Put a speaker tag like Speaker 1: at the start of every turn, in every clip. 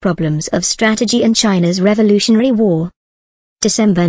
Speaker 1: Problems of Strategy in China's Revolutionary War. December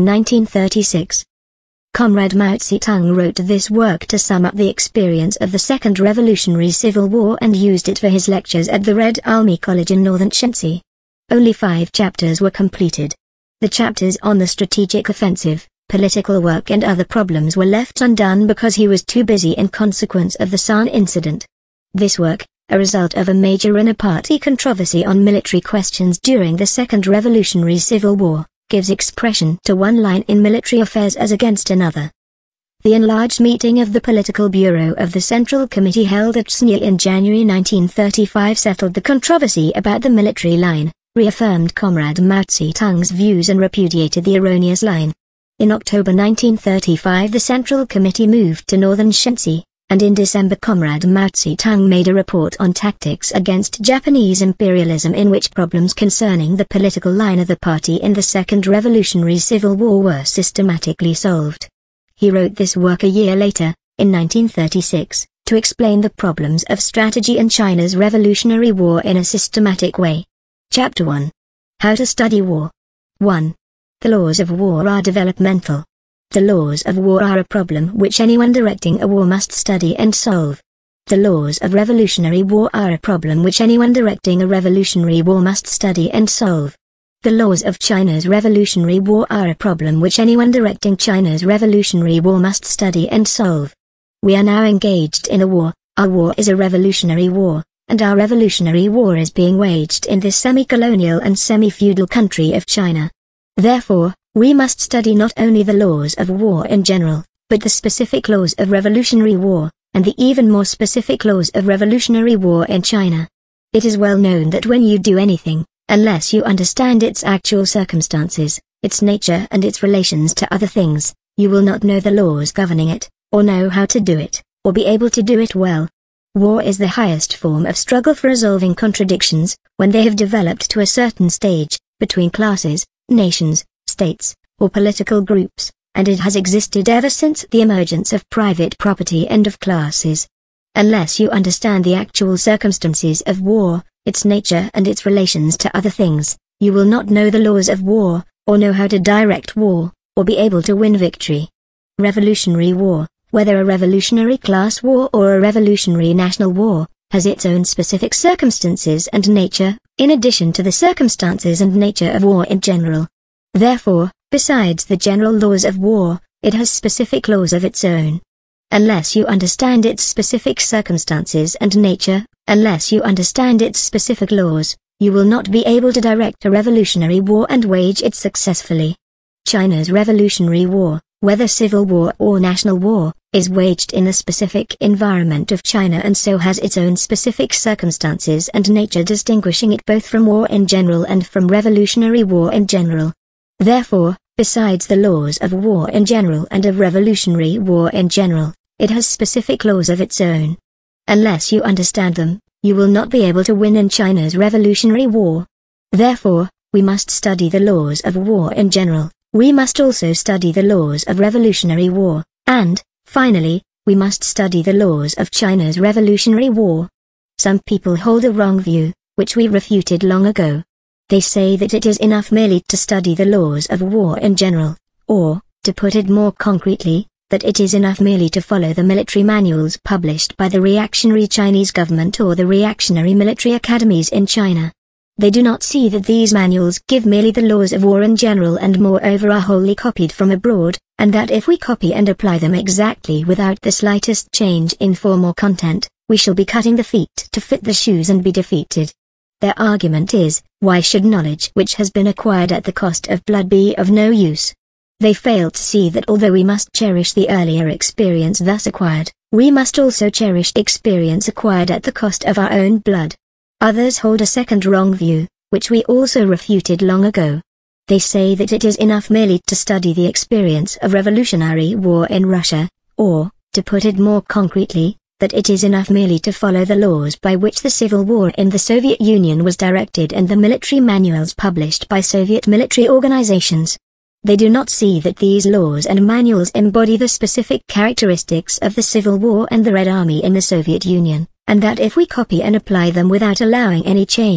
Speaker 1: 1936. Comrade Mao Tse-Tung wrote this work to sum up the experience of the Second Revolutionary Civil War and used it for his lectures at the Red Army College in northern Shenxi. Only 5 chapters were completed. The chapters on the strategic offensive, political work and other problems were left undone because he was too busy in consequence of the San incident. This work, a result of a major inter-party controversy on military questions during the Second Revolutionary Civil War, gives expression to one line in military affairs as against another. The enlarged meeting of the Political Bureau of the Central Committee held at Sanya in January 1935 settled the controversy about the military line, reaffirmed Comrade Mao Tse-Tung's views and repudiated the erroneous line. In October 1935 the Central Committee moved to northern Shenxi, and in December Comrade Mao Tse-Tung made a report on tactics against Japanese imperialism in which problems concerning the political line of the party in the Second Revolutionary Civil War were systematically solved. He wrote this work a year later, in 1936, to explain the problems of strategy in China's Revolutionary War in a systematic way. Chapter 1. How to Study War. 1. The laws of war are developmental. The laws of war are a problem which anyone directing a war must study and solve. The laws of revolutionary war are a problem which anyone directing a revolutionary war must study and solve. The laws of China's Revolutionary War are a problem which anyone directing China's Revolutionary War must study and solve. We are now engaged in a war. Our war is a revolutionary war, and our revolutionary war is being waged in this semi-colonial and semi-feudal country of China. Therefore, we must study not only the laws of war in general, but the specific laws of revolutionary war, and the even more specific laws of revolutionary war in China. It is well known that when you do anything, unless you understand its actual circumstances, its nature and its relations to other things, you will not know the laws governing it, or know how to do it, or be able to do it well. War is the highest form of struggle for resolving contradictions, when they have developed to a certain stage, between classes, nations, states, or political groups, and it has existed ever since the emergence of private property and of classes. Unless you understand the actual circumstances of war, its nature and its relations to other things, you will not know the laws of war, or know how to direct war, or be able to win victory. Revolutionary war, whether a revolutionary class war or a revolutionary national war, has its own specific circumstances and nature, in addition to the circumstances and nature of war in general. Therefore, besides the general laws of war, it has specific laws of its own. Unless you understand its specific circumstances and nature, unless you understand its specific laws, you will not be able to direct a revolutionary war and wage it successfully. China's Revolutionary War, whether civil war or national war, is waged in the specific environment of China and so has its own specific circumstances and nature, distinguishing it both from war in general and from revolutionary war in general. Therefore, besides the laws of war in general and of revolutionary war in general, it has specific laws of its own. Unless you understand them, you will not be able to win in China's Revolutionary War. Therefore, we must study the laws of war in general. We must also study the laws of revolutionary war, and, finally, we must study the laws of China's Revolutionary War. Some people hold a wrong view, which we refuted long ago. They say that it is enough merely to study the laws of war in general, or, to put it more concretely, that it is enough merely to follow the military manuals published by the reactionary Chinese government or the reactionary military academies in China. They do not see that these manuals give merely the laws of war in general and moreover are wholly copied from abroad, and that if we copy and apply them exactly without the slightest change in form or content, we shall be cutting the feet to fit the shoes and be defeated. Their argument is, why should knowledge which has been acquired at the cost of blood be of no use? They fail to see that although we must cherish the earlier experience thus acquired, we must also cherish experience acquired at the cost of our own blood. Others hold a second wrong view, which we also refuted long ago. They say that it is enough merely to study the experience of revolutionary war in Russia, or, to put it more concretely, that it is enough merely to follow the laws by which the civil war in the Soviet Union was directed and the military manuals published by Soviet military organizations. They do not see that these laws and manuals embody the specific characteristics of the Civil War and the Red Army in the Soviet Union, and that if we copy and apply them without allowing any change,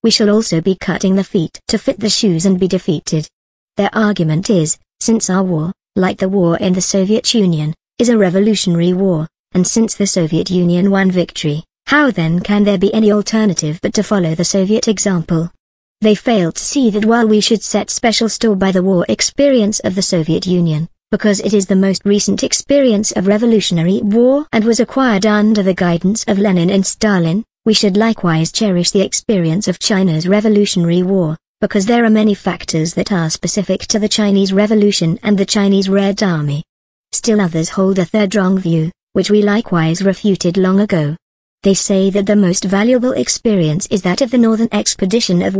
Speaker 1: we shall also be cutting the feet to fit the shoes and be defeated. Their argument is, since our war, like the war in the Soviet Union, is a revolutionary war, and since the Soviet Union won victory, how then can there be any alternative but to follow the Soviet example? They fail to see that while we should set special store by the war experience of the Soviet Union, because it is the most recent experience of revolutionary war and was acquired under the guidance of Lenin and Stalin, we should likewise cherish the experience of China's Revolutionary War, because there are many factors that are specific to the Chinese Revolution and the Chinese Red Army. Still others hold a third wrong view, which we likewise refuted long ago. They say that the most valuable experience is that of the Northern Expedition of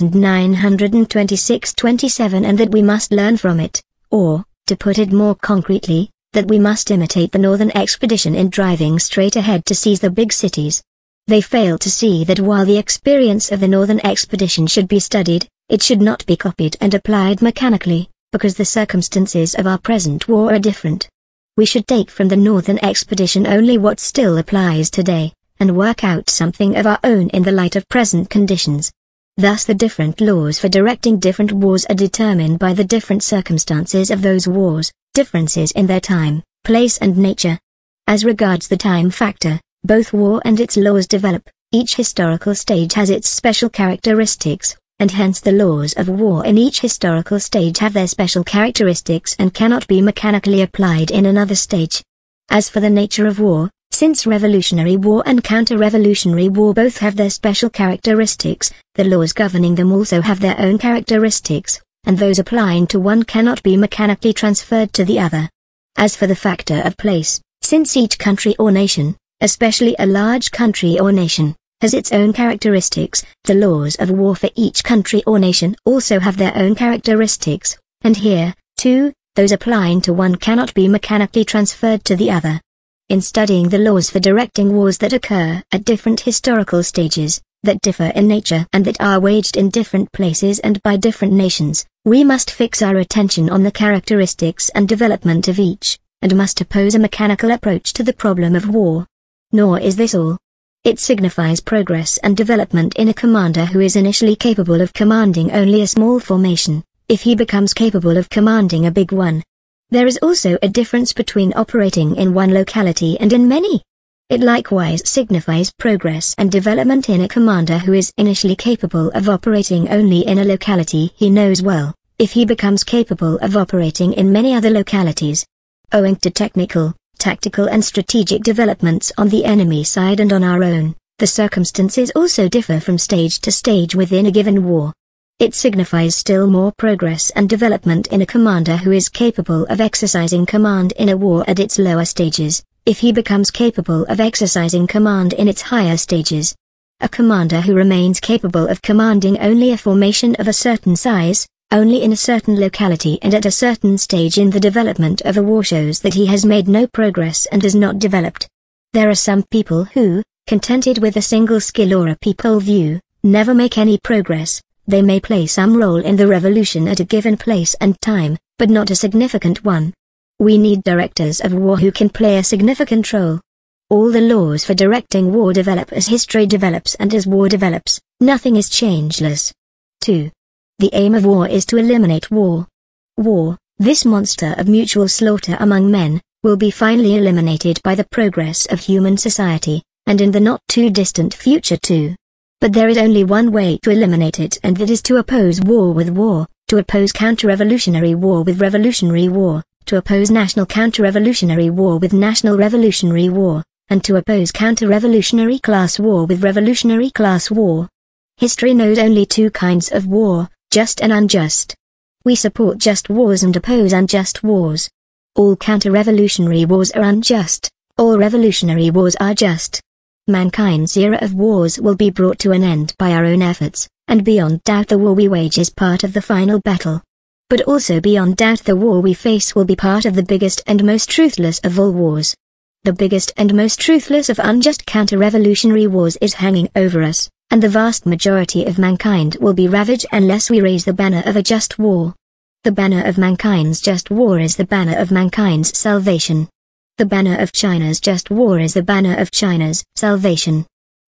Speaker 1: 1926-27 and that we must learn from it, or, to put it more concretely, that we must imitate the Northern Expedition in driving straight ahead to seize the big cities. They fail to see that while the experience of the Northern Expedition should be studied, it should not be copied and applied mechanically, because the circumstances of our present war are different. We should take from the Northern Expedition only what still applies today, and work out something of our own in the light of present conditions. Thus the different laws for directing different wars are determined by the different circumstances of those wars, differences in their time, place and nature. As regards the time factor, both war and its laws develop, each historical stage has its special characteristics, and hence the laws of war in each historical stage have their special characteristics and cannot be mechanically applied in another stage. As for the nature of war, since revolutionary war and counter-revolutionary war both have their special characteristics, the laws governing them also have their own characteristics, and those applying to one cannot be mechanically transferred to the other. As for the factor of place, since each country or nation, especially a large country or nation, has its own characteristics, the laws of war for each country or nation also have their own characteristics, and here, too, those applying to one cannot be mechanically transferred to the other. In studying the laws for directing wars that occur at different historical stages, that differ in nature and that are waged in different places and by different nations, we must fix our attention on the characteristics and development of each, and must oppose a mechanical approach to the problem of war. Nor is this all. It signifies progress and development in a commander who is initially capable of commanding only a small formation, if he becomes capable of commanding a big one. There is also a difference between operating in one locality and in many. It likewise signifies progress and development in a commander who is initially capable of operating only in a locality he knows well, if he becomes capable of operating in many other localities. Owing to technical, tactical and strategic developments on the enemy side and on our own, the circumstances also differ from stage to stage within a given war. It signifies still more progress and development in a commander who is capable of exercising command in a war at its lower stages, if he becomes capable of exercising command in its higher stages. A commander who remains capable of commanding only a formation of a certain size, only in a certain locality and at a certain stage in the development of a war shows that he has made no progress and has not developed. There are some people who, contented with a single skill or a peephole view, never make any progress. They may play some role in the revolution at a given place and time, but not a significant one. We need directors of war who can play a significant role. All the laws for directing war develop as history develops and as war develops, nothing is changeless. 2. The aim of war is to eliminate war. War, this monster of mutual slaughter among men, will be finally eliminated by the progress of human society, and in the not too distant future too. But there is only one way to eliminate it, and that is to oppose war with war, to oppose counter-revolutionary war with revolutionary war, to oppose national counter-revolutionary war with national revolutionary war, and to oppose counter-revolutionary class war with revolutionary class war. History knows only two kinds of war, just and unjust. We support just wars and oppose unjust wars. All counter-revolutionary wars are unjust, all revolutionary wars are just. Mankind's era of wars will be brought to an end by our own efforts, and beyond doubt the war we wage is part of the final battle. But also beyond doubt the war we face will be part of the biggest and most truthless of all wars. The biggest and most truthless of unjust counter-revolutionary wars is hanging over us, and the vast majority of mankind will be ravaged unless we raise the banner of a just war. The banner of mankind's just war is the banner of mankind's salvation. The banner of China's just war is the banner of China's salvation.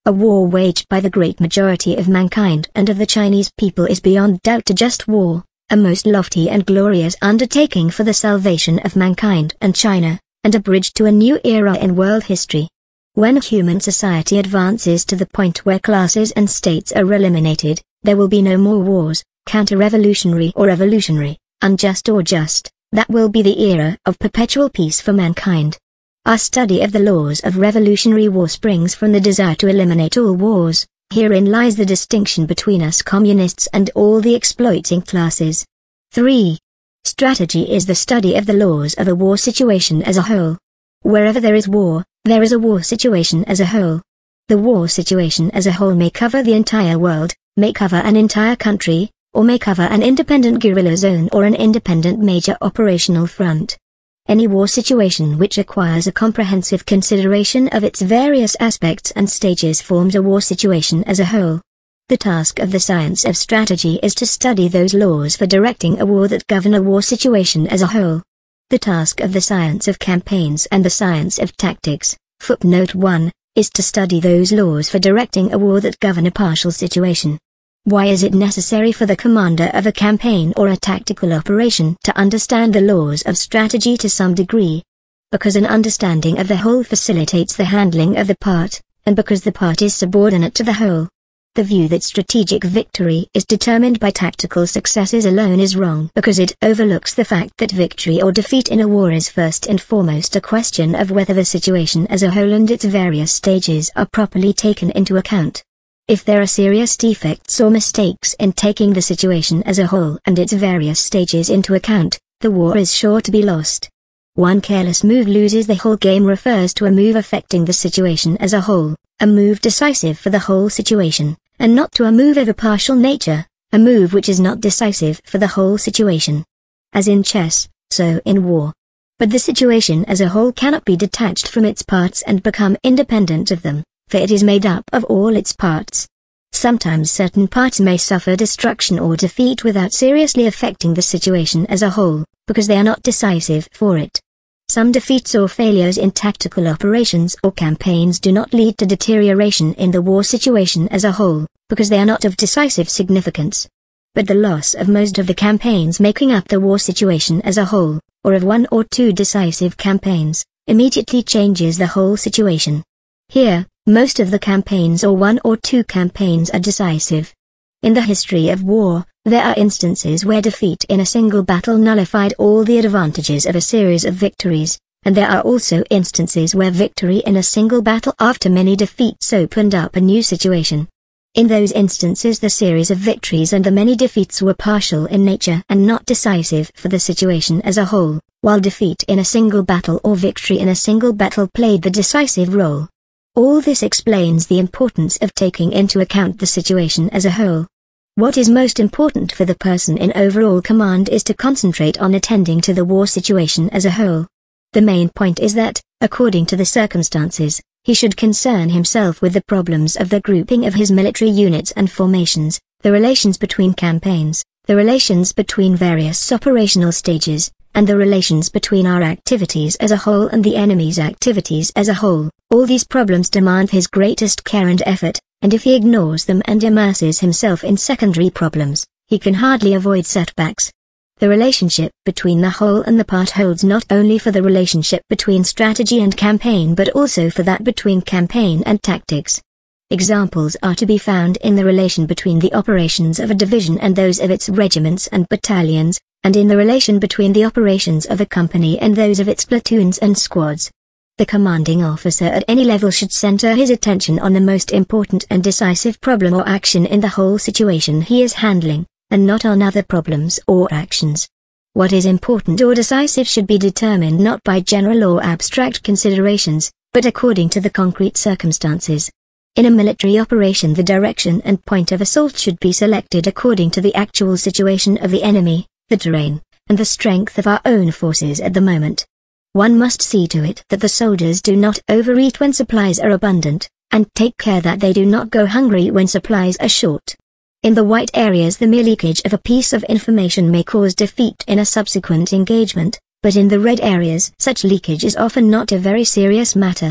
Speaker 1: A war waged by the great majority of mankind and of the Chinese people is beyond doubt a just war, a most lofty and glorious undertaking for the salvation of mankind and China, and a bridge to a new era in world history. When human society advances to the point where classes and states are eliminated, there will be no more wars, counter-revolutionary or revolutionary, unjust or just. That will be the era of perpetual peace for mankind. Our study of the laws of revolutionary war springs from the desire to eliminate all wars. Herein lies the distinction between us communists and all the exploiting classes. 3. Strategy is the study of the laws of a war situation as a whole. Wherever there is war, there is a war situation as a whole. The war situation as a whole may cover the entire world, may cover an entire country, or may cover an independent guerrilla zone or an independent major operational front. Any war situation which requires a comprehensive consideration of its various aspects and stages forms a war situation as a whole. The task of the science of strategy is to study those laws for directing a war that govern a war situation as a whole. The task of the science of campaigns and the science of tactics, footnote 1, is to study those laws for directing a war that govern a partial situation. Why is it necessary for the commander of a campaign or a tactical operation to understand the laws of strategy to some degree? Because an understanding of the whole facilitates the handling of the part, and because the part is subordinate to the whole. The view that strategic victory is determined by tactical successes alone is wrong because it overlooks the fact that victory or defeat in a war is first and foremost a question of whether the situation as a whole and its various stages are properly taken into account. If there are serious defects or mistakes in taking the situation as a whole and its various stages into account, the war is sure to be lost. One careless move loses the whole game refers to a move affecting the situation as a whole, a move decisive for the whole situation, and not to a move of a partial nature, a move which is not decisive for the whole situation. As in chess, so in war. But the situation as a whole cannot be detached from its parts and become independent of them, for it is made up of all its parts. Sometimes certain parts may suffer destruction or defeat without seriously affecting the situation as a whole, because they are not decisive for it. Some defeats or failures in tactical operations or campaigns do not lead to deterioration in the war situation as a whole, because they are not of decisive significance. But the loss of most of the campaigns making up the war situation as a whole, or of one or two decisive campaigns, immediately changes the whole situation. Here, most of the campaigns or one or two campaigns are decisive. In the history of war, there are instances where defeat in a single battle nullified all the advantages of a series of victories, and there are also instances where victory in a single battle after many defeats opened up a new situation. In those instances the series of victories and the many defeats were partial in nature and not decisive for the situation as a whole, while defeat in a single battle or victory in a single battle played the decisive role. All this explains the importance of taking into account the situation as a whole. What is most important for the person in overall command is to concentrate on attending to the war situation as a whole. The main point is that, according to the circumstances, he should concern himself with the problems of the grouping of his military units and formations, the relations between campaigns, the relations between various operational stages, and the relations between our activities as a whole and the enemy's activities as a whole. All these problems demand his greatest care and effort, and if he ignores them and immerses himself in secondary problems, he can hardly avoid setbacks. The relationship between the whole and the part holds not only for the relationship between strategy and campaign but also for that between campaign and tactics. Examples are to be found in the relation between the operations of a division and those of its regiments and battalions, and in the relation between the operations of a company and those of its platoons and squads. The commanding officer at any level should center his attention on the most important and decisive problem or action in the whole situation he is handling, and not on other problems or actions. What is important or decisive should be determined not by general or abstract considerations, but according to the concrete circumstances. In a military operation the direction and point of assault should be selected according to the actual situation of the enemy, the terrain, and the strength of our own forces at the moment. One must see to it that the soldiers do not overeat when supplies are abundant, and take care that they do not go hungry when supplies are short. In the white areas the mere leakage of a piece of information may cause defeat in a subsequent engagement, but in the red areas such leakage is often not a very serious matter.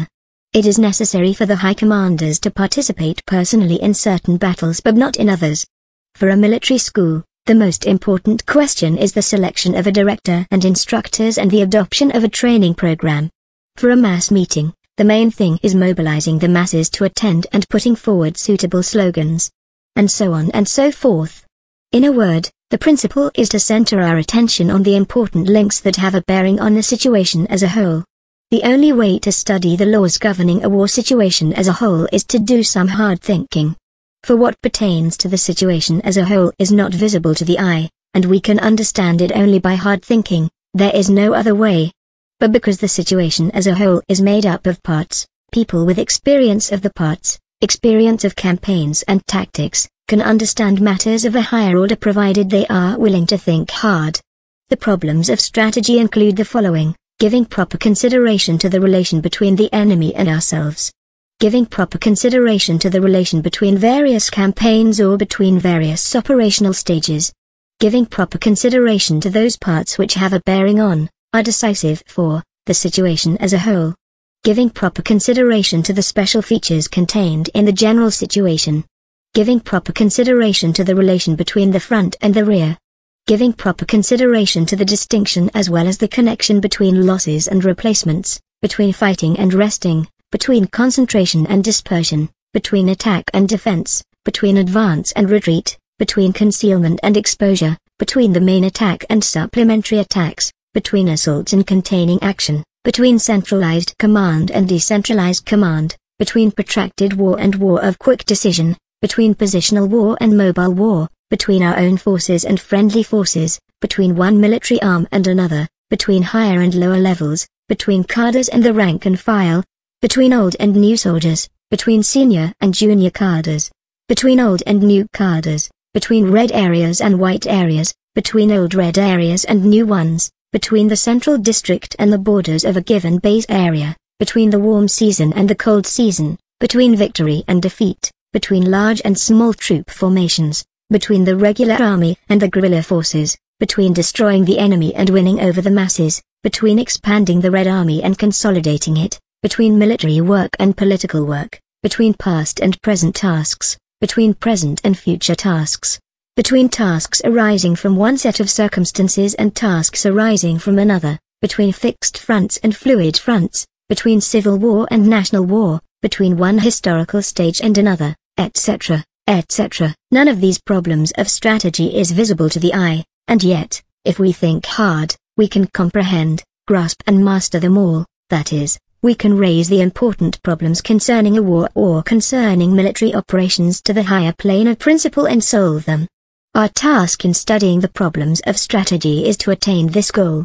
Speaker 1: It is necessary for the high commanders to participate personally in certain battles but not in others. For a military school, the most important question is the selection of a director and instructors and the adoption of a training program. For a mass meeting, the main thing is mobilizing the masses to attend and putting forward suitable slogans. And so on and so forth. In a word, the principle is to center our attention on the important links that have a bearing on the situation as a whole. The only way to study the laws governing a war situation as a whole is to do some hard thinking. For what pertains to the situation as a whole is not visible to the eye, and we can understand it only by hard thinking. There is no other way. But because the situation as a whole is made up of parts, people with experience of the parts, experience of campaigns and tactics, can understand matters of a higher order provided they are willing to think hard. The problems of strategy include the following: giving proper consideration to the relation between the enemy and ourselves. Giving proper consideration to the relation between various campaigns or between various operational stages. Giving proper consideration to those parts which have a bearing on, are decisive for, the situation as a whole. Giving proper consideration to the special features contained in the general situation. Giving proper consideration to the relation between the front and the rear. Giving proper consideration to the distinction as well as the connection between losses and replacements, between fighting and resting, between concentration and dispersion, between attack and defense, between advance and retreat, between concealment and exposure, between the main attack and supplementary attacks, between assault and containing action, between centralized command and decentralized command, between protracted war and war of quick decision, between positional war and mobile war, between our own forces and friendly forces, between one military arm and another, between higher and lower levels, between cadres and the rank and file, between old and new soldiers, between senior and junior cadres, between old and new cadres, between red areas and white areas, between old red areas and new ones, between the central district and the borders of a given base area, between the warm season and the cold season, between victory and defeat, between large and small troop formations, between the regular army and the guerrilla forces, between destroying the enemy and winning over the masses, between expanding the Red Army and consolidating it, between military work and political work, between past and present tasks, between present and future tasks, between tasks arising from one set of circumstances and tasks arising from another, between fixed fronts and fluid fronts, between civil war and national war, between one historical stage and another, etc., etc. None of these problems of strategy is visible to the eye, and yet, if we think hard, we can comprehend, grasp and master them all, that is, we can raise the important problems concerning a war or concerning military operations to the higher plane of principle and solve them. Our task in studying the problems of strategy is to attain this goal.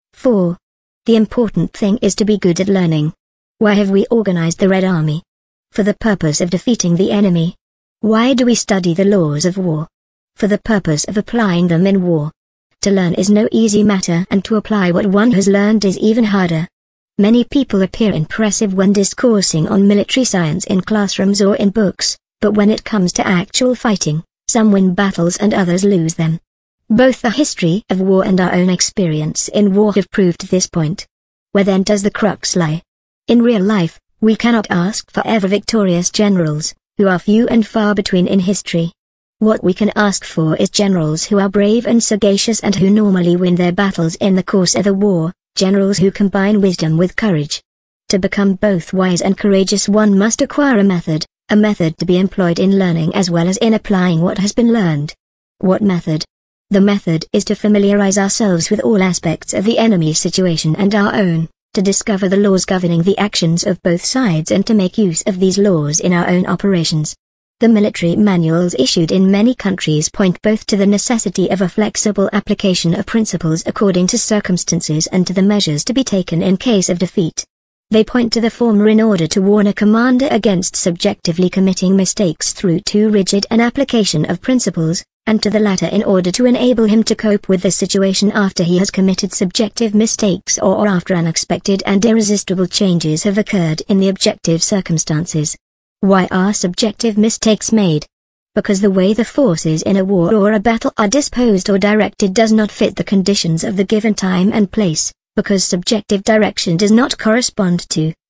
Speaker 1: 4. The important thing is to be good at learning. Why have we organized the Red Army? For the purpose of defeating the enemy. Why do we study the laws of war? For the purpose of applying them in war. To learn is no easy matter, and to apply what one has learned is even harder. Many people appear impressive when discoursing on military science in classrooms or in books, but when it comes to actual fighting, some win battles and others lose them. Both the history of war and our own experience in war have proved this point. Where then does the crux lie? In real life, we cannot ask for ever victorious generals, who are few and far between in history. What we can ask for is generals who are brave and sagacious and who normally win their battles in the course of a war, generals who combine wisdom with courage. To become both wise and courageous one must acquire a method to be employed in learning as well as in applying what has been learned. What method? The method is to familiarize ourselves with all aspects of the enemy's situation and our own, to discover the laws governing the actions of both sides and to make use of these laws in our own operations. The military manuals issued in many countries point both to the necessity of a flexible application of principles according to circumstances and to the measures to be taken in case of defeat. They point to the former in order to warn a commander against subjectively committing mistakes through too rigid an application of principles, and to the latter in order to enable him to cope with the situation after he has committed subjective mistakes or after unexpected and irresistible changes have occurred in the objective circumstances. Why are subjective mistakes made? Because the way the forces in a war or a battle are disposed or directed does not fit the conditions of the given time and place, because subjective direction does not correspond to,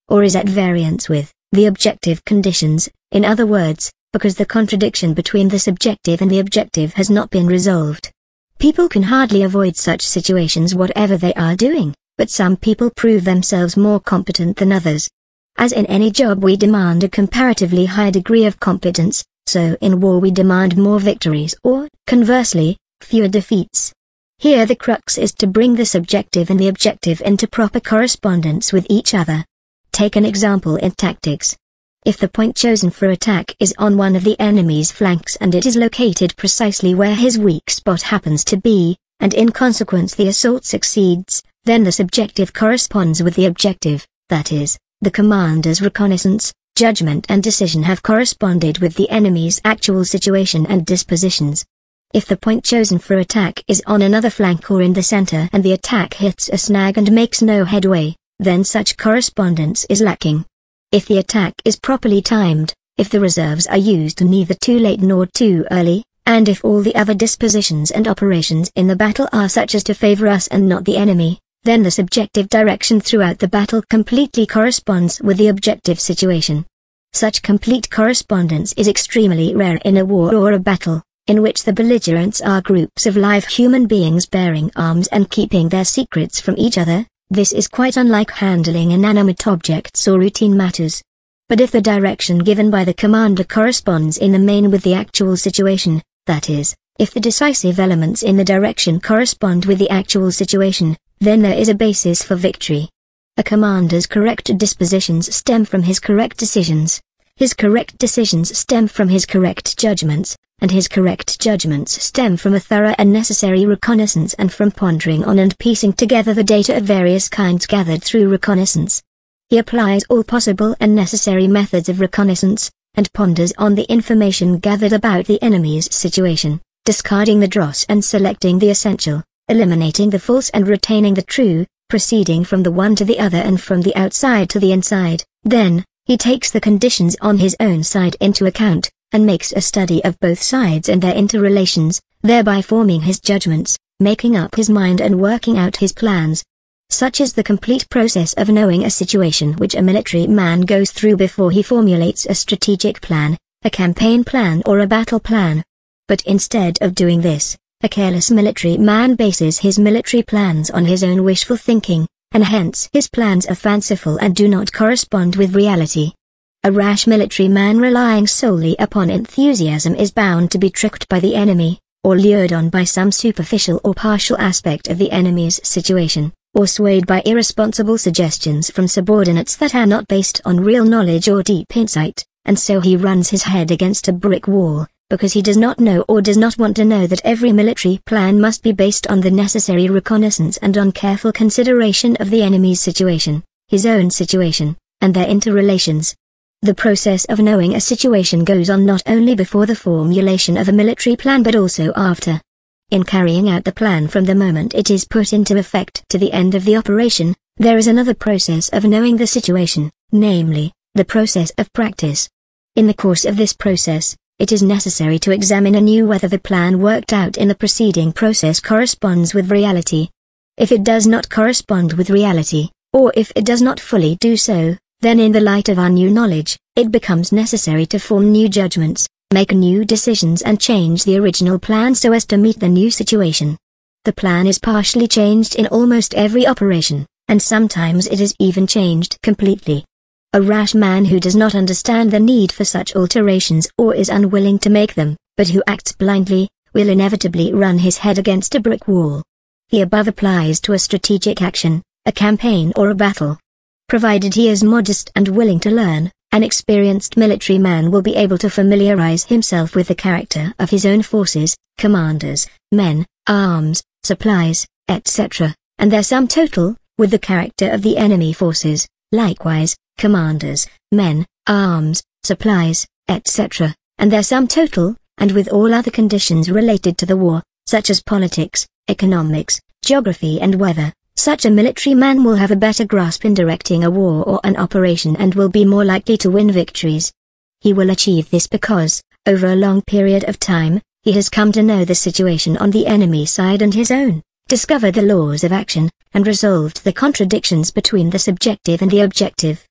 Speaker 1: or is at variance with, the objective conditions, in other words, because the contradiction between the subjective and the objective has not been resolved. People can hardly avoid such situations whatever they are doing, but some people prove themselves more competent than others. As in any job we demand a comparatively high degree of competence, so in war we demand more victories or, conversely, fewer defeats. Here the crux is to bring the subjective and the objective into proper correspondence with each other. Take an example in tactics. If the point chosen for attack is on one of the enemy's flanks and it is located precisely where his weak spot happens to be, and in consequence the assault succeeds, then the subjective corresponds with the objective, that is, the commander's reconnaissance, judgment and decision have corresponded with the enemy's actual situation and dispositions. If the point chosen for attack is on another flank or in the center and the attack hits a snag and makes no headway, then such correspondence is lacking. If the attack is properly timed, if the reserves are used neither too late nor too early, and if all the other dispositions and operations in the battle are such as to favor us and not the enemy, then the subjective direction throughout the battle completely corresponds with the objective situation. Such complete correspondence is extremely rare in a war or a battle, in which the belligerents are groups of live human beings bearing arms and keeping their secrets from each other. This is quite unlike handling inanimate objects or routine matters. But if the direction given by the commander corresponds in the main with the actual situation, that is, if the decisive elements in the direction correspond with the actual situation, then there is a basis for victory. A commander's correct dispositions stem from his correct decisions. His correct decisions stem from his correct judgments, and his correct judgments stem from a thorough and necessary reconnaissance and from pondering on and piecing together the data of various kinds gathered through reconnaissance. He applies all possible and necessary methods of reconnaissance, and ponders on the information gathered about the enemy's situation, discarding the dross and selecting the essential, eliminating the false and retaining the true, proceeding from the one to the other and from the outside to the inside. Then, he takes the conditions on his own side into account, and makes a study of both sides and their interrelations, thereby forming his judgments, making up his mind and working out his plans. Such is the complete process of knowing a situation which a military man goes through before he formulates a strategic plan, a campaign plan or a battle plan. But instead of doing this, a careless military man bases his military plans on his own wishful thinking, and hence his plans are fanciful and do not correspond with reality. A rash military man relying solely upon enthusiasm is bound to be tricked by the enemy, or lured on by some superficial or partial aspect of the enemy's situation, or swayed by irresponsible suggestions from subordinates that are not based on real knowledge or deep insight, and so he runs his head against a brick wall, because he does not know or does not want to know that every military plan must be based on the necessary reconnaissance and on careful consideration of the enemy's situation, his own situation, and their interrelations. The process of knowing a situation goes on not only before the formulation of a military plan but also after. In carrying out the plan from the moment it is put into effect to the end of the operation, there is another process of knowing the situation, namely, the process of practice. In the course of this process, it is necessary to examine anew whether the plan worked out in the preceding process corresponds with reality. If it does not correspond with reality, or if it does not fully do so, then in the light of our new knowledge, it becomes necessary to form new judgments, make new decisions and change the original plan so as to meet the new situation. The plan is partially changed in almost every operation, and sometimes it is even changed completely. A rash man who does not understand the need for such alterations or is unwilling to make them, but who acts blindly, will inevitably run his head against a brick wall. The above applies to a strategic action, a campaign or a battle. Provided he is modest and willing to learn, an experienced military man will be able to familiarize himself with the character of his own forces, commanders, men, arms, supplies, etc., and their sum total, with the character of the enemy forces, likewise, commanders, men, arms, supplies, etc., and their sum total, and with all other conditions related to the war, such as politics, economics, geography and weather. Such a military man will have a better grasp in directing a war or an operation and will be more likely to win victories. He will achieve this because, over a long period of time, he has come to know the situation on the enemy side and his own, discovered the laws of action, and resolved the contradictions between the subjective and the objective.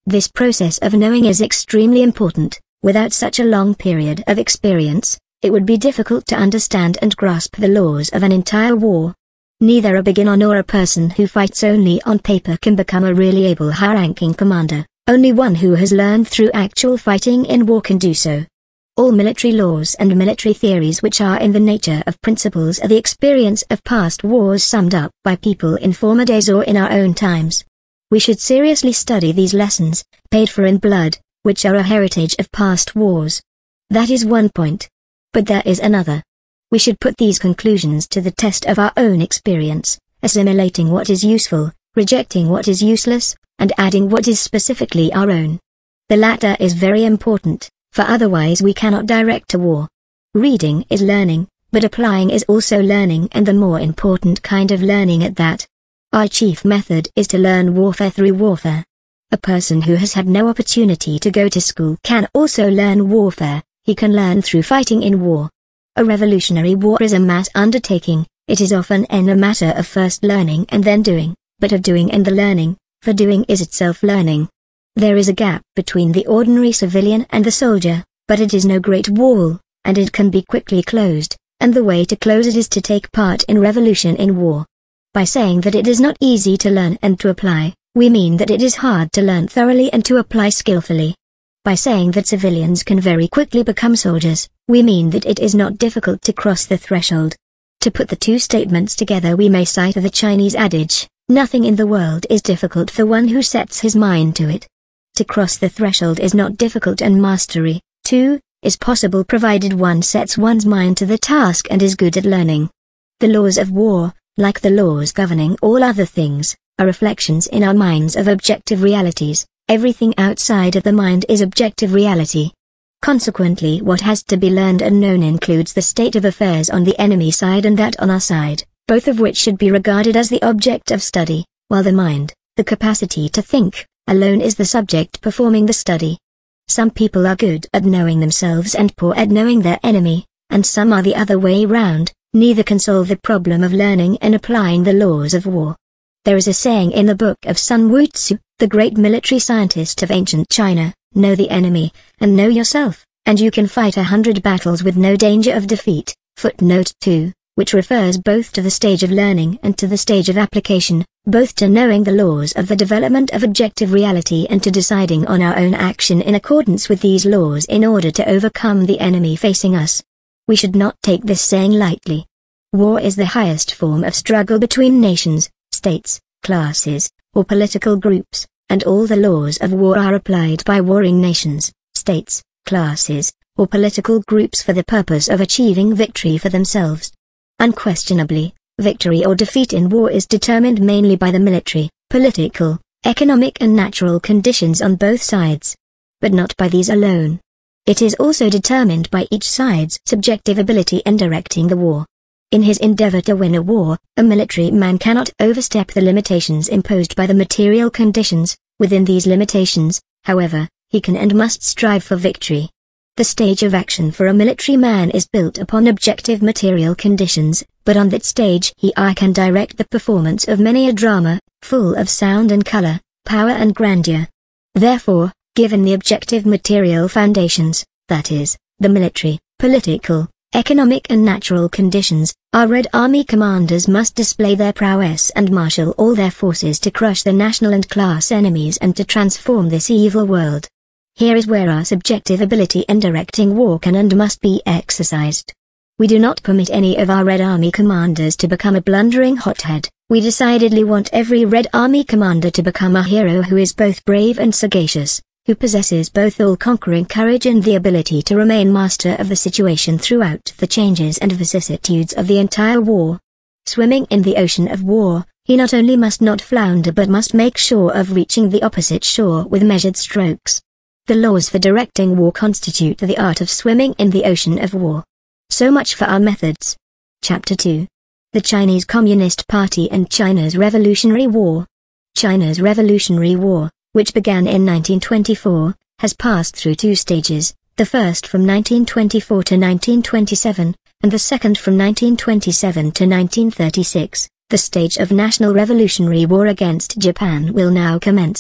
Speaker 1: This process of knowing is extremely important. Without such a long period of experience, it would be difficult to understand and grasp the laws of an entire war. Neither a beginner nor a person who fights only on paper can become a really able high-ranking commander. Only one who has learned through actual fighting in war can do so. All military laws and military theories which are in the nature of principles are the experience of past wars summed up by people in former days or in our own times. We should seriously study these lessons, paid for in blood, which are a heritage of past wars. That is one point. But there is another. We should put these conclusions to the test of our own experience, assimilating what is useful, rejecting what is useless, and adding what is specifically our own. The latter is very important, for otherwise we cannot direct a war. Reading is learning, but applying is also learning, and the more important kind of learning at that. Our chief method is to learn warfare through warfare. A person who has had no opportunity to go to school can also learn warfare. He can learn through fighting in war. A revolutionary war is a mass undertaking. It is often a matter of first learning and then doing, but of doing and the learning, for doing is itself learning. There is a gap between the ordinary civilian and the soldier, but it is no great wall, and it can be quickly closed, and the way to close it is to take part in revolution in war. By saying that it is not easy to learn and to apply, we mean that it is hard to learn thoroughly and to apply skillfully. By saying that civilians can very quickly become soldiers, we mean that it is not difficult to cross the threshold. To put the two statements together, we may cite the Chinese adage, "Nothing in the world is difficult for one who sets his mind to it." To cross the threshold is not difficult, and mastery, too, is possible provided one sets one's mind to the task and is good at learning. The laws of war, like the laws governing all other things, are reflections in our minds of objective realities. Everything outside of the mind is objective reality. Consequently, what has to be learned and known includes the state of affairs on the enemy side and that on our side, both of which should be regarded as the object of study, while the mind, the capacity to think, alone is the subject performing the study. Some people are good at knowing themselves and poor at knowing their enemy, and some are the other way round. Neither can solve the problem of learning and applying the laws of war. There is a saying in the book of Sun Wu-Tzu, the great military scientist of ancient China, "Know the enemy, and know yourself, and you can fight 100 battles with no danger of defeat." Footnote 2, which refers both to the stage of learning and to the stage of application, both to knowing the laws of the development of objective reality and to deciding on our own action in accordance with these laws in order to overcome the enemy facing us. We should not take this saying lightly. War is the highest form of struggle between nations, states, classes, or political groups, and all the laws of war are applied by warring nations, states, classes, or political groups for the purpose of achieving victory for themselves. Unquestionably, victory or defeat in war is determined mainly by the military, political, economic and natural conditions on both sides. But not by these alone. It is also determined by each side's subjective ability in directing the war. In his endeavor to win a war, a military man cannot overstep the limitations imposed by the material conditions. Within these limitations, however, he can and must strive for victory. The stage of action for a military man is built upon objective material conditions, but on that stage he can direct the performance of many a drama, full of sound and color, power and grandeur. Therefore, given the objective material foundations, that is, the military, political, economic and natural conditions, our Red Army commanders must display their prowess and marshal all their forces to crush the national and class enemies and to transform this evil world. Here is where our subjective ability in directing war can and must be exercised. We do not permit any of our Red Army commanders to become a blundering hothead. We decidedly want every Red Army commander to become a hero who is both brave and sagacious, who possesses both all-conquering courage and the ability to remain master of the situation throughout the changes and vicissitudes of the entire war. Swimming in the ocean of war, he not only must not flounder but must make sure of reaching the opposite shore with measured strokes. The laws for directing war constitute the art of swimming in the ocean of war. So much for our methods. Chapter 2. The Chinese Communist Party and China's Revolutionary War. China's Revolutionary War, which began in 1924, has passed through two stages, the first from 1924 to 1927, and the second from 1927 to 1936. The stage of National Revolutionary War against Japan will now commence.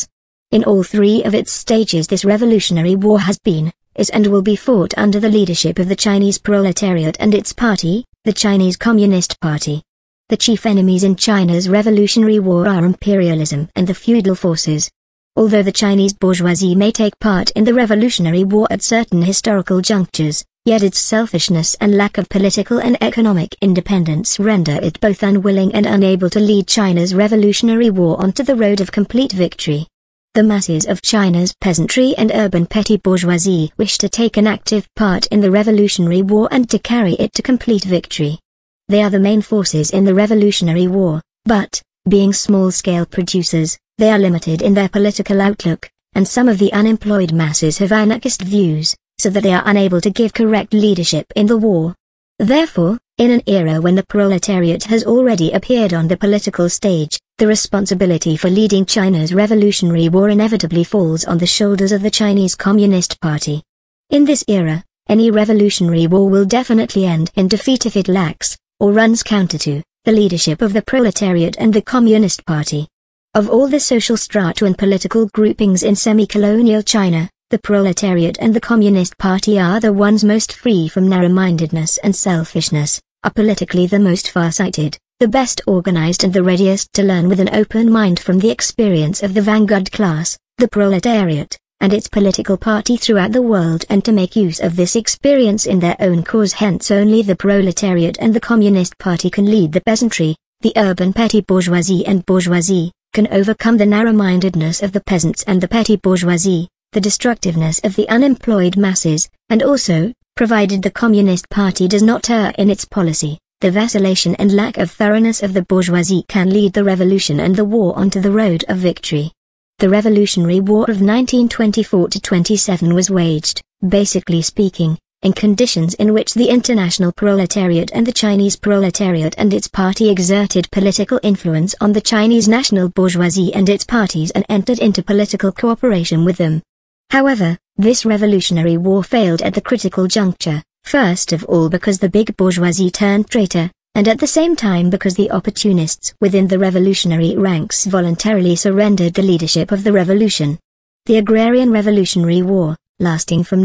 Speaker 1: In all three of its stages this revolutionary war has been, is and will be fought under the leadership of the Chinese proletariat and its party, the Chinese Communist Party. The chief enemies in China's revolutionary war are imperialism and the feudal forces. Although the Chinese bourgeoisie may take part in the revolutionary war at certain historical junctures, yet its selfishness and lack of political and economic independence render it both unwilling and unable to lead China's revolutionary war onto the road of complete victory. The masses of China's peasantry and urban petty bourgeoisie wish to take an active part in the revolutionary war and to carry it to complete victory. They are the main forces in the revolutionary war, but, being small-scale producers, they are limited in their political outlook, and some of the unemployed masses have anarchist views, so that they are unable to give correct leadership in the war. Therefore, in an era when the proletariat has already appeared on the political stage, the responsibility for leading China's revolutionary war inevitably falls on the shoulders of the Chinese Communist Party. In this era, any revolutionary war will definitely end in defeat if it lacks, or runs counter to, the leadership of the proletariat and the Communist Party. Of all the social strata and political groupings in semi-colonial China, the proletariat and the Communist Party are the ones most free from narrow-mindedness and selfishness, are politically the most far-sighted, the best organized and the readiest to learn with an open mind from the experience of the vanguard class, the proletariat, and its political party throughout the world and to make use of this experience in their own cause. Hence only the proletariat and the Communist Party can lead the peasantry, the urban petty bourgeoisie and bourgeoisie, can overcome the narrow-mindedness of the peasants and the petty bourgeoisie, the destructiveness of the unemployed masses, and also, provided the Communist Party does not err in its policy, the vacillation and lack of thoroughness of the bourgeoisie can lead the revolution and the war onto the road of victory. The Revolutionary War of 1924-27 was waged, basically speaking, in conditions in which the international proletariat and the Chinese proletariat and its party exerted political influence on the Chinese national bourgeoisie and its parties and entered into political cooperation with them. However, this revolutionary war failed at the critical juncture, first of all because the big bourgeoisie turned traitor, and at the same time because the opportunists within the revolutionary ranks voluntarily surrendered the leadership of the revolution. The Agrarian Revolutionary War, lasting from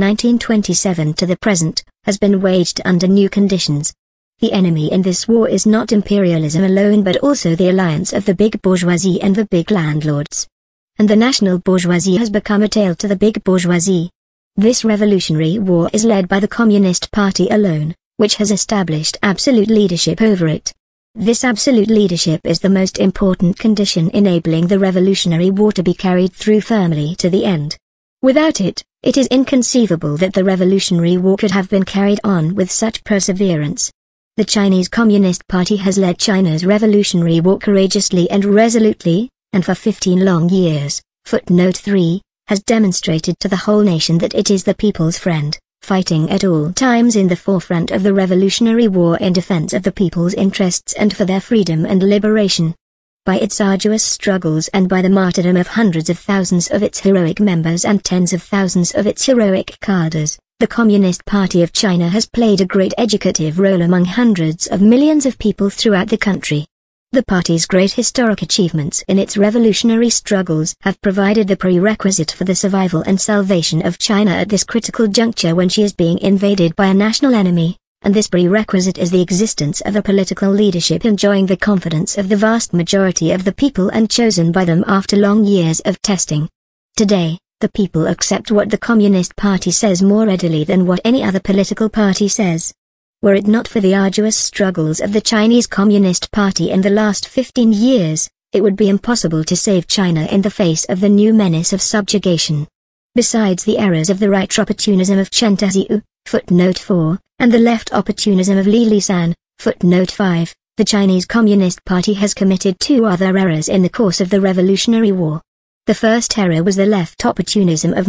Speaker 1: 1927 to the present, has been waged under new conditions. The enemy in this war is not imperialism alone but also the alliance of the big bourgeoisie and the big landlords. And the national bourgeoisie has become a tail to the big bourgeoisie. This revolutionary war is led by the Communist Party alone, which has established absolute leadership over it. This absolute leadership is the most important condition enabling the revolutionary war to be carried through firmly to the end. Without it, it is inconceivable that the revolutionary war could have been carried on with such perseverance. The Chinese Communist Party has led China's revolutionary war courageously and resolutely, and for 15 long years, footnote 3, has demonstrated to the whole nation that it is the people's friend, fighting at all times in the forefront of the revolutionary war in defense of the people's interests and for their freedom and liberation. By its arduous struggles and by the martyrdom of hundreds of thousands of its heroic members and tens of thousands of its heroic cadres, the Communist Party of China has played a great educative role among hundreds of millions of people throughout the country. The party's great historic achievements in its revolutionary struggles have provided the prerequisite for the survival and salvation of China at this critical juncture when she is being invaded by a national enemy, and this prerequisite is the existence of a political leadership enjoying the confidence of the vast majority of the people and chosen by them after long years of testing. Today, the people accept what the Communist Party says more readily than what any other political party says. Were it not for the arduous struggles of the Chinese Communist Party in the last 15 years, it would be impossible to save China in the face of the new menace of subjugation. Besides the errors of the right opportunism of Chen Taiziu, footnote 4, and the left opportunism of Li Lisan, footnote 5, the Chinese Communist Party has committed two other errors in the course of the Revolutionary War. The first error was the left opportunism of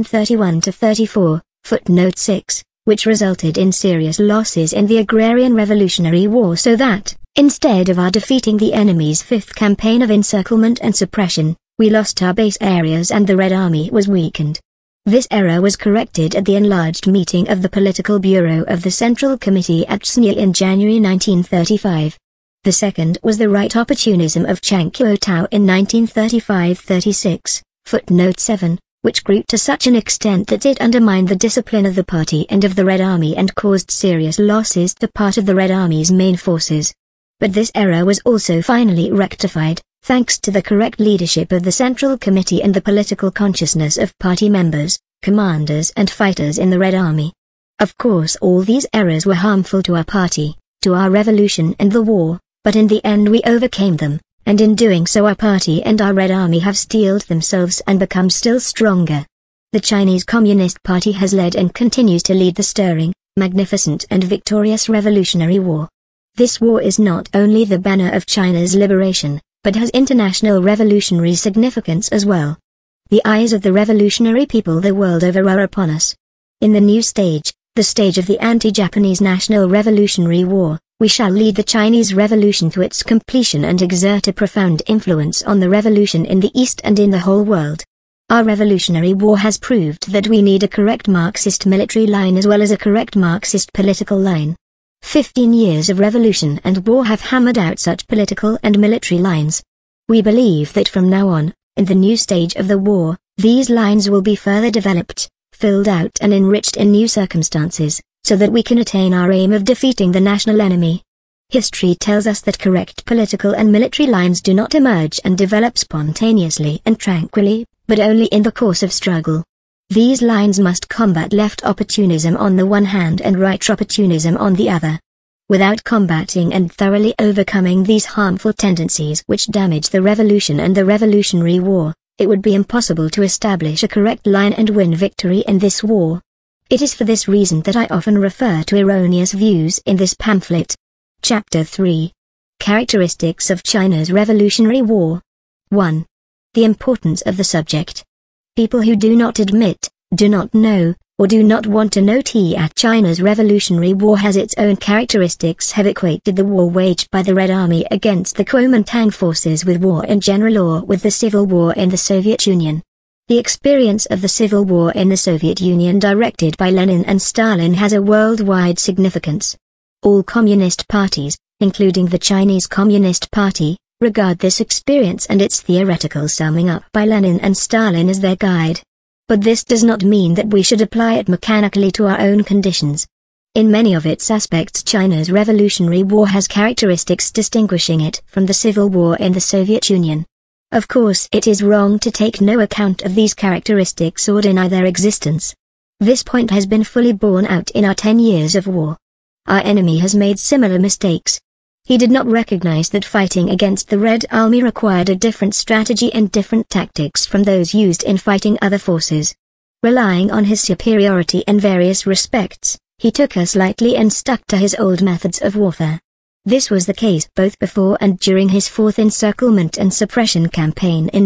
Speaker 1: 1931-34, footnote 6. Which resulted in serious losses in the Agrarian Revolutionary War so that, instead of our defeating the enemy's fifth campaign of encirclement and suppression, we lost our base areas and the Red Army was weakened. This error was corrected at the enlarged meeting of the Political Bureau of the Central Committee at Chengdu in January 1935. The second was the right opportunism of Chiang Kuo-tao in 1935-36, Footnote 7, which grew to such an extent that it undermined the discipline of the party and of the Red Army and caused serious losses to part of the Red Army's main forces. But this error was also finally rectified, thanks to the correct leadership of the Central Committee and the political consciousness of party members, commanders and fighters in the Red Army. Of course all these errors were harmful to our party, to our revolution and the war, but in the end we overcame them, and in doing so our party and our Red Army have steeled themselves and become still stronger. The Chinese Communist Party has led and continues to lead the stirring, magnificent and victorious revolutionary war. This war is not only the banner of China's liberation, but has international revolutionary significance as well. The eyes of the revolutionary people the world over are upon us. In the new stage, the stage of the anti-Japanese National Revolutionary War, we shall lead the Chinese Revolution to its completion and exert a profound influence on the revolution in the East and in the whole world. Our revolutionary war has proved that we need a correct Marxist military line as well as a correct Marxist political line. 15 years of revolution and war have hammered out such political and military lines. We believe that from now on, in the new stage of the war, these lines will be further developed, filled out and enriched in new circumstances, so that we can attain our aim of defeating the national enemy. History tells us that correct political and military lines do not emerge and develop spontaneously and tranquilly, but only in the course of struggle. These lines must combat left opportunism on the one hand and right opportunism on the other. Without combating and thoroughly overcoming these harmful tendencies which damage the revolution and the revolutionary war, it would be impossible to establish a correct line and win victory in this war. It is for this reason that I often refer to erroneous views in this pamphlet. Chapter 3. Characteristics of China's Revolutionary War. 1. The importance of the subject. People who do not admit, do not know, or do not want to know that China's Revolutionary War has its own characteristics have equated the war waged by the Red Army against the Kuomintang forces with war in general or with the civil war in the Soviet Union. The experience of the civil war in the Soviet Union directed by Lenin and Stalin has a worldwide significance. All communist parties, including the Chinese Communist Party, regard this experience and its theoretical summing up by Lenin and Stalin as their guide. But this does not mean that we should apply it mechanically to our own conditions. In many of its aspects China's Revolutionary War has characteristics distinguishing it from the civil war in the Soviet Union. Of course it is wrong to take no account of these characteristics or deny their existence. This point has been fully borne out in our 10 years of war. Our enemy has made similar mistakes. He did not recognize that fighting against the Red Army required a different strategy and different tactics from those used in fighting other forces. Relying on his superiority in various respects, he took us lightly and stuck to his old methods of warfare. This was the case both before and during his fourth encirclement and suppression campaign in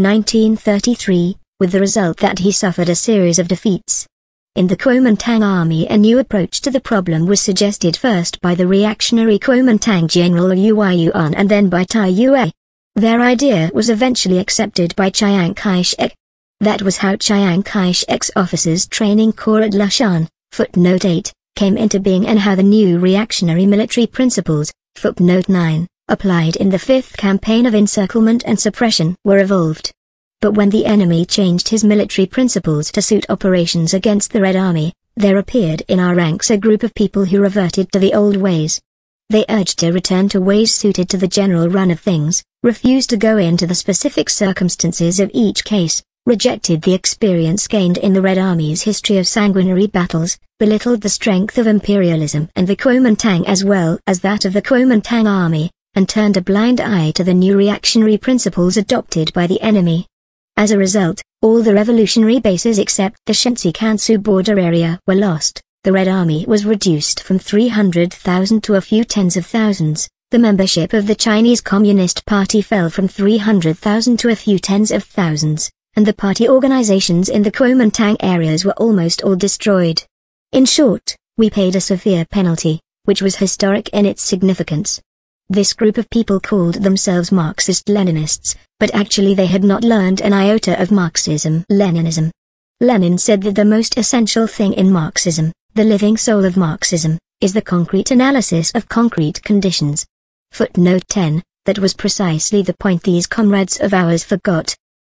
Speaker 1: 1933, with the result that he suffered a series of defeats. In the Kuomintang army a new approach to the problem was suggested first by the reactionary Kuomintang General Liu Yuan and then by Tai Yue. Their idea was eventually accepted by Chiang Kai-shek. That was how Chiang Kai-shek's officers' training corps at Lushan, footnote 8, came into being and how the new reactionary military principles, footnote 9, applied in the fifth campaign of encirclement and suppression were evolved. But when the enemy changed his military principles to suit operations against the Red Army, there appeared in our ranks a group of people who reverted to the old ways. They urged a return to ways suited to the general run of things, refused to go into the specific circumstances of each case, rejected the experience gained in the Red Army's history of sanguinary battles, belittled the strength of imperialism and the Kuomintang as well as that of the Kuomintang army, and turned a blind eye to the new reactionary principles adopted by the enemy. As a result, all the revolutionary bases except the Shensi-Kansu border area were lost, the Red Army was reduced from 300,000 to a few tens of thousands, the membership of the Chinese Communist Party fell from 300,000 to a few tens of thousands, and the party organizations in the Kuomintang areas were almost all destroyed. In short, we paid a severe penalty, which was historic in its significance. This group of people called themselves Marxist-Leninists, but actually they had not learned an iota of Marxism-Leninism. Lenin said that the most essential thing in Marxism, the living soul of Marxism, is the concrete analysis of concrete conditions. Footnote 10, that was precisely the point these comrades of ours forgot.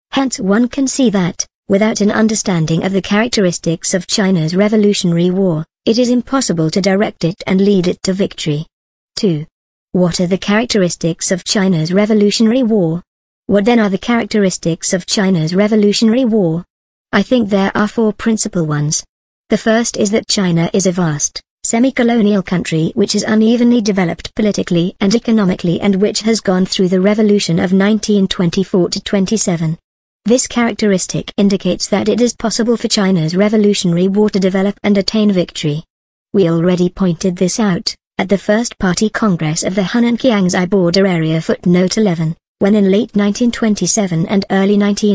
Speaker 1: Hence one can see that, without an understanding of the characteristics of China's Revolutionary War, it is impossible to direct it and lead it to victory. 2. What are the characteristics of China's Revolutionary War? What then are the characteristics of China's Revolutionary War? I think there are 4 principal ones. The first is that China is a vast, semi-colonial country which is unevenly developed politically and economically and which has gone through the revolution of 1924-27. This characteristic indicates that it is possible for China's Revolutionary War to develop and attain victory. We already pointed this out, at the First Party Congress of the Hunan-Kiangsi Border Area footnote 11, when in late 1927 and early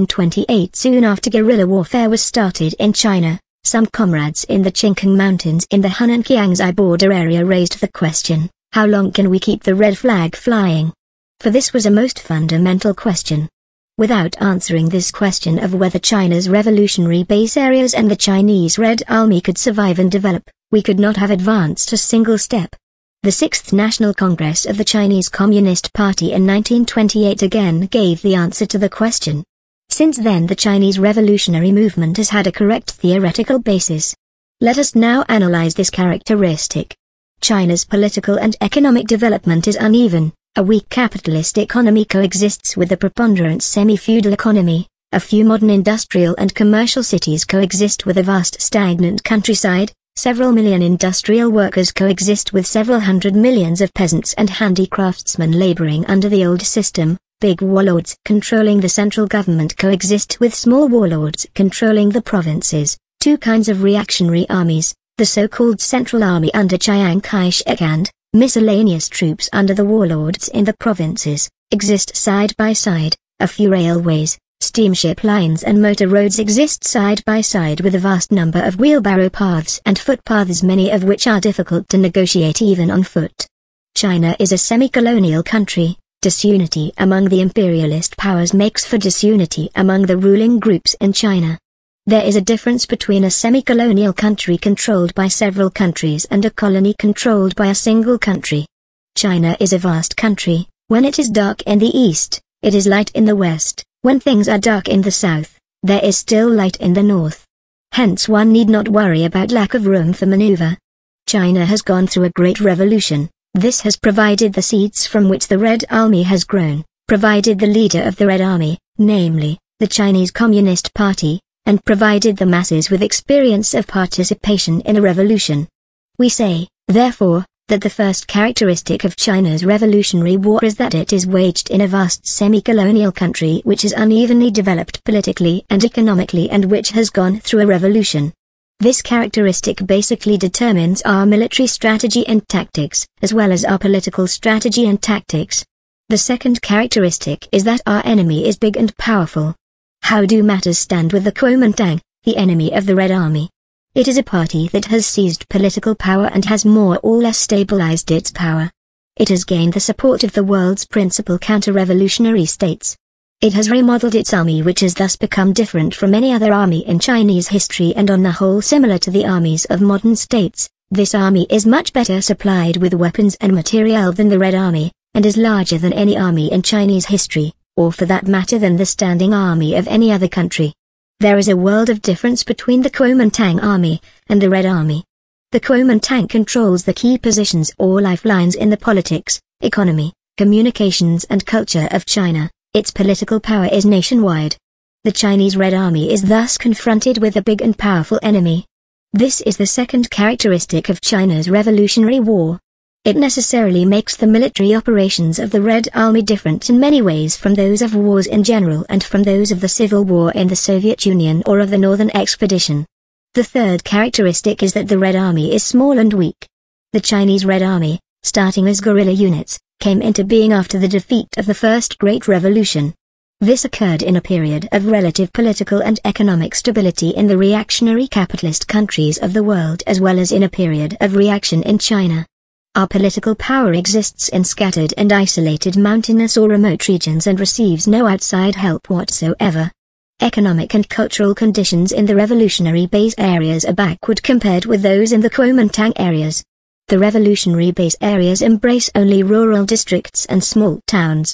Speaker 1: 1928, soon after guerrilla warfare was started in China, some comrades in the Qingkang Mountains in the Hunan-Kiangsi border area raised the question, how long can we keep the red flag flying? For this was a most fundamental question. Without answering this question of whether China's revolutionary base areas and the Chinese Red Army could survive and develop, we could not have advanced a single step. The 6th National Congress of the Chinese Communist Party in 1928 again gave the answer to the question. Since then the Chinese revolutionary movement has had a correct theoretical basis. Let us now analyze this characteristic. China's political and economic development is uneven. A weak capitalist economy coexists with a preponderant semi-feudal economy. A few modern industrial and commercial cities coexist with a vast stagnant countryside. Several million industrial workers coexist with several hundred millions of peasants and handicraftsmen laboring under the old system. Big warlords controlling the central government coexist with small warlords controlling the provinces. 2 kinds of reactionary armies, the so-called Central Army under Chiang Kai-shek and miscellaneous troops under the warlords in the provinces, exist side by side. A few railways, steamship lines and motor roads exist side by side with a vast number of wheelbarrow paths and footpaths, many of which are difficult to negotiate even on foot. China is a semi-colonial country. Disunity among the imperialist powers makes for disunity among the ruling groups in China. There is a difference between a semi-colonial country controlled by several countries and a colony controlled by a single country. China is a vast country. When it is dark in the east, it is light in the west. When things are dark in the south, there is still light in the north. Hence one need not worry about lack of room for maneuver. China has gone through a great revolution. This has provided the seeds from which the Red Army has grown, provided the leader of the Red Army, namely, the Chinese Communist Party, and provided the masses with experience of participation in a revolution. We say, therefore, that the first characteristic of China's Revolutionary War is that it is waged in a vast semi-colonial country which is unevenly developed politically and economically and which has gone through a revolution. This characteristic basically determines our military strategy and tactics, as well as our political strategy and tactics. The second characteristic is that our enemy is big and powerful. How do matters stand with the Kuomintang, the enemy of the Red Army? It is a party that has seized political power and has more or less stabilized its power. It has gained the support of the world's principal counter-revolutionary states. It has remodeled its army, which has thus become different from any other army in Chinese history and on the whole similar to the armies of modern states. This army is much better supplied with weapons and material than the Red Army, and is larger than any army in Chinese history, or for that matter than the standing army of any other country. There is a world of difference between the Kuomintang army and the Red Army. The Kuomintang controls the key positions or lifelines in the politics, economy, communications and culture of China. Its political power is nationwide. The Chinese Red Army is thus confronted with a big and powerful enemy. This is the second characteristic of China's Revolutionary War. It necessarily makes the military operations of the Red Army different in many ways from those of wars in general and from those of the Civil War in the Soviet Union or of the Northern Expedition. The third characteristic is that the Red Army is small and weak. The Chinese Red Army, starting as guerrilla units, came into being after the defeat of the First Great Revolution. This occurred in a period of relative political and economic stability in the reactionary capitalist countries of the world as well as in a period of reaction in China. Our political power exists in scattered and isolated mountainous or remote regions and receives no outside help whatsoever. Economic and cultural conditions in the revolutionary base areas are backward compared with those in the Kuomintang areas. The revolutionary base areas embrace only rural districts and small towns.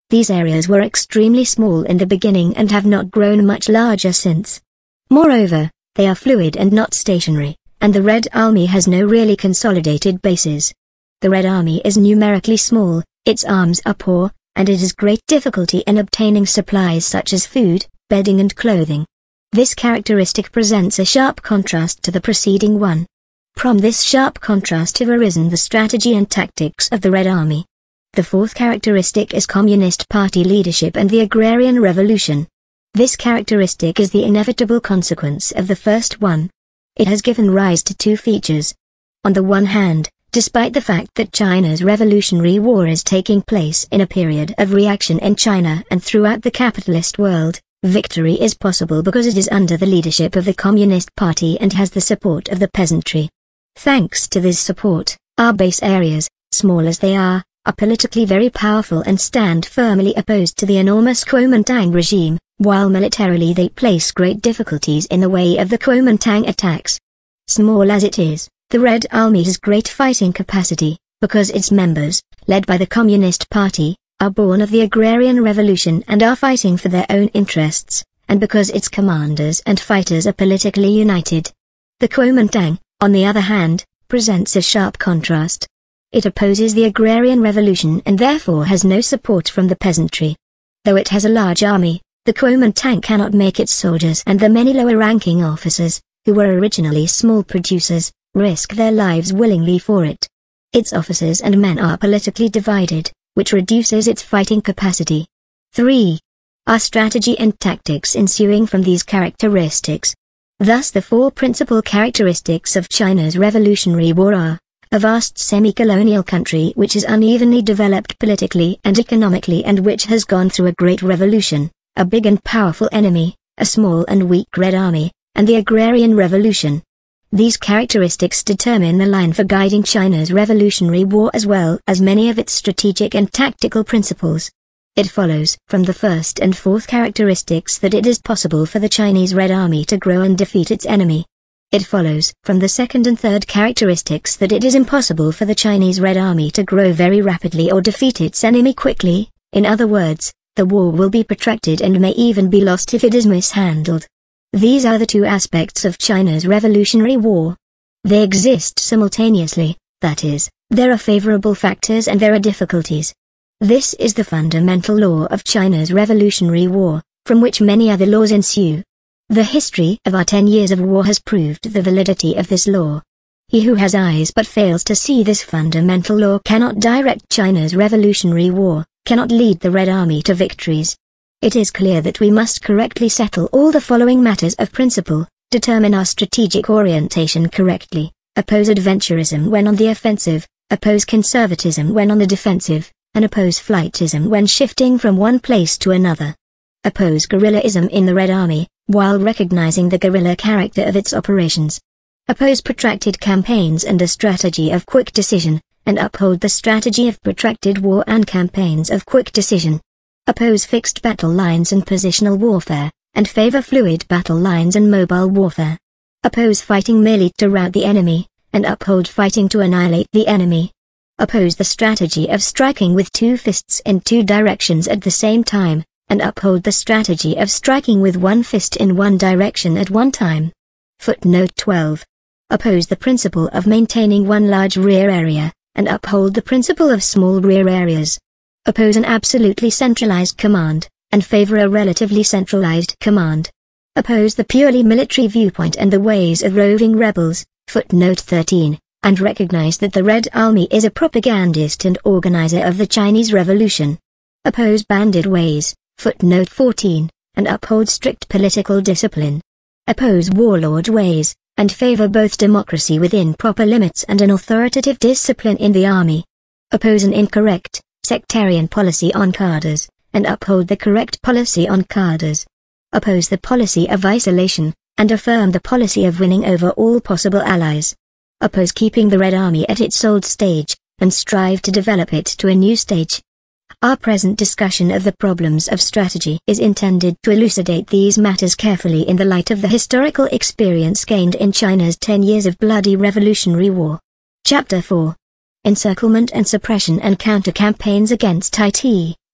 Speaker 1: These areas were extremely small in the beginning and have not grown much larger since. Moreover, they are fluid and not stationary, and the Red Army has no really consolidated bases. The Red Army is numerically small, its arms are poor, and it has great difficulty in obtaining supplies such as food, bedding and clothing. This characteristic presents a sharp contrast to the preceding one. From this sharp contrast have arisen the strategy and tactics of the Red Army. The fourth characteristic is Communist Party leadership and the agrarian revolution. This characteristic is the inevitable consequence of the first one. It has given rise to two features. On the one hand, despite the fact that China's Revolutionary War is taking place in a period of reaction in China and throughout the capitalist world, victory is possible because it is under the leadership of the Communist Party and has the support of the peasantry. Thanks to this support, our base areas, small as they are politically very powerful and stand firmly opposed to the enormous Kuomintang regime, while militarily they place great difficulties in the way of the Kuomintang attacks. Small as it is, the Red Army has great fighting capacity, because its members, led by the Communist Party, are born of the agrarian revolution and are fighting for their own interests, and because its commanders and fighters are politically united. The Kuomintang, on the other hand, presents a sharp contrast. It opposes the agrarian revolution and therefore has no support from the peasantry. Though it has a large army, the Kuomintang cannot make its soldiers and the many lower-ranking officers, who were originally small producers, risk their lives willingly for it. Its officers and men are politically divided, which reduces its fighting capacity. 3. Our strategy and tactics ensuing from these characteristics. Thus the four principal characteristics of China's Revolutionary War are: a vast semi-colonial country which is unevenly developed politically and economically and which has gone through a great revolution, a big and powerful enemy, a small and weak Red Army, and the agrarian revolution. These characteristics determine the line for guiding China's Revolutionary War as well as many of its strategic and tactical principles. It follows from the first and fourth characteristics that it is possible for the Chinese Red Army to grow and defeat its enemy. It follows from the second and third characteristics that it is impossible for the Chinese Red Army to grow very rapidly or defeat its enemy quickly. In other words, the war will be protracted and may even be lost if it is mishandled. These are the two aspects of China's Revolutionary War. They exist simultaneously, that is, there are favorable factors and there are difficulties. This is the fundamental law of China's Revolutionary War, from which many other laws ensue. The history of our 10 years of war has proved the validity of this law. He who has eyes but fails to see this fundamental law cannot direct China's Revolutionary War, cannot lead the Red Army to victories. It is clear that we must correctly settle all the following matters of principle: determine our strategic orientation correctly, oppose adventurism when on the offensive, oppose conservatism when on the defensive, and oppose flightism when shifting from one place to another. Oppose guerrillaism in the Red Army, while recognizing the guerrilla character of its operations. Oppose protracted campaigns and a strategy of quick decision, and uphold the strategy of protracted war and campaigns of quick decision. Oppose fixed battle lines and positional warfare, and favor fluid battle lines and mobile warfare. Oppose fighting merely to rout the enemy, and uphold fighting to annihilate the enemy. Oppose the strategy of striking with two fists in two directions at the same time, and uphold the strategy of striking with one fist in one direction at one time. Footnote 12. Oppose the principle of maintaining one large rear area, and uphold the principle of small rear areas. Oppose an absolutely centralized command, and favor a relatively centralized command. Oppose the purely military viewpoint and the ways of roving rebels. Footnote 13. And recognize that the Red Army is a propagandist and organizer of the Chinese Revolution. Oppose bandit ways. Footnote 14, and uphold strict political discipline. Oppose warlord ways, and favor both democracy within proper limits and an authoritative discipline in the army. Oppose an incorrect, sectarian policy on cadres, and uphold the correct policy on cadres. Oppose the policy of isolation, and affirm the policy of winning over all possible allies. Oppose keeping the Red Army at its old stage, and strive to develop it to a new stage. Our present discussion of the problems of strategy is intended to elucidate these matters carefully in the light of the historical experience gained in China's 10 years of bloody revolutionary war. Chapter 4. Encirclement and Suppression and Counter-Campaigns against IT.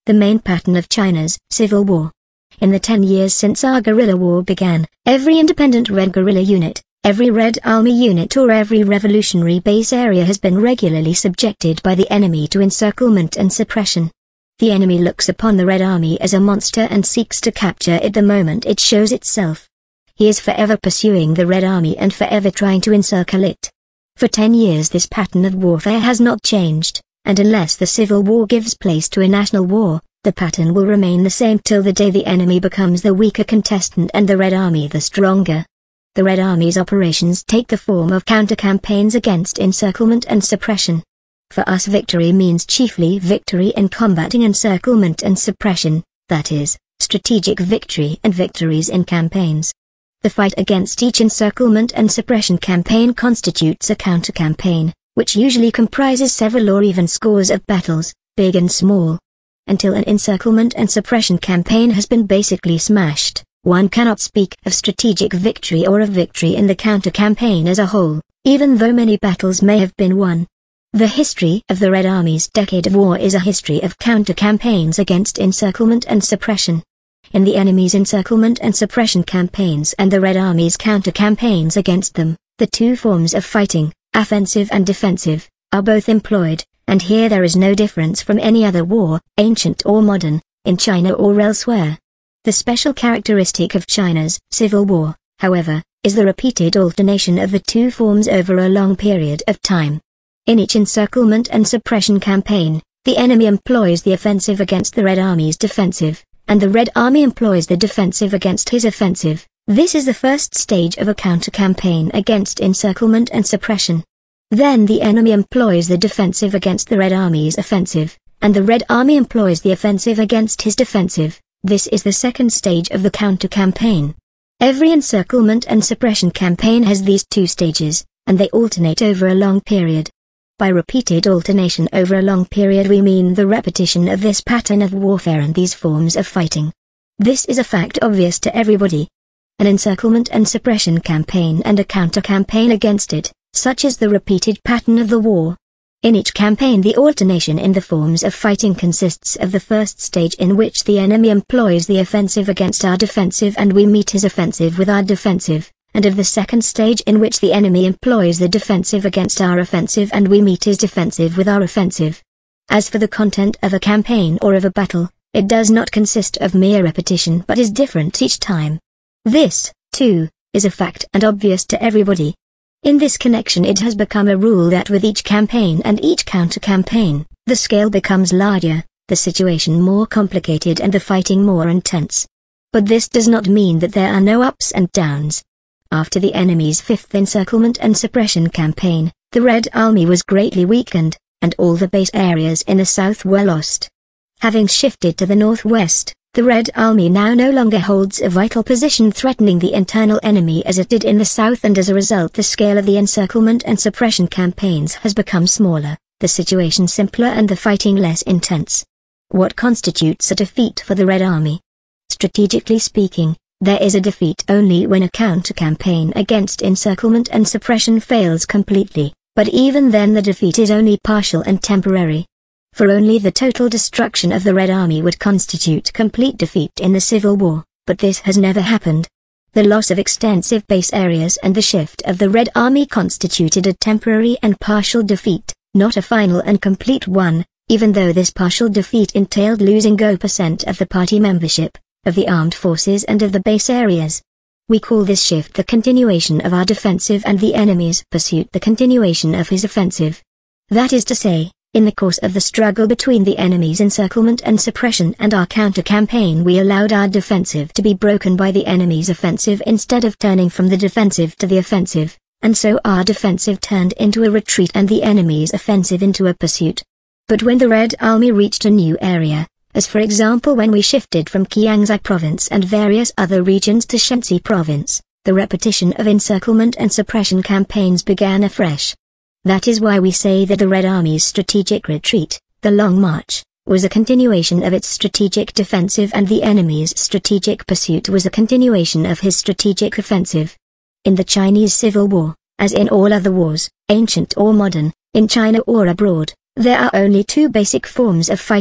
Speaker 1: The main pattern of China's civil war. In the 10 years since our guerrilla war began, every independent Red guerrilla unit, every Red Army unit or every revolutionary base area has been regularly subjected by the enemy to encirclement and suppression. The enemy looks upon the Red Army as a monster and seeks to capture it the moment it shows itself. He is forever pursuing the Red Army and forever trying to encircle it. For 10 years this pattern of warfare has not changed, and unless the civil war gives place to a national war, the pattern will remain the same till the day the enemy becomes the weaker contestant and the Red Army the stronger. The Red Army's operations take the form of counter-campaigns against encirclement and suppression. For us victory means chiefly victory in combating encirclement and suppression, that is, strategic victory and victories in campaigns. The fight against each encirclement and suppression campaign constitutes a counter-campaign, which usually comprises several or even scores of battles, big and small. Until an encirclement and suppression campaign has been basically smashed, one cannot speak of strategic victory or of victory in the counter-campaign as a whole, even though many battles may have been won. The history of the Red Army's decade of war is a history of counter-campaigns against encirclement and suppression. In the enemy's encirclement and suppression campaigns and the Red Army's counter-campaigns against them, the two forms of fighting, offensive and defensive, are both employed, and here there is no difference from any other war, ancient or modern, in China or elsewhere. The special characteristic of China's civil war, however, is the repeated alternation of the two forms over a long period of time. In each encirclement and suppression campaign, the enemy employs the offensive against the Red Army's defensive, and the Red Army employs the defensive against his offensive. This is the first stage of a counter-campaign against encirclement and suppression. Then the enemy employs the defensive against the Red Army's offensive, and the Red Army employs the offensive against his defensive. This is the second stage of the counter-campaign. Every encirclement and suppression campaign has these two stages, and they alternate over a long period. By repeated alternation over a long period we mean the repetition of this pattern of warfare and these forms of fighting. This is a fact obvious to everybody. An encirclement and suppression campaign and a counter-campaign against it, such is the repeated pattern of the war. In each campaign the alternation in the forms of fighting consists of the first stage in which the enemy employs the offensive against our defensive and we meet his offensive with our defensive, and of the second stage in which the enemy employs the defensive against our offensive and we meet his defensive with our offensive. As for the content of a campaign or of a battle, it does not consist of mere repetition but is different each time. This, too, is a fact and obvious to everybody. In this connection it has become a rule that with each campaign and each counter-campaign, the scale becomes larger, the situation more complicated and the fighting more intense. But this does not mean that there are no ups and downs. After the enemy's fifth encirclement and suppression campaign, the Red Army was greatly weakened, and all the base areas in the south were lost. Having shifted to the northwest, the Red Army now no longer holds a vital position threatening the internal enemy as it did in the south, and as a result the scale of the encirclement and suppression campaigns has become smaller, the situation simpler and the fighting less intense. What constitutes a defeat for the Red Army? Strategically speaking, there is a defeat only when a counter-campaign against encirclement and suppression fails completely, but even then the defeat is only partial and temporary. For only the total destruction of the Red Army would constitute complete defeat in the Civil War, but this has never happened. The loss of extensive base areas and the shift of the Red Army constituted a temporary and partial defeat, not a final and complete one, even though this partial defeat entailed losing 0% of the party membership, of the armed forces and of the base areas. We call this shift the continuation of our defensive and the enemy's pursuit the continuation of his offensive. That is to say, in the course of the struggle between the enemy's encirclement and suppression and our counter-campaign we allowed our defensive to be broken by the enemy's offensive instead of turning from the defensive to the offensive, and so our defensive turned into a retreat and the enemy's offensive into a pursuit. But when the Red Army reached a new area, as for example when we shifted from Kiangsi province and various other regions to Shenxi province, the repetition of encirclement and suppression campaigns began afresh. That is why we say that the Red Army's strategic retreat, the Long March, was a continuation of its strategic defensive and the enemy's strategic pursuit was a continuation of his strategic offensive. In the Chinese Civil War, as in all other wars, ancient or modern, in China or abroad, there are only two basic forms of fighting,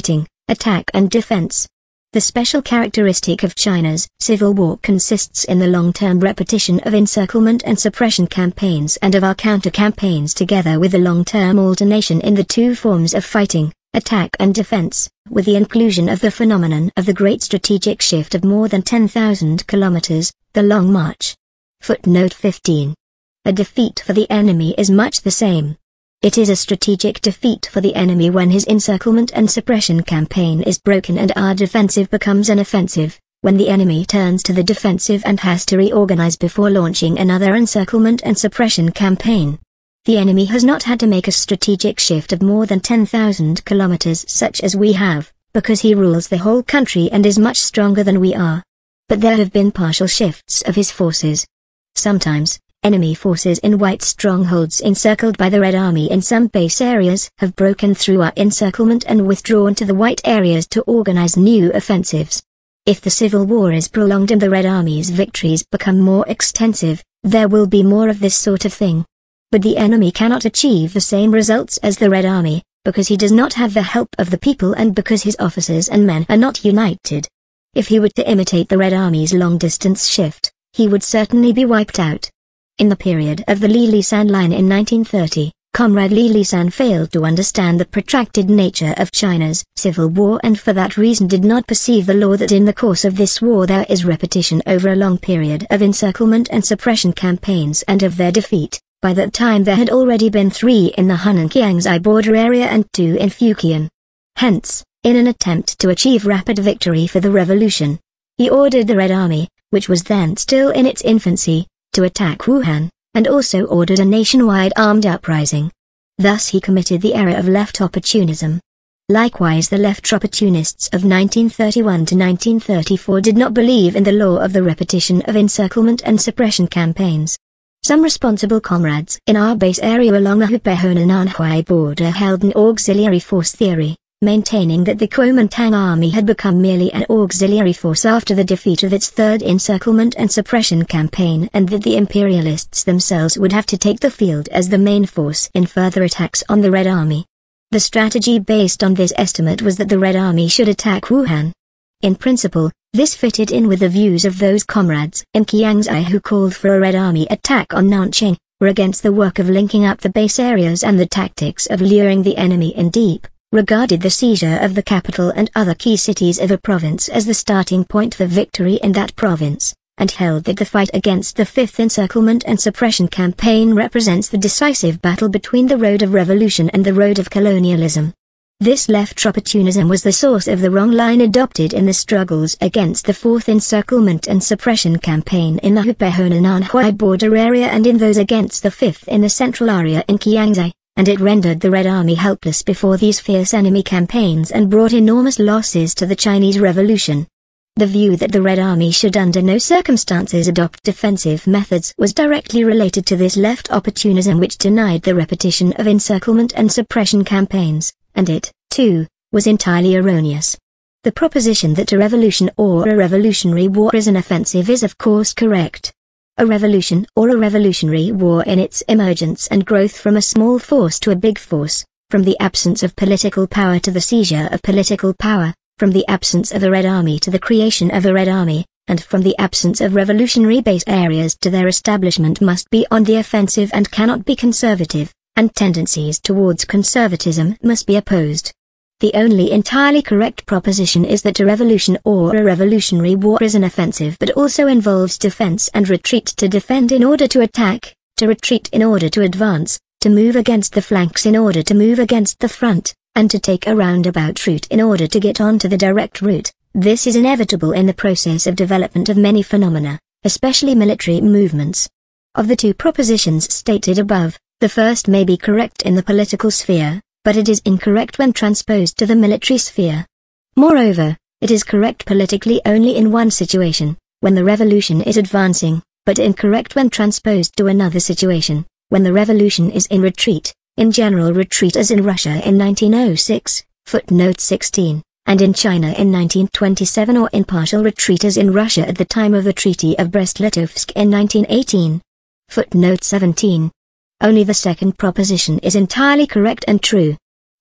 Speaker 1: Attack and defense. The special characteristic of China's civil war consists in the long-term repetition of encirclement and suppression campaigns and of our counter-campaigns, together with the long-term alternation in the two forms of fighting, attack and defense, with the inclusion of the phenomenon of the great strategic shift of more than 10,000 kilometers, the Long March. Footnote 15. A defeat for the enemy is much the same. It is a strategic defeat for the enemy when his encirclement and suppression campaign is broken and our defensive becomes an offensive, when the enemy turns to the defensive and has to reorganize before launching another encirclement and suppression campaign. The enemy has not had to make a strategic shift of more than 10,000 kilometers such as we have, because he rules the whole country and is much stronger than we are. But there have been partial shifts of his forces. Sometimes, enemy forces in white strongholds encircled by the Red Army in some base areas have broken through our encirclement and withdrawn to the white areas to organize new offensives. If the civil war is prolonged and the Red Army's victories become more extensive, there will be more of this sort of thing. But the enemy cannot achieve the same results as the Red Army, because he does not have the help of the people and because his officers and men are not united. If he were to imitate the Red Army's long-distance shift, he would certainly be wiped out. In the period of the Li-San line in 1930, Comrade Li-San failed to understand the protracted nature of China's civil war and for that reason did not perceive the law that in the course of this war there is repetition over a long period of encirclement and suppression campaigns and of their defeat. By that time there had already been 3 in the Hunan-Kiangsi border area and 2 in Fujian. Hence, in an attempt to achieve rapid victory for the revolution, he ordered the Red Army, which was then still in its infancy, to attack Wuhan, and also ordered a nationwide armed uprising. Thus he committed the error of left opportunism. Likewise the left opportunists of 1931 to 1934 did not believe in the law of the repetition of encirclement and suppression campaigns. Some responsible comrades in our base area along the Hubei-Hunan-Anhui border held an auxiliary force theory, maintaining that the Kuomintang army had become merely an auxiliary force after the defeat of its third encirclement and suppression campaign and that the imperialists themselves would have to take the field as the main force in further attacks on the Red Army. The strategy based on this estimate was that the Red Army should attack Wuhan. In principle, this fitted in with the views of those comrades in Kiangsi who called for a Red Army attack on Nanjing, were against the work of linking up the base areas and the tactics of luring the enemy in deep, regarded the seizure of the capital and other key cities of a province as the starting point for victory in that province, and held that the fight against the fifth encirclement and suppression campaign represents the decisive battle between the road of revolution and the road of colonialism. This left opportunism was the source of the wrong line adopted in the struggles against the fourth encirclement and suppression campaign in the Hubei-Hunan-Anhui border area and in those against the fifth in the central area in Kiangsi, and it rendered the Red Army helpless before these fierce enemy campaigns and brought enormous losses to the Chinese Revolution. The view that the Red Army should under no circumstances adopt defensive methods was directly related to this left opportunism which denied the repetition of encirclement and suppression campaigns, and it, too, was entirely erroneous. The proposition that a revolution or a revolutionary war is an offensive is of course correct. A revolution or a revolutionary war in its emergence and growth from a small force to a big force, from the absence of political power to the seizure of political power, from the absence of a Red Army to the creation of a Red Army, and from the absence of revolutionary base areas to their establishment must be on the offensive and cannot be conservative, and tendencies towards conservatism must be opposed. The only entirely correct proposition is that a revolution or a revolutionary war is an offensive but also involves defense and retreat, to defend in order to attack, to retreat in order to advance, to move against the flanks in order to move against the front, and to take a roundabout route in order to get onto the direct route. This is inevitable in the process of development of many phenomena, especially military movements. Of the two propositions stated above, the first may be correct in the political sphere, but it is incorrect when transposed to the military sphere. Moreover, it is correct politically only in one situation, when the revolution is advancing, but incorrect when transposed to another situation, when the revolution is in retreat, in general retreat as in Russia in 1906, footnote 16, and in China in 1927, or in partial retreat as in Russia at the time of the Treaty of Brest-Litovsk in 1918. Footnote 17. Only the second proposition is entirely correct and true.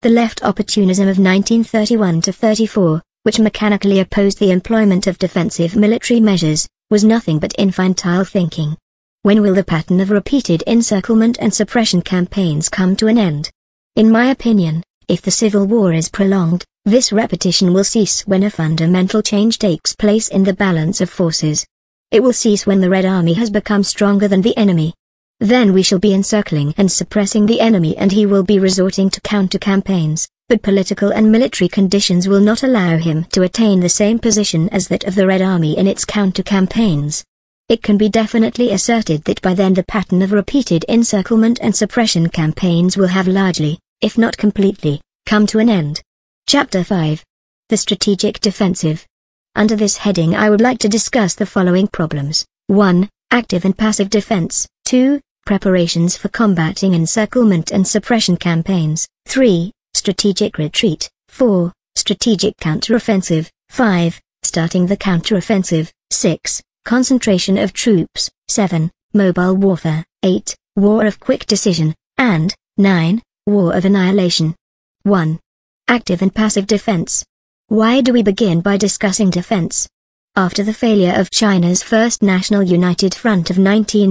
Speaker 1: The left opportunism of 1931-34, which mechanically opposed the employment of defensive military measures, was nothing but infantile thinking. When will the pattern of repeated encirclement and suppression campaigns come to an end? In my opinion, if the civil war is prolonged, this repetition will cease when a fundamental change takes place in the balance of forces. It will cease when the Red Army has become stronger than the enemy. Then we shall be encircling and suppressing the enemy and he will be resorting to counter-campaigns, but political and military conditions will not allow him to attain the same position as that of the Red Army in its counter-campaigns. It can be definitely asserted that by then the pattern of repeated encirclement and suppression campaigns will have largely, if not completely, come to an end. Chapter 5. The Strategic Defensive. Under this heading I would like to discuss the following problems. 1. Active and passive defense. 2. Preparations for combating encirclement and suppression campaigns. 3. Strategic retreat. 4. Strategic counteroffensive. 5. Starting the counteroffensive. 6. Concentration of troops. 7. Mobile warfare. 8. War of quick decision. And 9. War of annihilation. 1. Active and passive defense. Why do we begin by discussing defense? After the failure of China's First National United Front of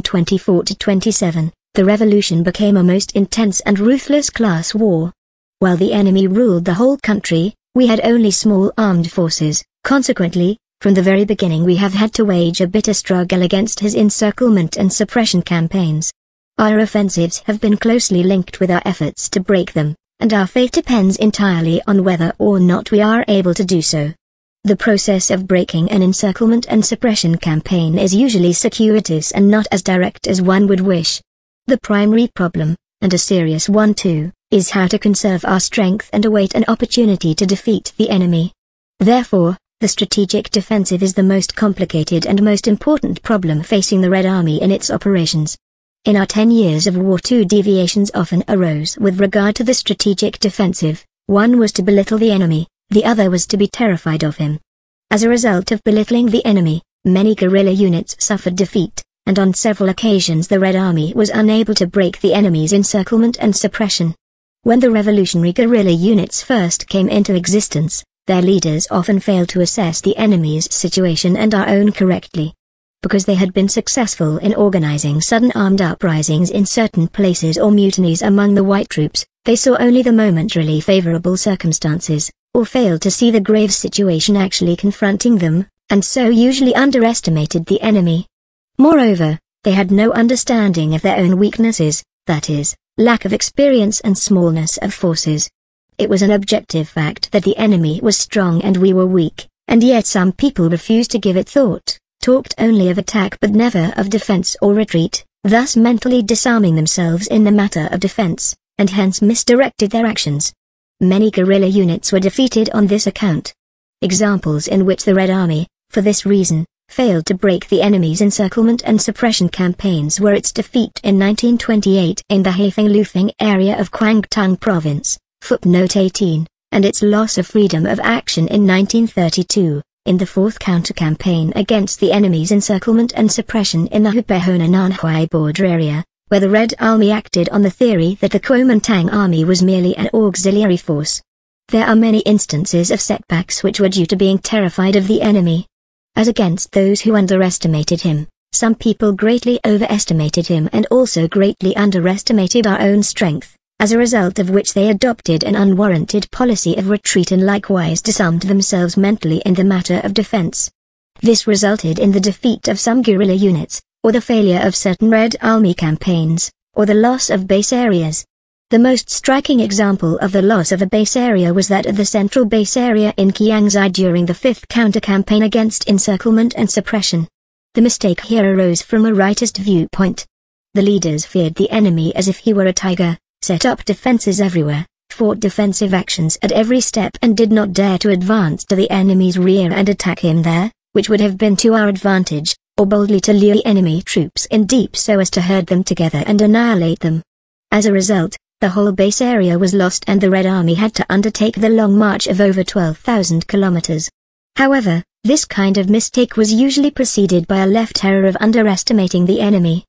Speaker 1: 1924-27, the revolution became a most intense and ruthless class war. While the enemy ruled the whole country, we had only small armed forces. Consequently, from the very beginning we have had to wage a bitter struggle against his encirclement and suppression campaigns. Our offensives have been closely linked with our efforts to break them, and our fate depends entirely on whether or not we are able to do so. The process of breaking an encirclement and suppression campaign is usually circuitous and not as direct as one would wish. The primary problem, and a serious one too, is how to conserve our strength and await an opportunity to defeat the enemy. Therefore, the strategic defensive is the most complicated and most important problem facing the Red Army in its operations. In our 10 years of war, two deviations often arose with regard to the strategic defensive. One was to belittle the enemy, the other was to be terrified of him. As a result of belittling the enemy, many guerrilla units suffered defeat, and on several occasions the Red Army was unable to break the enemy's encirclement and suppression. When the revolutionary guerrilla units first came into existence, their leaders often failed to assess the enemy's situation and our own correctly. Because they had been successful in organizing sudden armed uprisings in certain places or mutinies among the white troops, they saw only the momentarily favorable circumstances, or failed to see the grave situation actually confronting them, and so usually underestimated the enemy. Moreover, they had no understanding of their own weaknesses, that is, lack of experience and smallness of forces. It was an objective fact that the enemy was strong and we were weak, and yet some people refused to give it thought, talked only of attack but never of defense or retreat, thus mentally disarming themselves in the matter of defense, and hence misdirected their actions. Many guerrilla units were defeated on this account. Examples in which the Red Army, for this reason, failed to break the enemy's encirclement and suppression campaigns were its defeat in 1928 in the Haifeng-Lufeng area of Kwangtung Province, footnote 18, and its loss of freedom of action in 1932. In the fourth counter-campaign against the enemy's encirclement and suppression in the Hubei-Henan-Anhui border area, where the Red Army acted on the theory that the Kuomintang army was merely an auxiliary force. There are many instances of setbacks which were due to being terrified of the enemy. As against those who underestimated him, some people greatly overestimated him and also greatly underestimated our own strength, as a result of which they adopted an unwarranted policy of retreat and likewise disarmed themselves mentally in the matter of defense. This resulted in the defeat of some guerrilla units, or the failure of certain Red Army campaigns, or the loss of base areas. The most striking example of the loss of a base area was that of the central base area in Kiangzhou during the fifth counter-campaign against encirclement and suppression. The mistake here arose from a rightist viewpoint. The leaders feared the enemy as if he were a tiger, set up defenses everywhere, fought defensive actions at every step and did not dare to advance to the enemy's rear and attack him there, which would have been to our advantage, or boldly to lure enemy troops in deep so as to herd them together and annihilate them. As a result, the whole base area was lost and the Red Army had to undertake the long march of over 12,000 kilometers. However, this kind of mistake was usually preceded by a left error of underestimating the enemy.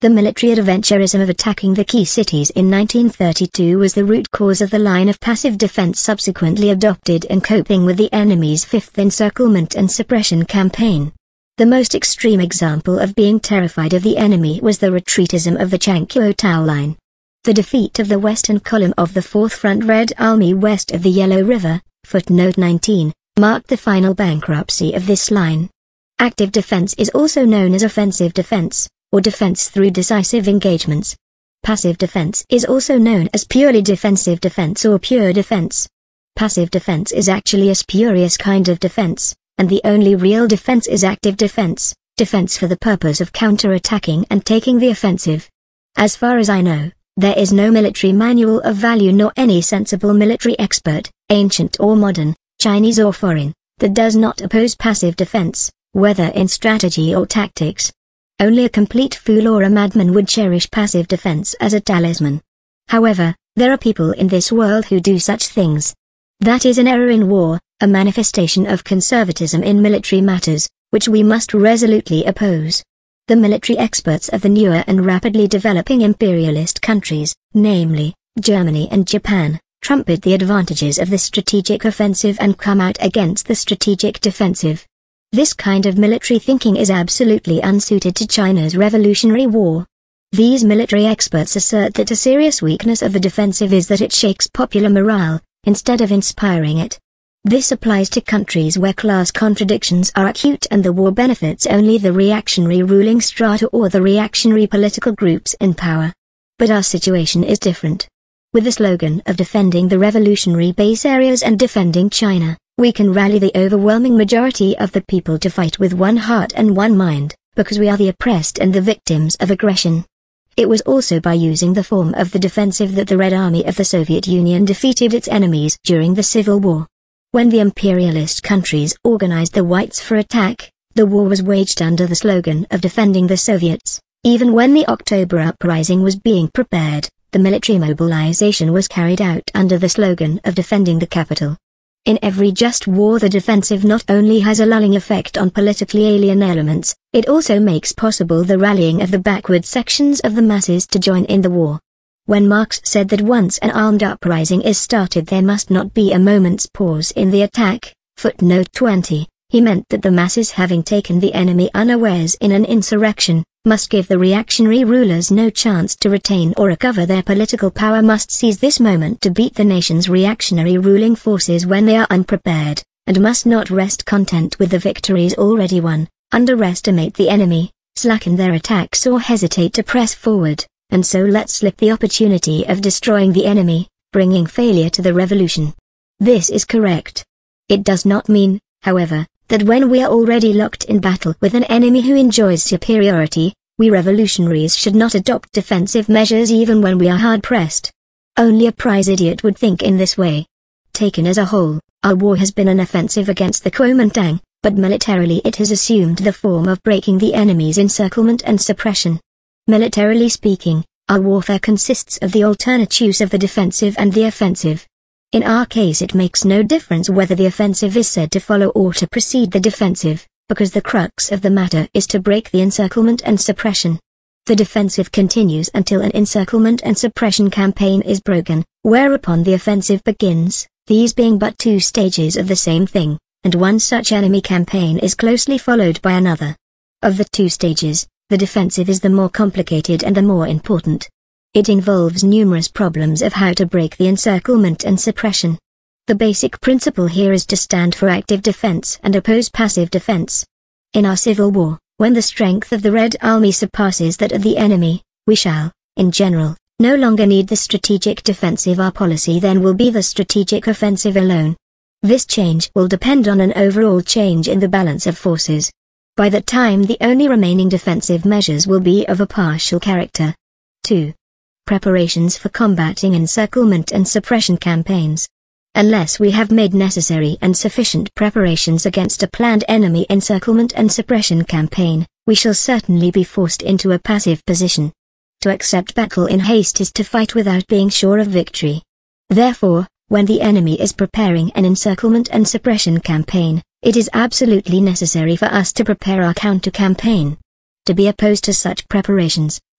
Speaker 1: The military adventurism of attacking the key cities in 1932 was the root cause of the line of passive defense subsequently adopted in coping with the enemy's fifth encirclement and suppression campaign. The most extreme example of being terrified of the enemy was the retreatism of the Changqiu line. The defeat of the western column of the 4th Front Red Army west of the Yellow River, footnote 19, marked the final bankruptcy of this line. Active defense is also known as offensive defense, or defense through decisive engagements. Passive defense is also known as purely defensive defense or pure defense. Passive defense is actually a spurious kind of defense, and the only real defense is active defense, defense for the purpose of counter-attacking and taking the offensive. As far as I know, there is no military manual of value nor any sensible military expert, ancient or modern, Chinese or foreign, that does not oppose passive defense, whether in strategy or tactics. Only a complete fool or a madman would cherish passive defense as a talisman. However, there are people in this world who do such things. That is an error in war, a manifestation of conservatism in military matters, which we must resolutely oppose. The military experts of the newer and rapidly developing imperialist countries, namely, Germany and Japan, trumpet the advantages of the strategic offensive and come out against the strategic defensive. This kind of military thinking is absolutely unsuited to China's Revolutionary War. These military experts assert that a serious weakness of the defensive is that it shakes popular morale, instead of inspiring it. This applies to countries where class contradictions are acute and the war benefits only the reactionary ruling strata or the reactionary political groups in power. But our situation is different. With the slogan of defending the revolutionary base areas and defending China, we can rally the overwhelming majority of the people to fight with one heart and one mind, because we are the oppressed and the victims of aggression. It was also by using the form of the defensive that the Red Army of the Soviet Union defeated its enemies during the Civil War. When the imperialist countries organized the whites for attack, the war was waged under the slogan of defending the Soviets. Even when the October uprising was being prepared, the military mobilization was carried out under the slogan of defending the capital. In every just war, the defensive not only has a lulling effect on politically alien elements, it also makes possible the rallying of the backward sections of the masses to join in the war. When Marx said that once an armed uprising is started there must not be a moment's pause in the attack, footnote 20, he meant that the masses, having taken the enemy unawares in an insurrection, must give the reactionary rulers no chance to retain or recover their political power, must seize this moment to beat the nation's reactionary ruling forces when they are unprepared, and must not rest content with the victories already won, underestimate the enemy, slacken their attacks or hesitate to press forward, and so let slip the opportunity of destroying the enemy, bringing failure to the revolution. This is correct. It does not mean, however, that when we are already locked in battle with an enemy who enjoys superiority, we revolutionaries should not adopt defensive measures even when we are hard-pressed. Only a prize idiot would think in this way. Taken as a whole, our war has been an offensive against the Kuomintang, but militarily it has assumed the form of breaking the enemy's encirclement and suppression. Militarily speaking, our warfare consists of the alternate use of the defensive and the offensive. In our case it makes no difference whether the offensive is said to follow or to precede the defensive, because the crux of the matter is to break the encirclement and suppression. The defensive continues until an encirclement and suppression campaign is broken, whereupon the offensive begins, these being but two stages of the same thing, and one such enemy campaign is closely followed by another. Of the two stages, the defensive is the more complicated and the more important. It involves numerous problems of how to break the encirclement and suppression. The basic principle here is to stand for active defense and oppose passive defense. In our civil war, when the strength of the Red Army surpasses that of the enemy, we shall, in general, no longer need the strategic defensive. Our policy then will be the strategic offensive alone. This change will depend on an overall change in the balance of forces. By that time the only remaining defensive measures will be of a partial character. 2. Preparations for combating encirclement and suppression campaigns. Unless we have made necessary and sufficient preparations against a planned enemy encirclement and suppression campaign, we shall certainly be forced into a passive position. To accept battle in haste is to fight without being sure of victory. Therefore, when the enemy is preparing an encirclement and suppression campaign, it is absolutely necessary for us to prepare our counter-campaign. To be opposed to such preparations,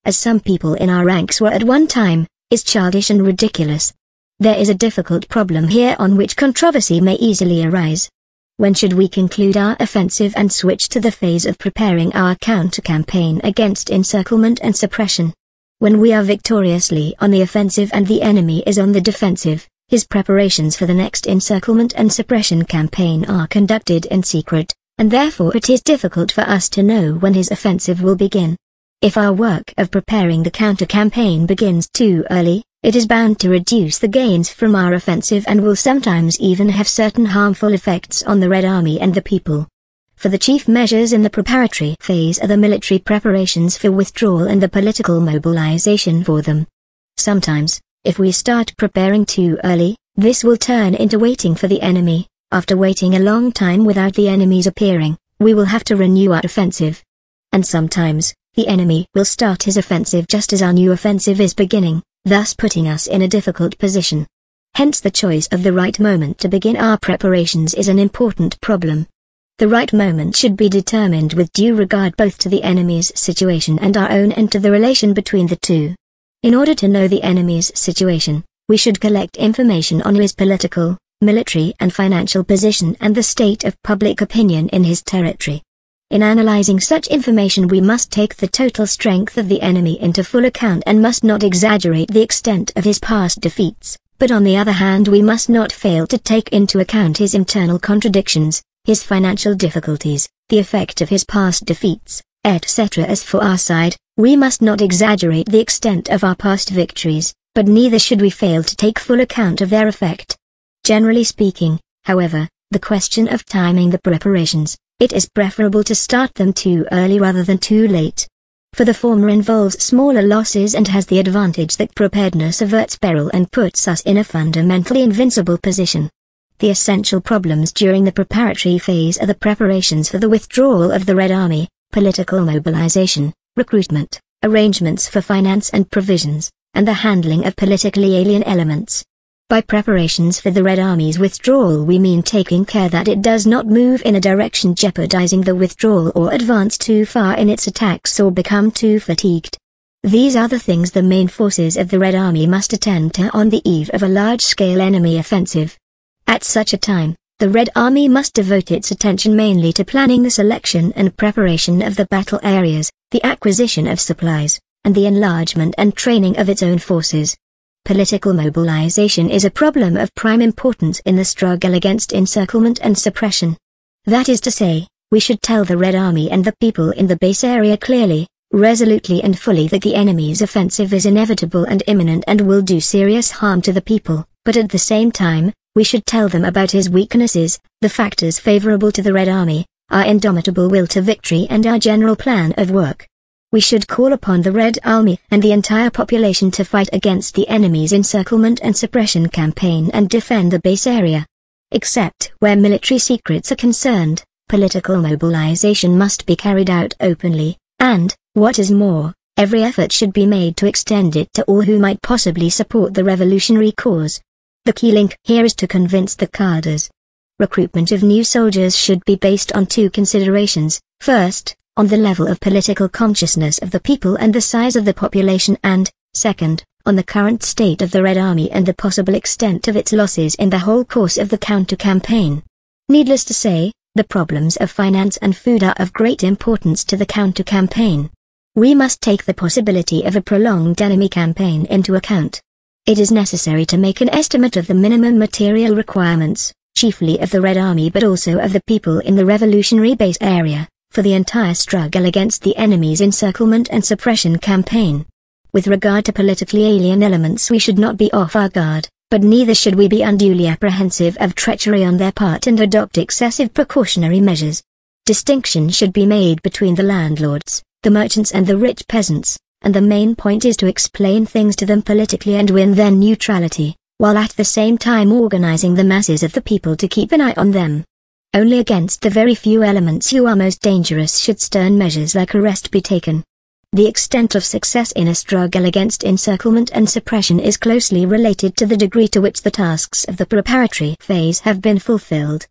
Speaker 1: as some people in our ranks were at one time, is childish and ridiculous. There is a difficult problem here on which controversy may easily arise. When should we conclude our offensive and switch to the phase of preparing our counter-campaign against encirclement and suppression? When we are victoriously on the offensive and the enemy is on the defensive, his preparations for the next encirclement and suppression campaign are conducted in secret, and therefore it is difficult for us to know when his offensive will begin. If our work of preparing the counter-campaign begins too early, it is bound to reduce the gains from our offensive and will sometimes even have certain harmful effects on the Red Army and the people. For the chief measures in the preparatory phase are the military preparations for withdrawal and the political mobilization for them. Sometimes, if we start preparing too early, this will turn into waiting for the enemy. After waiting a long time without the enemy's appearing, we will have to renew our offensive. And sometimes, the enemy will start his offensive just as our new offensive is beginning, thus putting us in a difficult position. Hence the choice of the right moment to begin our preparations is an important problem. The right moment should be determined with due regard both to the enemy's situation and our own and to the relation between the two. In order to know the enemy's situation, we should collect information on his political, military and financial position and the state of public opinion in his territory. In analyzing such information we must take the total strength of the enemy into full account and must not exaggerate the extent of his past defeats, but on the other hand we must not fail to take into account his internal contradictions, his financial difficulties, the effect of his past defeats, etc. As for our side, we must not exaggerate the extent of our past victories, but neither should we fail to take full account of their effect. Generally speaking, however, the question of timing the preparations, it is preferable to start them too early rather than too late. For the former involves smaller losses and has the advantage that preparedness averts peril and puts us in a fundamentally invincible position. The essential problems during the preparatory phase are the preparations for the withdrawal of the Red Army, political mobilization, recruitment, arrangements for finance and provisions, and the handling of politically alien elements. By preparations for the Red Army's withdrawal we mean taking care that it does not move in a direction jeopardizing the withdrawal or advance too far in its attacks or become too fatigued. These are the things the main forces of the Red Army must attend to on the eve of a large-scale enemy offensive. At such a time, the Red Army must devote its attention mainly to planning the selection and preparation of the battle areas, the acquisition of supplies, and the enlargement and training of its own forces. Political mobilization is a problem of prime importance in the struggle against encirclement and suppression. That is to say, we should tell the Red Army and the people in the base area clearly, resolutely and fully that the enemy's offensive is inevitable and imminent and will do serious harm to the people, but at the same time, we should tell them about his weaknesses, the factors favorable to the Red Army, our indomitable will to victory and our general plan of work. We should call upon the Red Army and the entire population to fight against the enemy's encirclement and suppression campaign and defend the base area. Except where military secrets are concerned, political mobilization must be carried out openly, and, what is more, every effort should be made to extend it to all who might possibly support the revolutionary cause. The key link here is to convince the cadres. Recruitment of new soldiers should be based on two considerations: first, on the level of political consciousness of the people and the size of the population, and, second, on the current state of the Red Army and the possible extent of its losses in the whole course of the counter-campaign. Needless to say, the problems of finance and food are of great importance to the counter-campaign. We must take the possibility of a prolonged enemy campaign into account. It is necessary to make an estimate of the minimum material requirements, chiefly of the Red Army but also of the people in the revolutionary base area, for the entire struggle against the enemy's encirclement and suppression campaign. With regard to politically alien elements we should not be off our guard, but neither should we be unduly apprehensive of treachery on their part and adopt excessive precautionary measures. Distinction should be made between the landlords, the merchants and the rich peasants, and the main point is to explain things to them politically and win their neutrality, while at the same time organizing the masses of the people to keep an eye on them. Only against the very few elements who are most dangerous should stern measures like arrest be taken. The extent of success in a struggle against encirclement and suppression is closely related to the degree to which the tasks of the preparatory phase have been fulfilled.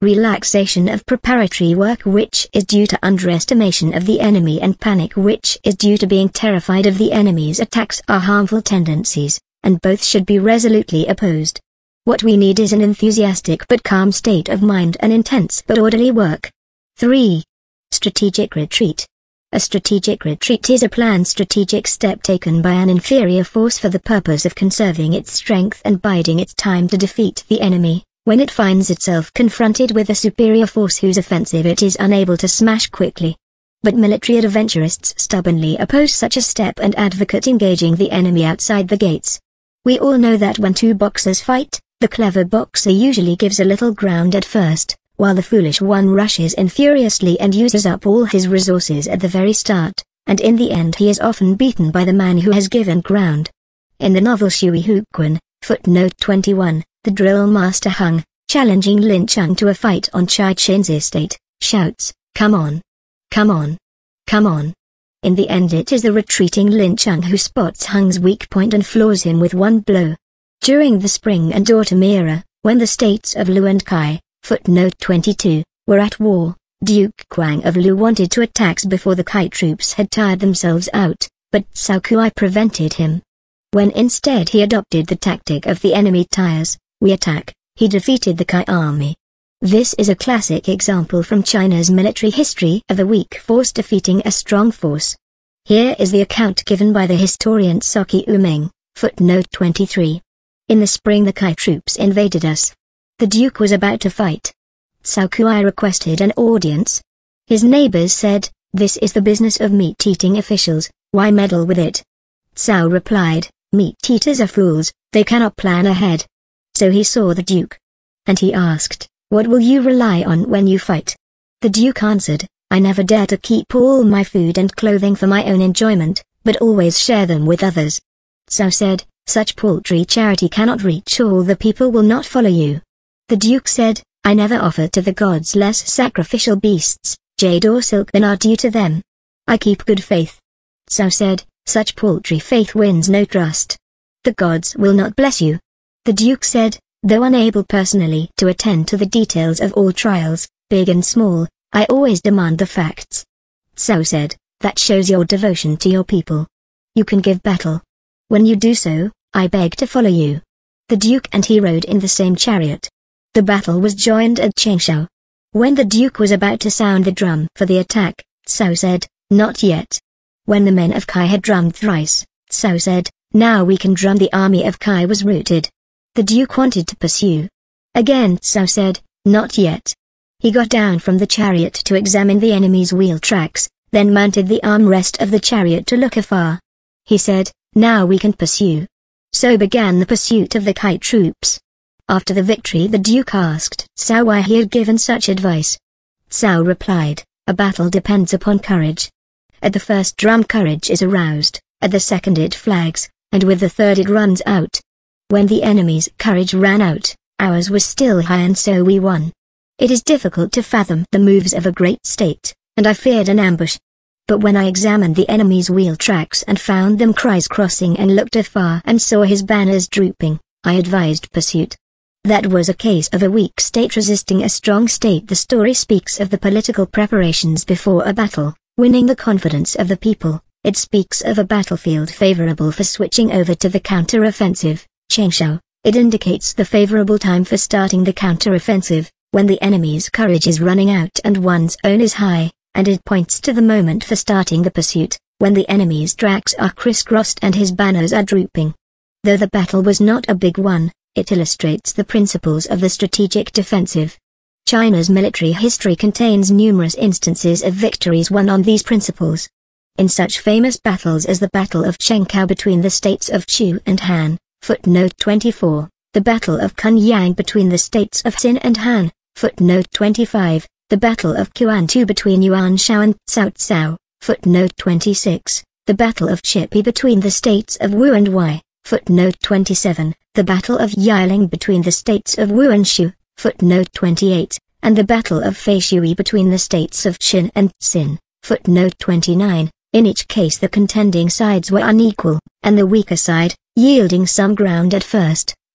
Speaker 1: relaxation of preparatory work which is due to underestimation of the enemy and panic which is due to being terrified of the enemy's attacks are harmful tendencies, and both should be resolutely opposed. What we need is an enthusiastic but calm state of mind and intense but orderly work. 3. Strategic retreat. A strategic retreat is a planned strategic step taken by an inferior force for the purpose of conserving its strength and biding its time to defeat the enemy, when it finds itself confronted with a superior force whose offensive it is unable to smash quickly. But military adventurists stubbornly oppose such a step and advocate engaging the enemy outside the gates. We all know that when two boxers fight, the clever boxer usually gives a little ground at first, while the foolish one rushes in furiously and uses up all his resources at the very start, and in the end he is often beaten by the man who has given ground. In the novel Shui Huquan, footnote 21, the drill master Hung, challenging Lin Chung to a fight on Chai Chin's estate, shouts, "Come on! Come on! Come on!" In the end it is the retreating Lin Chung who spots Hung's weak point and floors him with one blow. During the spring and autumn era, when the states of Lu and Kai, footnote 22, were at war, Duke Guang of Lu wanted to attack before the Kai troops had tired themselves out, but Cao Kuai prevented him. When instead he adopted the tactic of the enemy tires, we attack, he defeated the Kai army. This is a classic example from China's military history of a weak force defeating a strong force. Here is the account given by the historian Soki Umeng, footnote 23. In the spring the Kai troops invaded us. The Duke was about to fight. Cao Kuai requested an audience. His neighbors said, "This is the business of meat-eating officials, why meddle with it?" Cao replied, "Meat-eaters are fools, they cannot plan ahead." So he saw the Duke. And he asked, "What will you rely on when you fight?" The Duke answered, "I never dare to keep all my food and clothing for my own enjoyment, but always share them with others." Cao said, "Such paltry charity cannot reach all, the people will not follow you." The Duke said, "I never offer to the gods less sacrificial beasts, jade or silk than are due to them. I keep good faith." Cao said, "Such paltry faith wins no trust. The gods will not bless you." The Duke said, "Though unable personally to attend to the details of all trials, big and small, I always demand the facts." Cao said, "That shows your devotion to your people. You can give battle. When you do so, I beg to follow you." The Duke and he rode in the same chariot. The battle was joined at Chengshao. When the Duke was about to sound the drum for the attack, Cao said, "Not yet." When the men of Kai had drummed thrice, Cao said, "Now we can drum." The army of Kai was routed. The Duke wanted to pursue. Again Cao said, "Not yet." He got down from the chariot to examine the enemy's wheel tracks, then mounted the armrest of the chariot to look afar. He said, "Now we can pursue." So began the pursuit of the Kai troops. After the victory the Duke asked Cao why he had given such advice. Cao replied, "A battle depends upon courage. At the first drum courage is aroused, at the second it flags, and with the third it runs out. When the enemy's courage ran out, ours was still high and so we won. It is difficult to fathom the moves of a great state, and I feared an ambush. But when I examined the enemy's wheel tracks and found them criss-crossing and looked afar and saw his banners drooping, I advised pursuit. That was a case of a weak state resisting a strong state." The story speaks of the political preparations before a battle, winning the confidence of the people. It speaks of a battlefield favorable for switching over to the counter-offensive, Chengshao. It indicates the favorable time for starting the counter-offensive, when the enemy's courage is running out and one's own is high, and it points to the moment for starting the pursuit, when the enemy's tracks are crisscrossed and his banners are drooping. Though the battle was not a big one, it illustrates the principles of the strategic defensive. China's military history contains numerous instances of victories won on these principles. In such famous battles as the Battle of Chenkao between the states of Chu and Han, footnote 24, the Battle of Kunyang between the states of Xin and Han, footnote 25, the Battle of Quantu between Yuan Shao and Cao Cao, footnote 26, the Battle of Chipi between the states of Wu and Wei, footnote 27, the Battle of Yiling between the states of Wu and Shu, footnote 28, and the Battle of Feishui between the states of Qin and Xin, footnote 29. In each case the contending sides were unequal, and the weaker side, yielding some ground at first,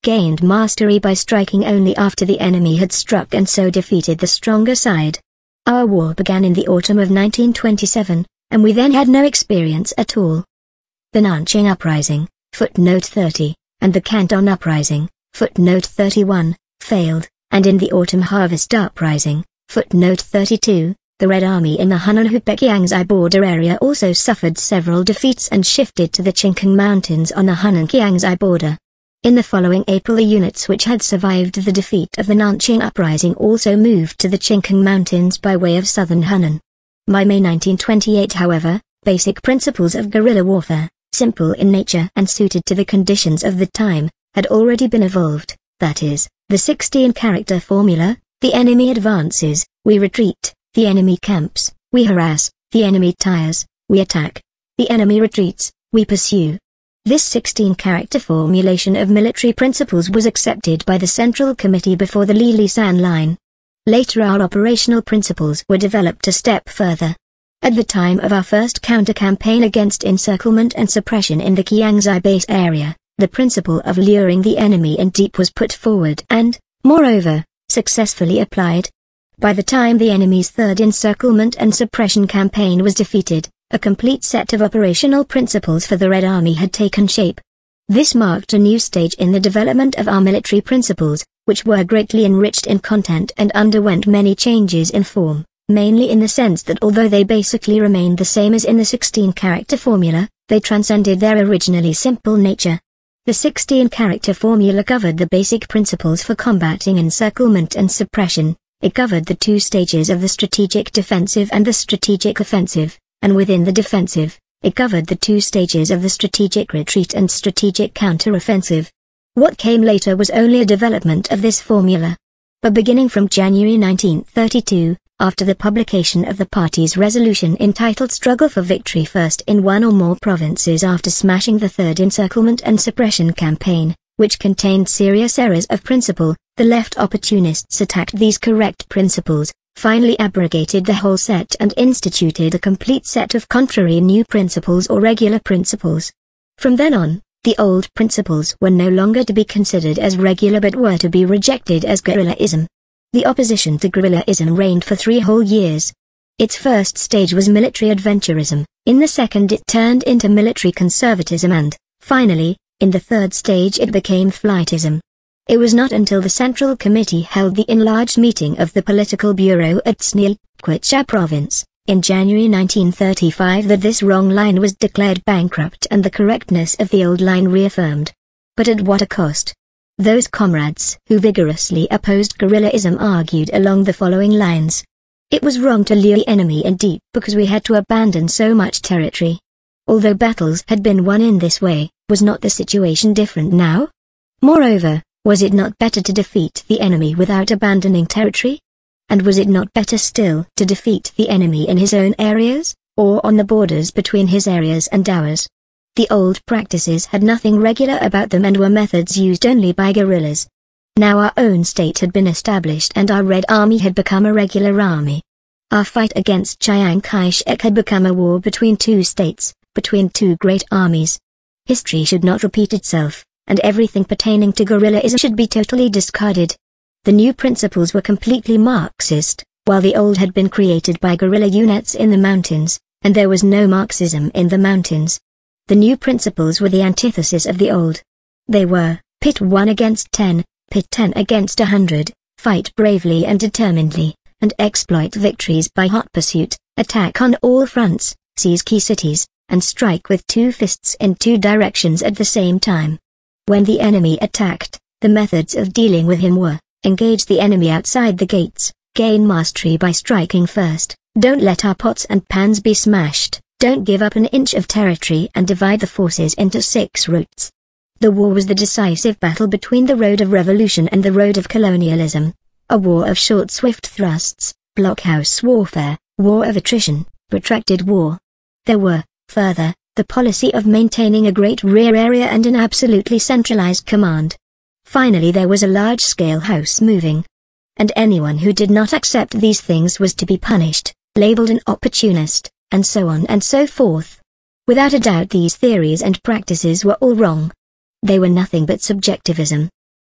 Speaker 1: gained mastery by striking only after the enemy had struck and so defeated the stronger side. Our war began in the autumn of 1927, and we then had no experience at all. The Nanjing Uprising, footnote 30, and the Canton Uprising, footnote 31, failed, and in the Autumn Harvest Uprising, footnote 32, the Red Army in the Hunan-Hubei-Kiangsi border area also suffered several defeats and shifted to the Qingkang Mountains on the Hunan-Kiangsi border. In the following April the units which had survived the defeat of the Nanjing Uprising also moved to the Qingkang Mountains by way of southern Hunan. By May 1928 however, basic principles of guerrilla warfare, simple in nature and suited to the conditions of the time, had already been evolved, that is, the 16-character formula: the enemy advances, we retreat; the enemy camps, we harass; the enemy tires, we attack; the enemy retreats, we pursue. This 16-character formulation of military principles was accepted by the Central Committee before the Li-San Line. Later our operational principles were developed a step further. At the time of our first counter-campaign against encirclement and suppression in the Kiangsi base area, the principle of luring the enemy in deep was put forward and, moreover, successfully applied. By the time the enemy's third encirclement and suppression campaign was defeated, a complete set of operational principles for the Red Army had taken shape. This marked a new stage in the development of our military principles, which were greatly enriched in content and underwent many changes in form, mainly in the sense that although they basically remained the same as in the 16-character formula, they transcended their originally simple nature. The 16-character formula covered the basic principles for combating encirclement and suppression. It covered the two stages of the strategic defensive and the strategic offensive, and within the defensive, it covered the two stages of the strategic retreat and strategic counter-offensive. What came later was only a development of this formula. But beginning from January 1932, after the publication of the party's resolution entitled Struggle for Victory First in one or more provinces after smashing the third encirclement and suppression campaign, which contained serious errors of principle, the left opportunists attacked these correct principles, finally abrogated the whole set and instituted a complete set of contrary new principles or regular principles. From then on, the old principles were no longer to be considered as regular but were to be rejected as guerrillaism. The opposition to guerrillaism reigned for 3 whole years. Its first stage was military adventurism, in the second it turned into military conservatism and, finally, in the third stage it became flightism. It was not until the Central Committee held the enlarged meeting of the Political Bureau at Snil, Quechua Province, in January 1935 that this wrong line was declared bankrupt and the correctness of the old line reaffirmed. But at what a cost? Those comrades who vigorously opposed guerrillaism argued along the following lines. It was wrong to lure the enemy in deep because we had to abandon so much territory. Although battles had been won in this way, was not the situation different now? Moreover, was it not better to defeat the enemy without abandoning territory? And was it not better still to defeat the enemy in his own areas, or on the borders between his areas and ours? The old practices had nothing regular about them and were methods used only by guerrillas. Now our own state had been established and our Red Army had become a regular army. Our fight against Chiang Kai-shek had become a war between two states, between two great armies. History should not repeat itself, and everything pertaining to guerrillaism should be totally discarded. The new principles were completely Marxist, while the old had been created by guerrilla units in the mountains, and there was no Marxism in the mountains. The new principles were the antithesis of the old. They were, pit 1 against 10, pit 10 against 100, fight bravely and determinedly, and exploit victories by hot pursuit, attack on all fronts, seize key cities, and strike with 2 fists in 2 directions at the same time. When the enemy attacked, the methods of dealing with him were, engage the enemy outside the gates, gain mastery by striking first, don't let our pots and pans be smashed. Don't give up an inch of territory and divide the forces into 6 routes. The war was the decisive battle between the road of revolution and the road of colonialism. A war of short swift thrusts, blockhouse warfare, war of attrition, protracted war. There were, further, the policy of maintaining a great rear area and an absolutely centralized command. Finally there was a large-scale house moving. And anyone who did not accept these things was to be punished, labeled an opportunist, and so on and so forth. Without a doubt these theories and practices were all wrong. They were nothing but subjectivism.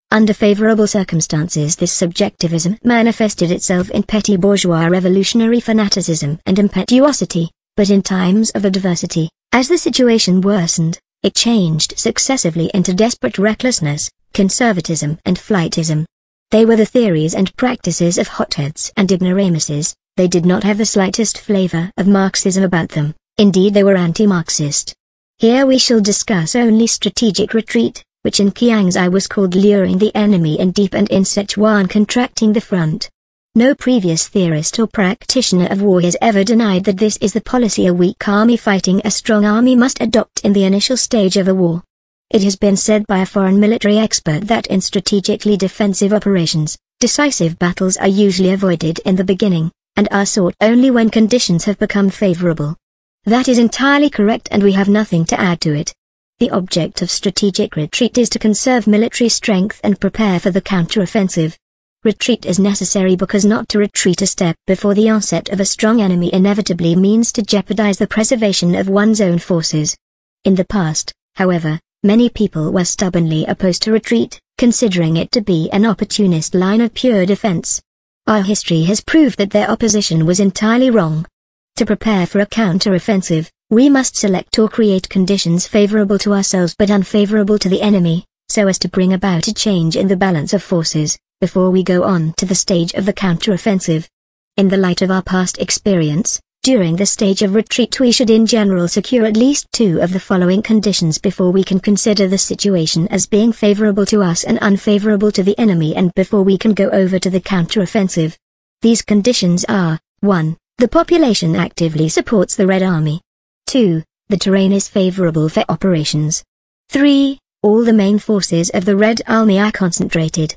Speaker 1: Under favorable circumstances, this subjectivism manifested itself in petty bourgeois revolutionary fanaticism and impetuosity, but in times of adversity, as the situation worsened, it changed successively into desperate recklessness, conservatism and flightism. They were the theories and practices of hotheads and ignoramuses. They did not have the slightest flavor of Marxism about them, indeed they were anti-Marxist. Here we shall discuss only strategic retreat, which in Kiangsi was called luring the enemy in deep and in Sichuan contracting the front. No previous theorist or practitioner of war has ever denied that this is the policy a weak army fighting a strong army must adopt in the initial stage of a war. It has been said by a foreign military expert that in strategically defensive operations, decisive battles are usually avoided in the beginning, and are sought only when conditions have become favorable. That is entirely correct and we have nothing to add to it. The object of strategic retreat is to conserve military strength and prepare for the counteroffensive. Retreat is necessary because not to retreat a step before the onset of a strong enemy inevitably means to jeopardize the preservation of one's own forces. In the past, however, many people were stubbornly opposed to retreat, considering it to be an opportunist line of pure defense. Our history has proved that their opposition was entirely wrong. To prepare for a counteroffensive, we must select or create conditions favorable to ourselves but unfavorable to the enemy, so as to bring about a change in the balance of forces, before we go on to the stage of the counteroffensive. In the light of our past experience, during the stage of retreat we should in general secure at least two of the following conditions before we can consider the situation as being favorable to us and unfavorable to the enemy and before we can go over to the counteroffensive. These conditions are, 1. The population actively supports the Red Army. 2. The terrain is favorable for operations. 3. All the main forces of the Red Army are concentrated.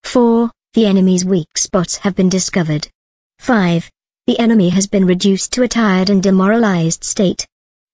Speaker 1: 4. The enemy's weak spots have been discovered. 5. The enemy has been reduced to a tired and demoralized state.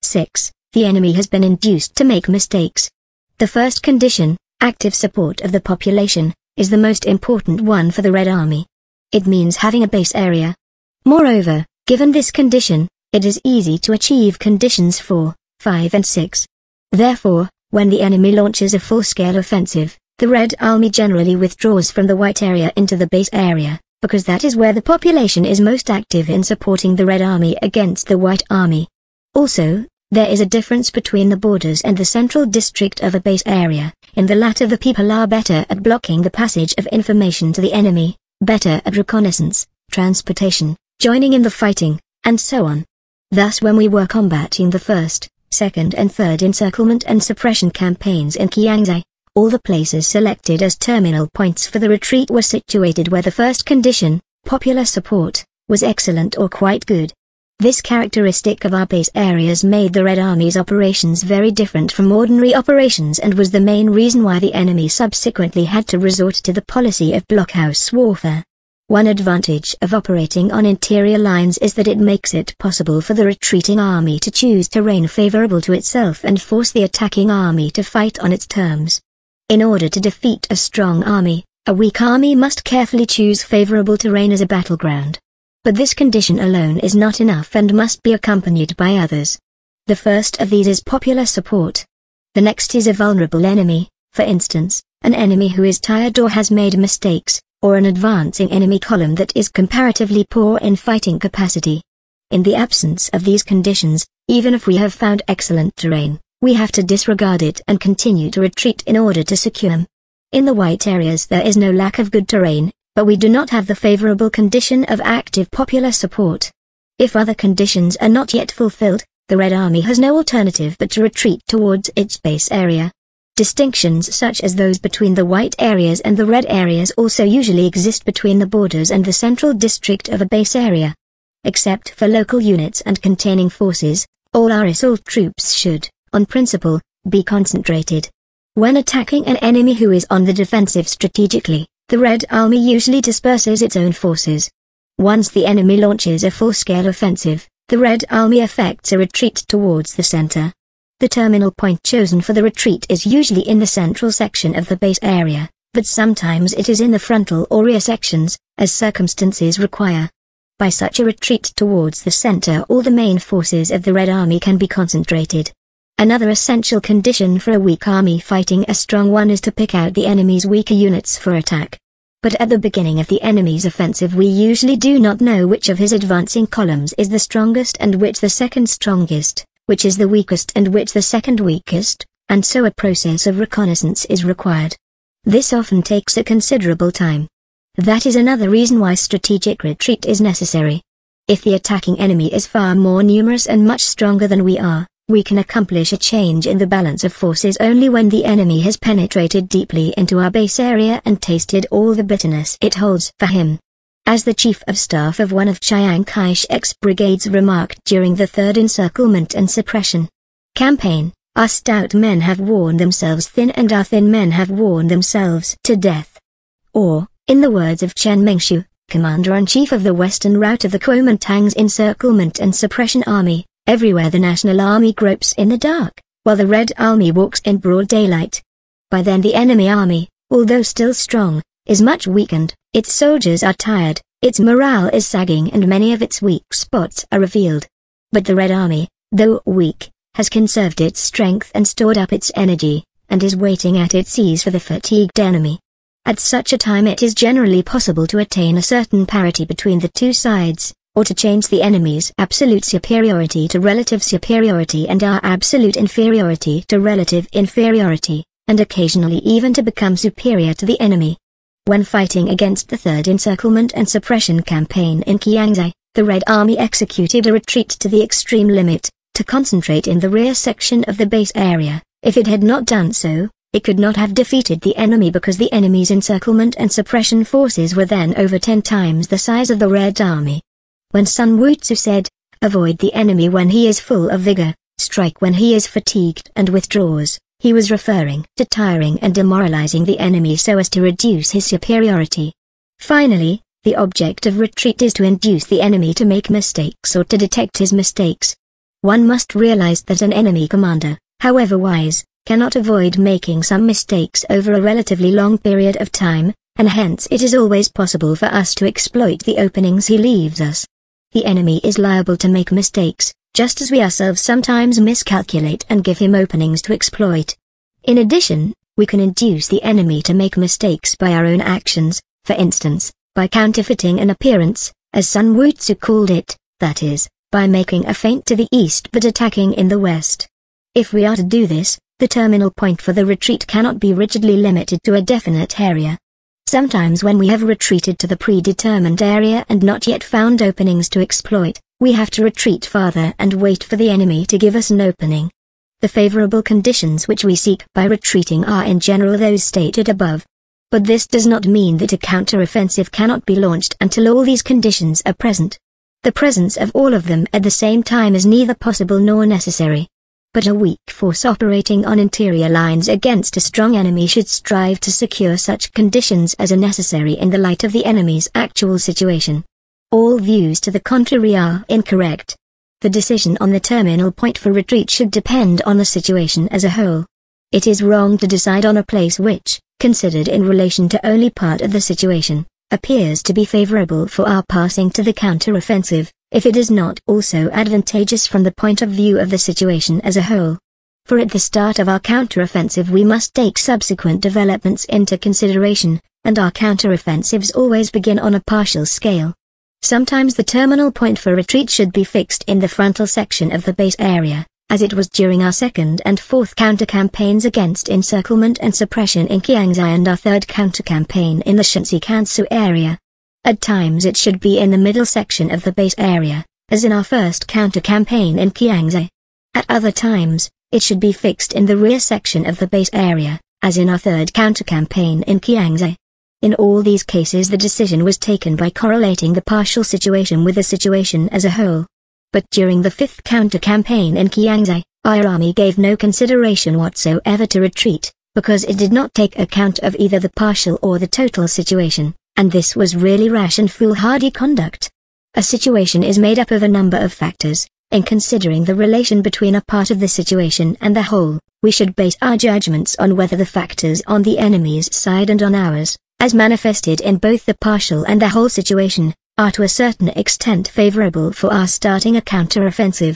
Speaker 1: 6. The enemy has been induced to make mistakes. The first condition, active support of the population, is the most important one for the Red Army. It means having a base area. Moreover, given this condition, it is easy to achieve conditions 4, 5 and 6. Therefore, when the enemy launches a full-scale offensive, the Red Army generally withdraws from the white area into the base area, because that is where the population is most active in supporting the Red Army against the White Army. Also, there is a difference between the borders and the central district of a base area. In the latter the people are better at blocking the passage of information to the enemy, better at reconnaissance, transportation, joining in the fighting, and so on. Thus when we were combating the first, second and third encirclement and suppression campaigns in Kiangsi, all the places selected as terminal points for the retreat were situated where the first condition, popular support, was excellent or quite good. This characteristic of our base areas made the Red Army's operations very different from ordinary operations and was the main reason why the enemy subsequently had to resort to the policy of blockhouse warfare. One advantage of operating on interior lines is that it makes it possible for the retreating army to choose terrain favorable to itself and force the attacking army to fight on its terms. In order to defeat a strong army, a weak army must carefully choose favorable terrain as a battleground. But this condition alone is not enough and must be accompanied by others. The first of these is popular support. The next is a vulnerable enemy, for instance, an enemy who is tired or has made mistakes, or an advancing enemy column that is comparatively poor in fighting capacity. In the absence of these conditions, even if we have found excellent terrain, we have to disregard it and continue to retreat in order to secure them. In the white areas there is no lack of good terrain, but we do not have the favorable condition of active popular support. If other conditions are not yet fulfilled, the Red Army has no alternative but to retreat towards its base area. Distinctions such as those between the white areas and the red areas also usually exist between the borders and the central district of a base area. Except for local units and containing forces, all our assault troops should, on principle, be concentrated. When attacking an enemy who is on the defensive strategically, the Red Army usually disperses its own forces. Once the enemy launches a full-scale offensive, the Red Army effects a retreat towards the center. The terminal point chosen for the retreat is usually in the central section of the base area, but sometimes it is in the frontal or rear sections, as circumstances require. By such a retreat towards the center all the main forces of the Red Army can be concentrated. Another essential condition for a weak army fighting a strong one is to pick out the enemy's weaker units for attack. But at the beginning of the enemy's offensive we usually do not know which of his advancing columns is the strongest and which the second strongest, which is the weakest and which the second weakest, and so a process of reconnaissance is required. This often takes a considerable time. That is another reason why strategic retreat is necessary. If the attacking enemy is far more numerous and much stronger than we are, we can accomplish a change in the balance of forces only when the enemy has penetrated deeply into our base area and tasted all the bitterness it holds for him. As the chief of staff of one of Chiang Kai-shek's brigades remarked during the Third Encirclement and Suppression campaign, our stout men have worn themselves thin and our thin men have worn themselves to death. Or, in the words of Chen Mengshu, Commander-in-Chief of the western route of the Kuomintang's Encirclement and Suppression Army, everywhere the National Army gropes in the dark, while the Red Army walks in broad daylight. By then the enemy army, although still strong, is much weakened, its soldiers are tired, its morale is sagging and many of its weak spots are revealed. But the Red Army, though weak, has conserved its strength and stored up its energy, and is waiting at its ease for the fatigued enemy. At such a time it is generally possible to attain a certain parity between the two sides, or to change the enemy's absolute superiority to relative superiority and our absolute inferiority to relative inferiority, and occasionally even to become superior to the enemy. When fighting against the Third Encirclement and Suppression campaign in Kiangsi, the Red Army executed a retreat to the extreme limit, to concentrate in the rear section of the base area. If it had not done so, it could not have defeated the enemy because the enemy's encirclement and suppression forces were then over 10 times the size of the Red Army. When Sun Wutzu said, "Avoid the enemy when he is full of vigor, strike when he is fatigued and withdraws," he was referring to tiring and demoralizing the enemy so as to reduce his superiority. Finally, the object of retreat is to induce the enemy to make mistakes or to detect his mistakes. One must realize that an enemy commander, however wise, cannot avoid making some mistakes over a relatively long period of time, and hence it is always possible for us to exploit the openings he leaves us. The enemy is liable to make mistakes, just as we ourselves sometimes miscalculate and give him openings to exploit. In addition, we can induce the enemy to make mistakes by our own actions, for instance, by counterfeiting an appearance, as Sun Wutzu called it, that is, by making a feint to the east but attacking in the west. If we are to do this, the terminal point for the retreat cannot be rigidly limited to a definite area. Sometimes when we have retreated to the predetermined area and not yet found openings to exploit, we have to retreat farther and wait for the enemy to give us an opening. The favorable conditions which we seek by retreating are in general those stated above. But this does not mean that a counter-offensive cannot be launched until all these conditions are present. The presence of all of them at the same time is neither possible nor necessary. But a weak force operating on interior lines against a strong enemy should strive to secure such conditions as are necessary in the light of the enemy's actual situation. All views to the contrary are incorrect. The decision on the terminal point for retreat should depend on the situation as a whole. It is wrong to decide on a place which, considered in relation to only part of the situation, appears to be favorable for our passing to the counter-offensive, if it is not also advantageous from the point of view of the situation as a whole. For at the start of our counter-offensive we must take subsequent developments into consideration, and our counter-offensives always begin on a partial scale. Sometimes the terminal point for retreat should be fixed in the frontal section of the base area, as it was during our second and fourth counter-campaigns against encirclement and suppression in Kiangsi and our third counter-campaign in the Shanxi-Kansu area. At times it should be in the middle section of the base area, as in our first counter-campaign in Kiangsi. At other times, it should be fixed in the rear section of the base area, as in our third counter-campaign in Kiangsi. In all these cases the decision was taken by correlating the partial situation with the situation as a whole. But during the fifth counter-campaign in Kiangsi, our army gave no consideration whatsoever to retreat, because it did not take account of either the partial or the total situation, and this was really rash and foolhardy conduct. A situation is made up of a number of factors. In considering the relation between a part of the situation and the whole, we should base our judgments on whether the factors on the enemy's side and on ours, as manifested in both the partial and the whole situation, are to a certain extent favorable for our starting a counter-offensive.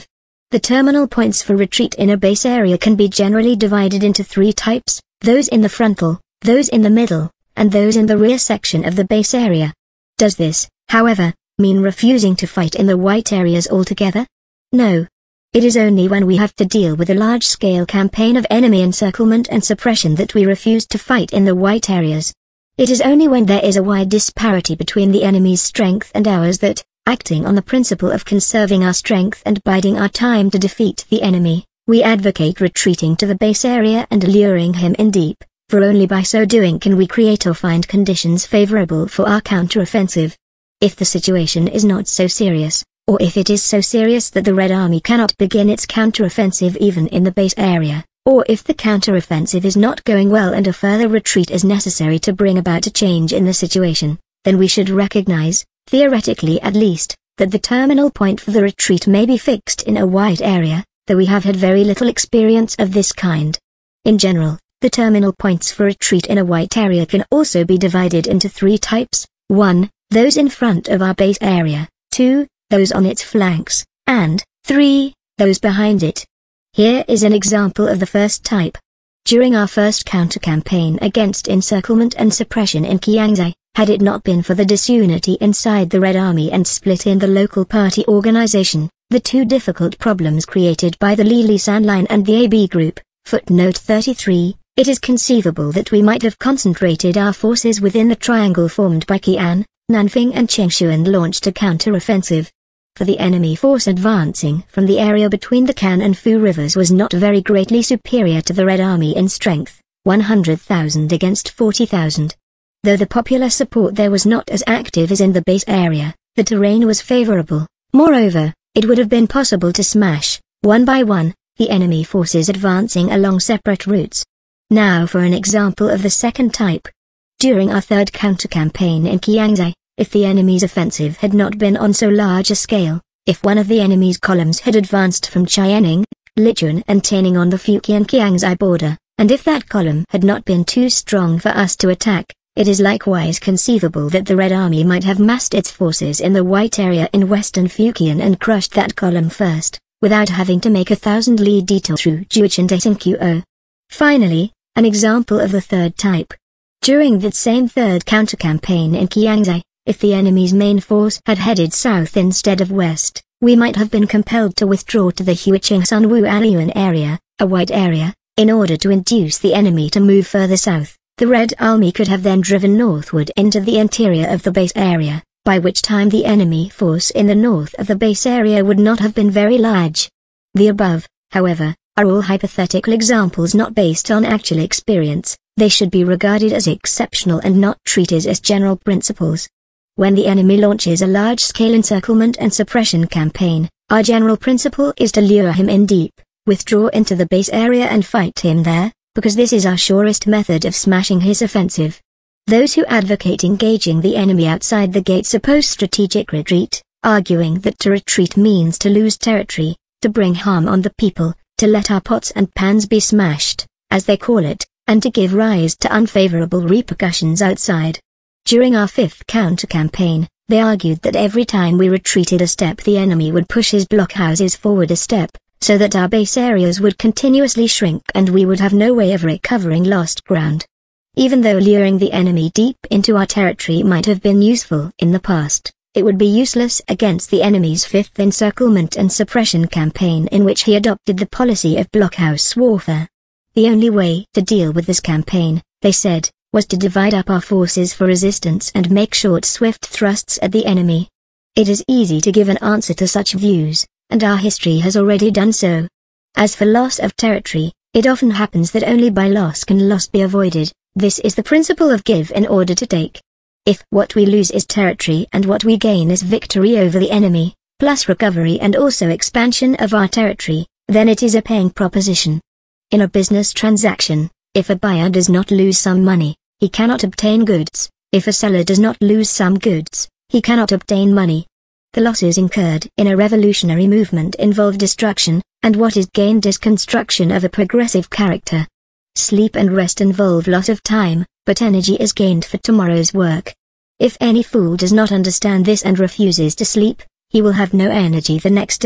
Speaker 1: The terminal points for retreat in a base area can be generally divided into three types: those in the frontal, those in the middle, and those in the rear section of the base area. Does this, however, mean refusing to fight in the white areas altogether? No. It is only when we have to deal with a large-scale campaign of enemy encirclement and suppression that we refuse to fight in the white areas. It is only when there is a wide disparity between the enemy's strength and ours that, acting on the principle of conserving our strength and biding our time to defeat the enemy, we advocate retreating to the base area and luring him in deep, for only by so doing can we create or find conditions favorable for our counteroffensive. If the situation is not so serious, or if it is so serious that the Red Army cannot begin its counteroffensive even in the base area, or if the counteroffensive is not going well and a further retreat is necessary to bring about a change in the situation, then we should recognize, theoretically at least, that the terminal point for the retreat may be fixed in a white area, though we have had very little experience of this kind. In general, the terminal points for retreat in a white area can also be divided into three types: 1. Those in front of our base area, 2. Those on its flanks, and 3. Those behind it. Here is an example of the first type. During our first counter-campaign against encirclement and suppression in Kiangzai, had it not been for the disunity inside the Red Army and split in the local party organization, the two difficult problems created by the Li-San line and the AB group, footnote 33, it is conceivable that we might have concentrated our forces within the triangle formed by Qian, Nanfing and Changshu and launched a counter-offensive. For the enemy force advancing from the area between the Kan and Fu rivers was not very greatly superior to the Red Army in strength, 100,000 against 40,000. Though the popular support there was not as active as in the base area, the terrain was favorable. Moreover, it would have been possible to smash, one by one, the enemy forces advancing along separate routes. Now for an example of the second type. During our third counter-campaign in Kiangzai, if the enemy's offensive had not been on so large a scale, if one of the enemy's columns had advanced from Chianing, Lichun and Taining on the Fujian-Kiangzai border, and if that column had not been too strong for us to attack, it is likewise conceivable that the Red Army might have massed its forces in the white area in western Fujian and crushed that column first, without having to make 1,000-li detour through Juichan Daisingquo. Finally, an example of the third type. During that same third counter-campaign in Kiangzai, if the enemy's main force had headed south instead of west, we might have been compelled to withdraw to the Huiqing-Sunwu-Aliyuan area, a white area, in order to induce the enemy to move further south. The Red Army could have then driven northward into the interior of the base area, by which time the enemy force in the north of the base area would not have been very large. The above, however, are all hypothetical examples not based on actual experience. They should be regarded as exceptional and not treated as general principles. When the enemy launches a large-scale encirclement and suppression campaign, our general principle is to lure him in deep, withdraw into the base area and fight him there, because this is our surest method of smashing his offensive. Those who advocate engaging the enemy outside the gates oppose strategic retreat, arguing that to retreat means to lose territory, to bring harm on the people, to let our pots and pans be smashed, as they call it, and to give rise to unfavorable repercussions outside. During our fifth counter-campaign, they argued that every time we retreated a step the enemy would push his blockhouses forward a step, so that our base areas would continuously shrink and we would have no way of recovering lost ground. Even though luring the enemy deep into our territory might have been useful in the past, it would be useless against the enemy's fifth encirclement and suppression campaign in which he adopted the policy of blockhouse warfare. The only way to deal with this campaign, they said, was to divide up our forces for resistance and make short swift thrusts at the enemy. It is easy to give an answer to such views, and our history has already done so. As for loss of territory, it often happens that only by loss can loss be avoided. This is the principle of give in order to take. If what we lose is territory and what we gain is victory over the enemy, plus recovery and also expansion of our territory, then it is a paying proposition. In a business transaction, if a buyer does not lose some money, he cannot obtain goods. If a seller does not lose some goods, he cannot obtain money. The losses incurred in a revolutionary movement involve destruction, and what is gained is construction of a progressive character. Sleep and rest involve loss of time, but energy is gained for tomorrow's work. If any fool does not understand this and refuses to sleep, he will have no energy the next day,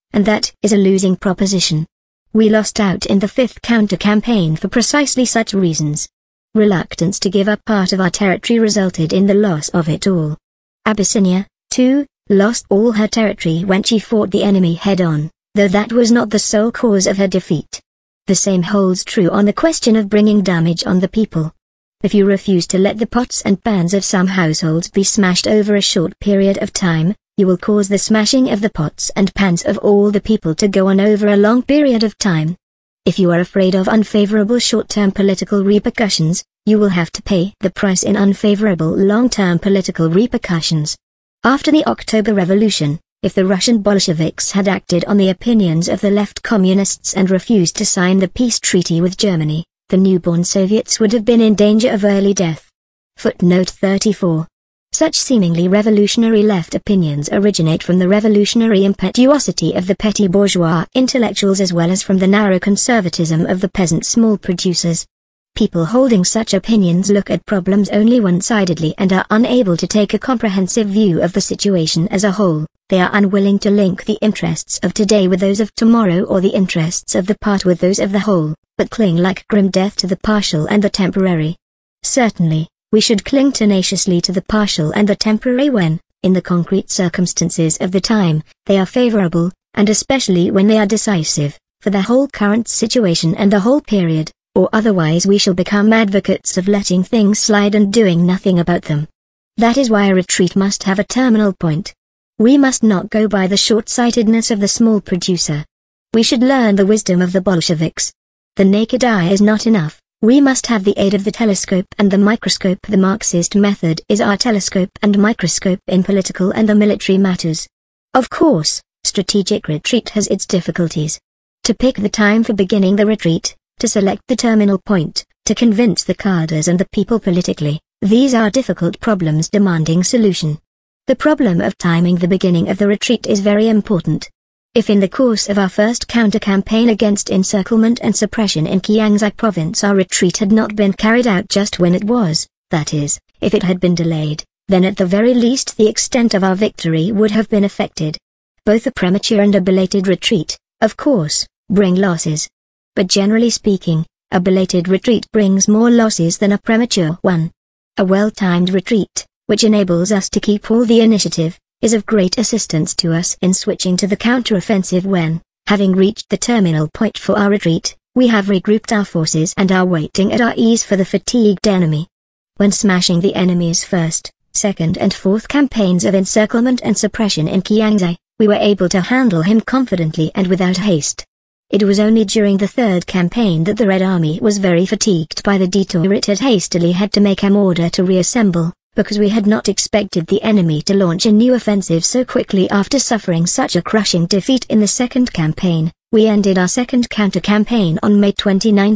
Speaker 1: and that is a losing proposition. We lost out in the fifth counter-campaign for precisely such reasons. Reluctance to give up part of our territory resulted in the loss of it all. Abyssinia, too, lost all her territory when she fought the enemy head-on, though that was not the sole cause of her defeat. The same holds true on the question of bringing damage on the people. If you refuse to let the pots and pans of some households be smashed over a short period of time, you will cause the smashing of the pots and pans of all the people to go on over a long period of time. If you are afraid of unfavorable short-term political repercussions, you will have to pay the price in unfavorable long-term political repercussions. After the October Revolution, if the Russian Bolsheviks had acted on the opinions of the left communists and refused to sign the peace treaty with Germany, the newborn Soviets would have been in danger of early death. Footnote 34. Such seemingly revolutionary left opinions originate from the revolutionary impetuosity of the petty bourgeois intellectuals as well as from the narrow conservatism of the peasant small producers. People holding such opinions look at problems only one-sidedly and are unable to take a comprehensive view of the situation as a whole. They are unwilling to link the interests of today with those of tomorrow or the interests of the part with those of the whole, but cling like grim death to the partial and the temporary. Certainly, we should cling tenaciously to the partial and the temporary when, in the concrete circumstances of the time, they are favorable, and especially when they are decisive, for the whole current situation and the whole period, or otherwise we shall become advocates of letting things slide and doing nothing about them. That is why a retreat must have a terminal point. We must not go by the short-sightedness of the small producer. We should learn the wisdom of the Bolsheviks. The naked eye is not enough. We must have the aid of the telescope and the microscope. The Marxist method is our telescope and microscope in political and the military matters. Of course, strategic retreat has its difficulties. To pick the time for beginning the retreat, to select the terminal point, to convince the cadres and the people politically, these are difficult problems demanding solution. The problem of timing the beginning of the retreat is very important. If in the course of our first counter-campaign against encirclement and suppression in Kiangsi province our retreat had not been carried out just when it was, that is, if it had been delayed, then at the very least the extent of our victory would have been affected. Both a premature and a belated retreat, of course, bring losses. But generally speaking, a belated retreat brings more losses than a premature one. A well-timed retreat, which enables us to keep all the initiative, is of great assistance to us in switching to the counteroffensive when, having reached the terminal point for our retreat, we have regrouped our forces and are waiting at our ease for the fatigued enemy. When smashing the enemy's first, second and fourth campaigns of encirclement and suppression in Kiangsi, we were able to handle him confidently and without haste. It was only during the third campaign that the Red Army was very fatigued by the detour it had hastily had to make in order to reassemble, because we had not expected the enemy to launch a new offensive so quickly after suffering such a crushing defeat in the second campaign. We ended our second counter-campaign on May 29,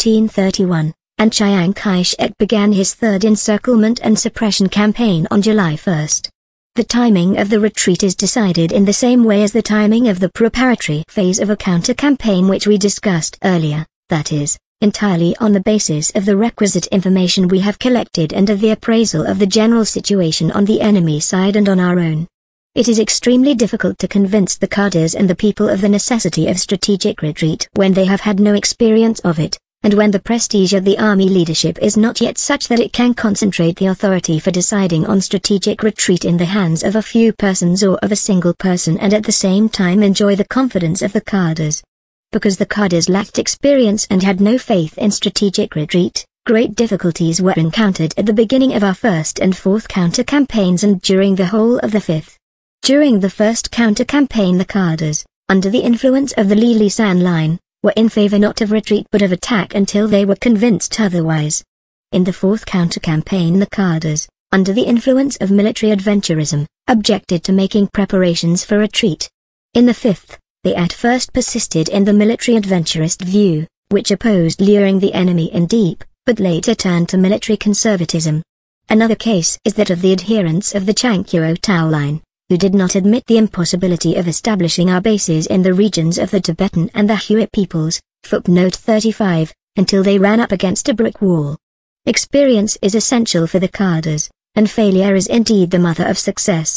Speaker 1: 1931, and Chiang Kai-shek began his third encirclement and suppression campaign on July 1. The timing of the retreat is decided in the same way as the timing of the preparatory phase of a counter-campaign which we discussed earlier, that is, entirely on the basis of the requisite information we have collected and of the appraisal of the general situation on the enemy side and on our own. It is extremely difficult to convince the cadres and the people of the necessity of strategic retreat when they have had no experience of it, and when the prestige of the army leadership is not yet such that it can concentrate the authority for deciding on strategic retreat in the hands of a few persons or of a single person and at the same time enjoy the confidence of the cadres. Because the cadres lacked experience and had no faith in strategic retreat, great difficulties were encountered at the beginning of our first and fourth counter-campaigns and during the whole of the fifth. During the first counter-campaign the cadres, under the influence of the Li-San line, were in favor not of retreat but of attack until they were convinced otherwise. In the fourth counter-campaign the cadres, under the influence of military adventurism, objected to making preparations for retreat. In the fifth, they at first persisted in the military adventurist view, which opposed luring the enemy in deep, but later turned to military conservatism. Another case is that of the adherents of the Changkuo-Tao line, who did not admit the impossibility of establishing our bases in the regions of the Tibetan and the Hui peoples, footnote 35, until they ran up against a brick wall. Experience is essential for the cadres, and failure is indeed the mother of success.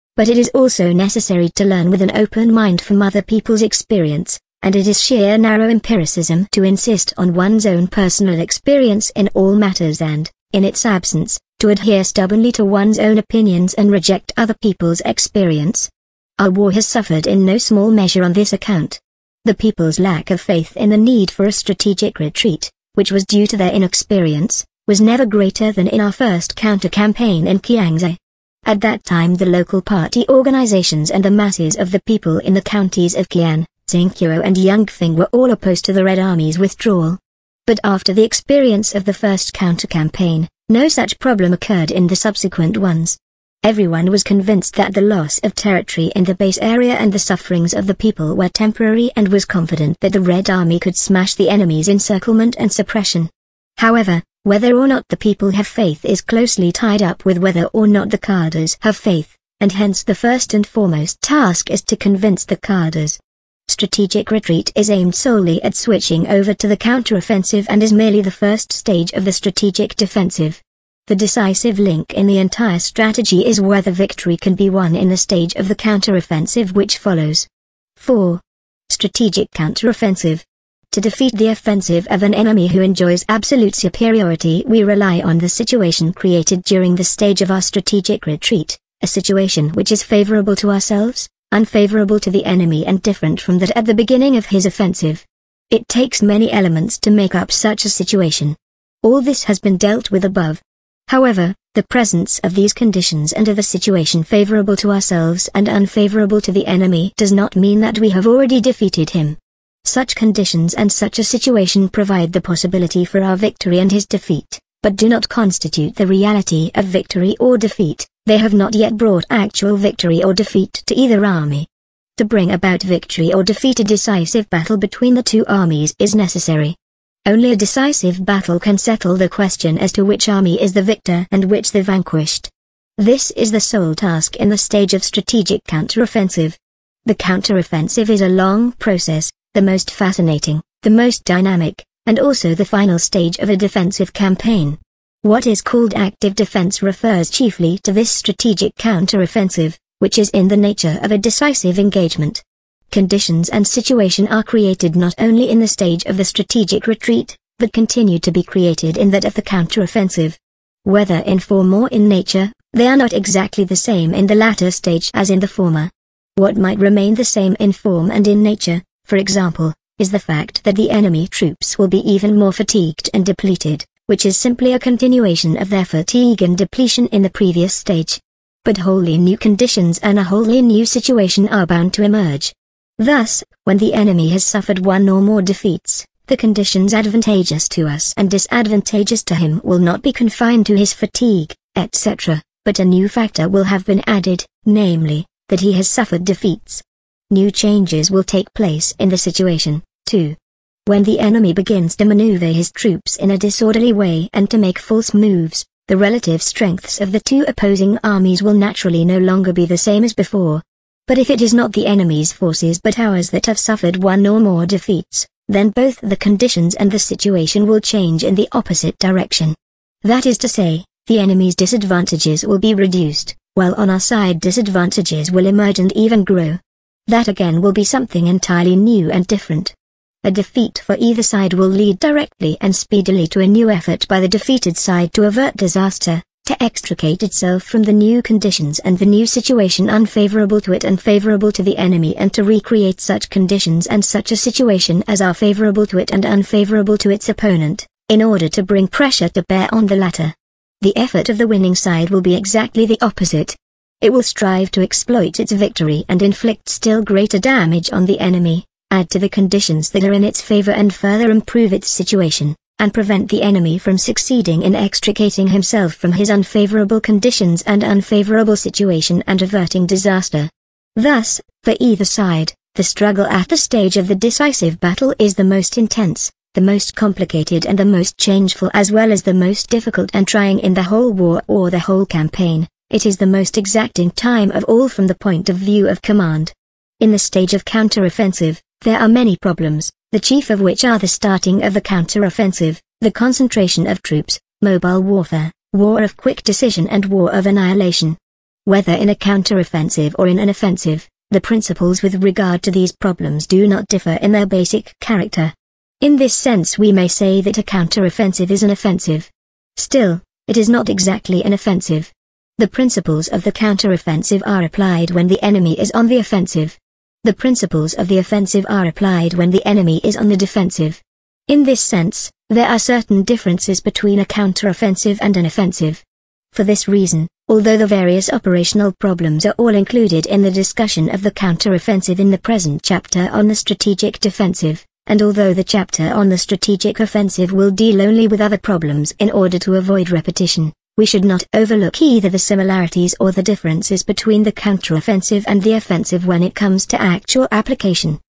Speaker 1: But it is also necessary to learn with an open mind from other people's experience, and it is sheer narrow empiricism to insist on one's own personal experience in all matters and, in its absence, to adhere stubbornly to one's own opinions and reject other people's experience. Our war has suffered in no small measure on this account. The people's lack of faith in the need for a strategic retreat, which was due to their inexperience, was never greater than in our first counter-campaign in Kiangsi. At that time the local party organizations and the masses of the people in the counties of Qian, Tsingguo and Yangfeng were all opposed to the Red Army's withdrawal. But after the experience of the first counter-campaign, no such problem occurred in the subsequent ones. Everyone was convinced that the loss of territory in the base area and the sufferings of the people were temporary and was confident that the Red Army could smash the enemy's encirclement and suppression. However, whether or not the people have faith is closely tied up with whether or not the cadres have faith, and hence the first and foremost task is to convince the cadres. Strategic retreat is aimed solely at switching over to the counteroffensive and is merely the first stage of the strategic defensive. The decisive link in the entire strategy is whether victory can be won in the stage of the counteroffensive which follows. 4. Strategic counteroffensive. To defeat the offensive of an enemy who enjoys absolute superiority, we rely on the situation created during the stage of our strategic retreat, a situation which is favorable to ourselves, unfavorable to the enemy and different from that at the beginning of his offensive. It takes many elements to make up such a situation. All this has been dealt with above. However, the presence of these conditions and of a situation favorable to ourselves and unfavorable to the enemy does not mean that we have already defeated him. Such conditions and such a situation provide the possibility for our victory and his defeat, but do not constitute the reality of victory or defeat. They have not yet brought actual victory or defeat to either army. To bring about victory or defeat, a decisive battle between the two armies is necessary. Only a decisive battle can settle the question as to which army is the victor and which the vanquished. This is the sole task in the stage of strategic counteroffensive. The counteroffensive is a long process, the most fascinating, the most dynamic, and also the final stage of a defensive campaign. What is called active defense refers chiefly to this strategic counteroffensive, which is in the nature of a decisive engagement. Conditions and situation are created not only in the stage of the strategic retreat, but continue to be created in that of the counteroffensive. Whether in form or in nature, they are not exactly the same in the latter stage as in the former. What might remain the same in form and in nature, for example, is the fact that the enemy troops will be even more fatigued and depleted, which is simply a continuation of their fatigue and depletion in the previous stage. But wholly new conditions and a wholly new situation are bound to emerge. Thus, when the enemy has suffered one or more defeats, the conditions advantageous to us and disadvantageous to him will not be confined to his fatigue, etc., but a new factor will have been added, namely, that he has suffered defeats. New changes will take place in the situation, too. When the enemy begins to maneuver his troops in a disorderly way and to make false moves, the relative strengths of the two opposing armies will naturally no longer be the same as before. But if it is not the enemy's forces but ours that have suffered one or more defeats, then both the conditions and the situation will change in the opposite direction. That is to say, the enemy's disadvantages will be reduced, while on our side disadvantages will emerge and even grow. That again will be something entirely new and different. A defeat for either side will lead directly and speedily to a new effort by the defeated side to avert disaster, to extricate itself from the new conditions and the new situation unfavorable to it and favorable to the enemy, and to recreate such conditions and such a situation as are favorable to it and unfavorable to its opponent, in order to bring pressure to bear on the latter. The effort of the winning side will be exactly the opposite. It will strive to exploit its victory and inflict still greater damage on the enemy, add to the conditions that are in its favor and further improve its situation, and prevent the enemy from succeeding in extricating himself from his unfavorable conditions and unfavorable situation and averting disaster. Thus, for either side, the struggle at the stage of the decisive battle is the most intense, the most complicated and the most changeful, as well as the most difficult and trying in the whole war or the whole campaign. It is the most exacting time of all from the point of view of command. In the stage of counteroffensive, there are many problems, the chief of which are the starting of the counteroffensive, the concentration of troops, mobile warfare, war of quick decision and war of annihilation. Whether in a counteroffensive or in an offensive, the principles with regard to these problems do not differ in their basic character. In this sense we may say that a counteroffensive is an offensive. Still, it is not exactly an offensive. The principles of the counteroffensive are applied when the enemy is on the offensive. The principles of the offensive are applied when the enemy is on the defensive. In this sense, there are certain differences between a counteroffensive and an offensive. For this reason, although the various operational problems are all included in the discussion of the counteroffensive in the present chapter on the strategic defensive, and although the chapter on the strategic offensive will deal only with other problems in order to avoid repetition, we should not overlook either the similarities or the differences between the counteroffensive and the offensive when it comes to actual application.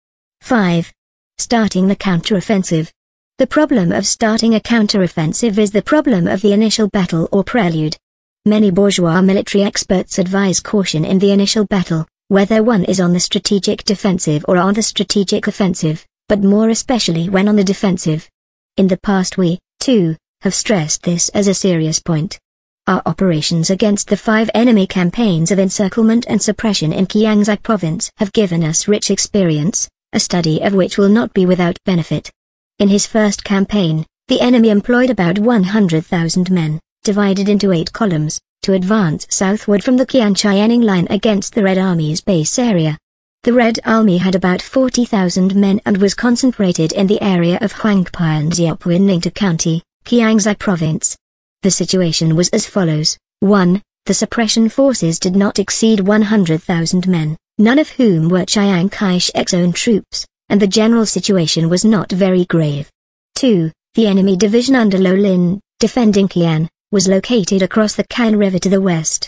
Speaker 1: 5. Starting the counteroffensive. The problem of starting a counteroffensive is the problem of the initial battle or prelude. Many bourgeois military experts advise caution in the initial battle, whether one is on the strategic defensive or on the strategic offensive, but more especially when on the defensive. In the past we, too, have stressed this as a serious point. Our operations against the 5 enemy campaigns of encirclement and suppression in Kiangsi province have given us rich experience, a study of which will not be without benefit. In his first campaign, the enemy employed about 100,000 men, divided into 8 columns, to advance southward from the Qianqianing line against the Red Army's base area. The Red Army had about 40,000 men and was concentrated in the area of Huangpai and Xiaopu in Ningtu County, Kiangsi province. The situation was as follows. 1. The suppression forces did not exceed 100,000 men, none of whom were Chiang Kai-shek's own troops, and the general situation was not very grave. 2. The enemy division under Lo Lin, defending Qian, was located across the Kan River to the west.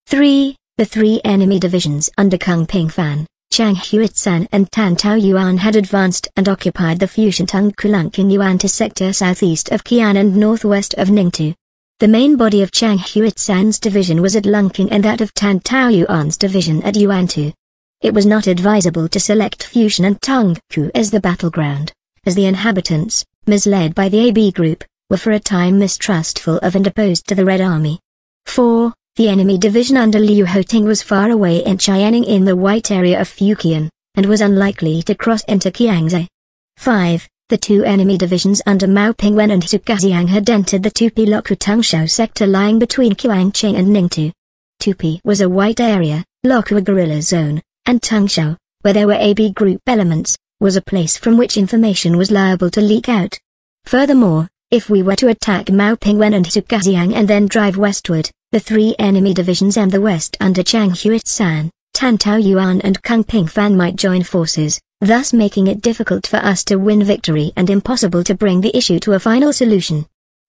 Speaker 1: 3. The 3 enemy divisions under Kung Ping Fan, Chang Huitsan and Tan Tao Yuan had advanced and occupied the Fushantung-Kulunking Yuanta sector southeast of Qian and northwest of Ningtu. The main body of Chang Huitsan's division was at Lunking and that of Tan Tao Yuan's division at Yuantu. It was not advisable to select Fushan and Tungku as the battleground, as the inhabitants, misled by the AB group, were for a time mistrustful of and opposed to the Red Army. 4. The enemy division under Liu Hoting was far away in Chianing in the White area of Fujian, and was unlikely to cross into Kiangsi. 5. The 2 enemy divisions under Mao Pingwen and Sukaxiang had entered the Tupi-Loku Tungshao sector lying between Qiangqing and Ningtu. Tupi was a white area, Loku a guerrilla zone, and Tungshao, where there were AB group elements, was a place from which information was liable to leak out. Furthermore, if we were to attack Mao Pingwen and Sukaxiang and then drive westward, the 3 enemy divisions and the west under Chang Huitsan, Tan Tao Yuan and Kung Ping Fan might join forces, thus making it difficult for us to win victory and impossible to bring the issue to a final solution.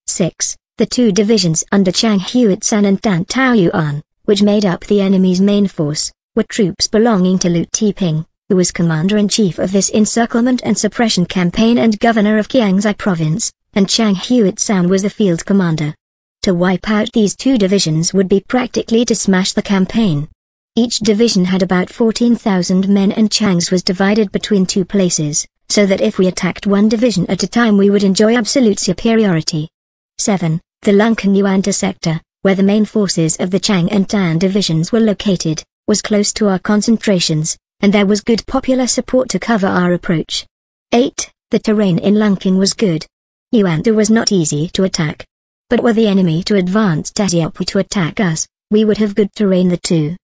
Speaker 1: 6. The 2 divisions under Chang Huitsan and Tan Tao Yuan, which made up the enemy's main force, were troops belonging to Lu Tiping, who was commander-in-chief of this encirclement and suppression campaign and governor of Kiangsi province, and Chang Huitsan was the field commander. To wipe out these 2 divisions would be practically to smash the campaign. Each division had about 14,000 men and Chang's was divided between 2 places, so that if we attacked one division at a time we would enjoy absolute superiority. 7. The Lunking Yuanta sector, where the main forces of the Chang and Tan divisions were located, was close to our concentrations, and there was good popular support to cover our approach. 8. The terrain in Lunking was good. Yuanta was not easy to attack. But were the enemy to advance to Xiaopu to attack us, we would have good terrain there too.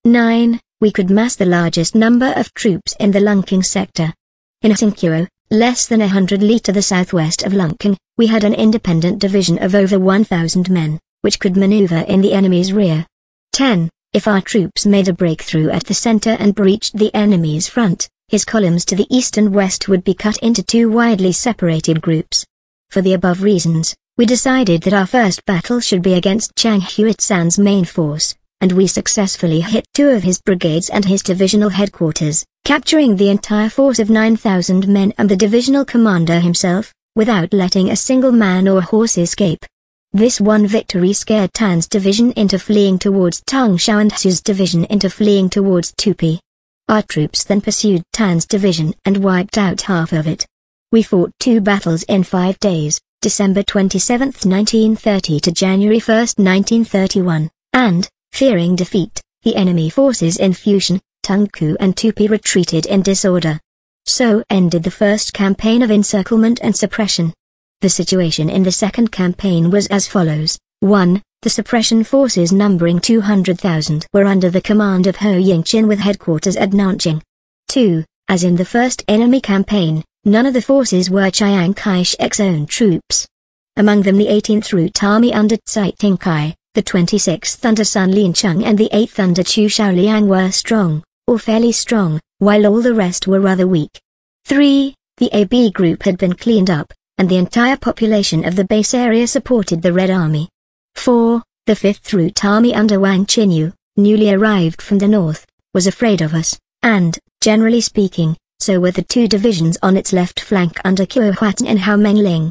Speaker 1: 9. We could mass the largest number of troops in the Lunking sector. In Xinqiu, less than 100 li to the southwest of Lunking, we had an independent division of over 1,000 men, which could maneuver in the enemy's rear. 10. If our troops made a breakthrough at the center and breached the enemy's front, his columns to the east and west would be cut into 2 widely separated groups. For the above reasons, we decided that our first battle should be against Chang Huitsan's main force, and we successfully hit 2 of his brigades and his divisional headquarters, capturing the entire force of 9,000 men and the divisional commander himself, without letting a single man or horse escape. This one victory scared Tan's division into fleeing towards Tungshao and Hu's division into fleeing towards Tupi. Our troops then pursued Tan's division and wiped out half of it. We fought 2 battles in 5 days, December 27, 1930 to January 1, 1931, and, fearing defeat, The enemy forces in Fusion, Tungku and Tupi retreated in disorder. So ended the first campaign of encirclement and suppression. The situation in the second campaign was as follows. 1. The suppression forces numbering 200,000 were under the command of Ho Yingqin with headquarters at Nanjing. 2. As in the first enemy campaign, none of the forces were Chiang Kai-shek's own troops. Among them the 18th Route Army under Tse-Tung, the 26th under Sun Lin-chung and the 8th under Chu Xiaoliang were strong, or fairly strong, while all the rest were rather weak. 3. The AB group had been cleaned up, and the entire population of the base area supported the Red Army. 4. The 5th Route Army under Wang Qinyu, newly arrived from the north, was afraid of us, and, generally speaking, so were the two divisions on its left flank under Qiu Huaizhen and Hao Mengling.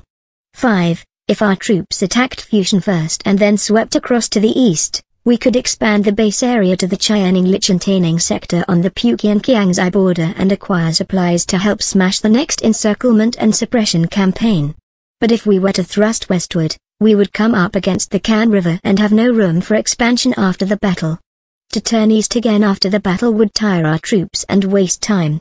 Speaker 1: 5. If our troops attacked Fusion first and then swept across to the east, we could expand the base area to the Chianing-Lichentaining sector on the Puqian-Qiangzai border and acquire supplies to help smash the next encirclement and suppression campaign. But if we were to thrust westward, we would come up against the Kan River and have no room for expansion after the battle. To turn east again after the battle would tire our troops and waste time.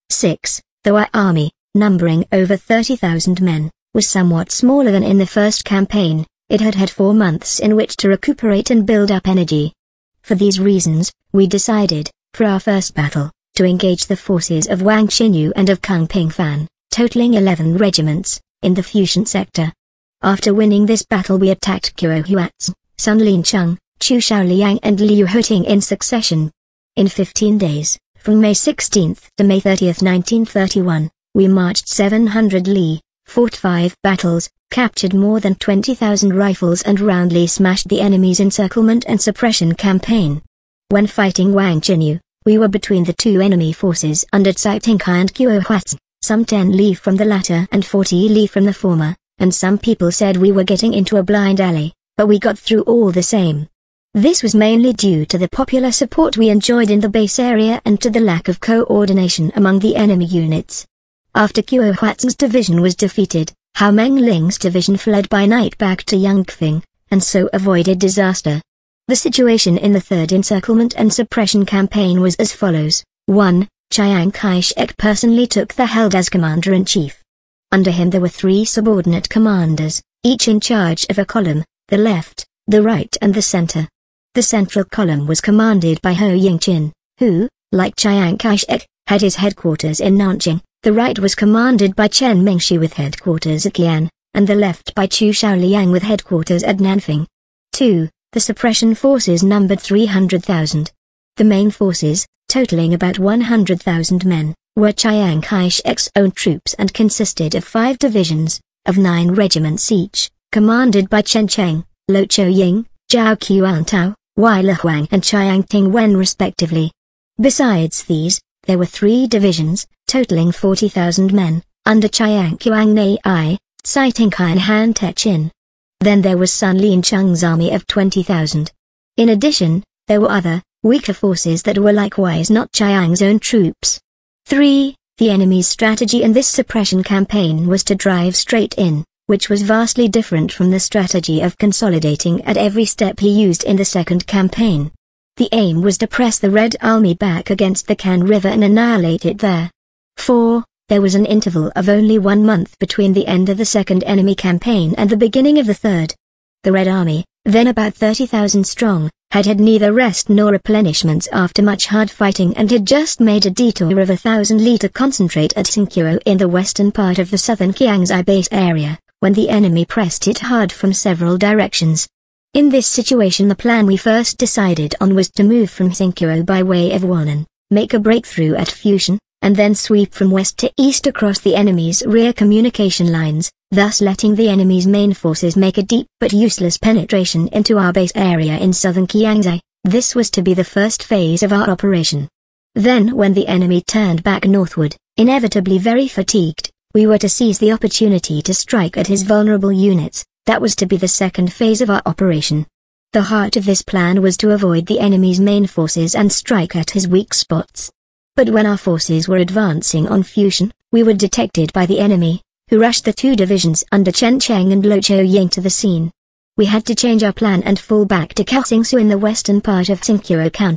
Speaker 1: 6. Though our army, numbering over 30,000 men, was somewhat smaller than in the first campaign, it had had 4 months in which to recuperate and build up energy. For these reasons, we decided, for our first battle, to engage the forces of Wang Qinyu and of Kung Pingfan, totaling 11 regiments, in the Fusion sector. After winning this battle we attacked Qiu Huaizhen, Sun Lin-chung, Chu Xiaoliang and Liu Huting in succession. In 15 days, from May 16 to May 30, 1931, we marched 700 li, fought 5 battles, captured more than 20,000 rifles and roundly smashed the enemy's encirclement and suppression campaign. When fighting Wang Qinyu, we were between the two enemy forces under Tse-Tung and Qiu Huaizhen, some 10 li from the latter and 40 li from the former, and some people said we were getting into a blind alley, but we got through all the same. This was mainly due to the popular support we enjoyed in the base area and to the lack of coordination among the enemy units. After Qiu Huaizhen's division was defeated, Hao Mengling's division fled by night back to Yangqing, and so avoided disaster. The situation in the third encirclement and suppression campaign was as follows. 1. Chiang Kai-shek personally took the helm as commander-in-chief. Under him there were 3 subordinate commanders, each in charge of a column, the left, the right and the center. The central column was commanded by Ho Yingqin, who, like Chiang Kai-shek, had his headquarters in Nanjing. The right was commanded by Chen Mingshi with headquarters at Qian, and the left by Chu Xiaoliang with headquarters at Nanfeng. 2. The suppression forces numbered 300,000. The main forces, totaling about 100,000 men, were Chiang Kai-shek's own troops and consisted of 5 divisions, of 9 regiments each, commanded by Chen Cheng, Lo Chou-ying, Zhao Qiuantao, Wai Lehuang and Chiang Ting-wen respectively. Besides these, there were 3 divisions, totaling 40,000 men, under Chiang Qiuangnai, Tse-Tung and Han Te-chin. Then there was Sun Lin-chung's army of 20,000. In addition, there were other, weaker forces that were likewise not Chiang's own troops. 3. The enemy's strategy in this suppression campaign was to drive straight in, which was vastly different from the strategy of consolidating at every step he used in the second campaign. The aim was to press the Red Army back against the Kan River and annihilate it there. 4. There was an interval of only 1 month between the end of the second enemy campaign and the beginning of the third. The Red Army, then about 30,000 strong, had had neither rest nor replenishments after much hard fighting and had just made a detour of 1,000 li to concentrate at Xinqiu in the western part of the southern Qiangzai base area, when the enemy pressed it hard from several directions. In this situation the plan we first decided on was to move from Xinqiu by way of Wannan, make a breakthrough at Fusion, and then sweep from west to east across the enemy's rear communication lines, thus letting the enemy's main forces make a deep but useless penetration into our base area in southern Qiangzai. This was to be the first phase of our operation. Then when the enemy turned back northward, inevitably very fatigued, we were to seize the opportunity to strike at his vulnerable units. That was to be the second phase of our operation. The heart of this plan was to avoid the enemy's main forces and strike at his weak spots. But when our forces were advancing on Fusion, we were detected by the enemy, who rushed the 2 divisions under Chen Cheng and Lo Chou-ying to the scene. We had to change our plan and fall back to Kaohsiungsu in the western part of Xinqiu County,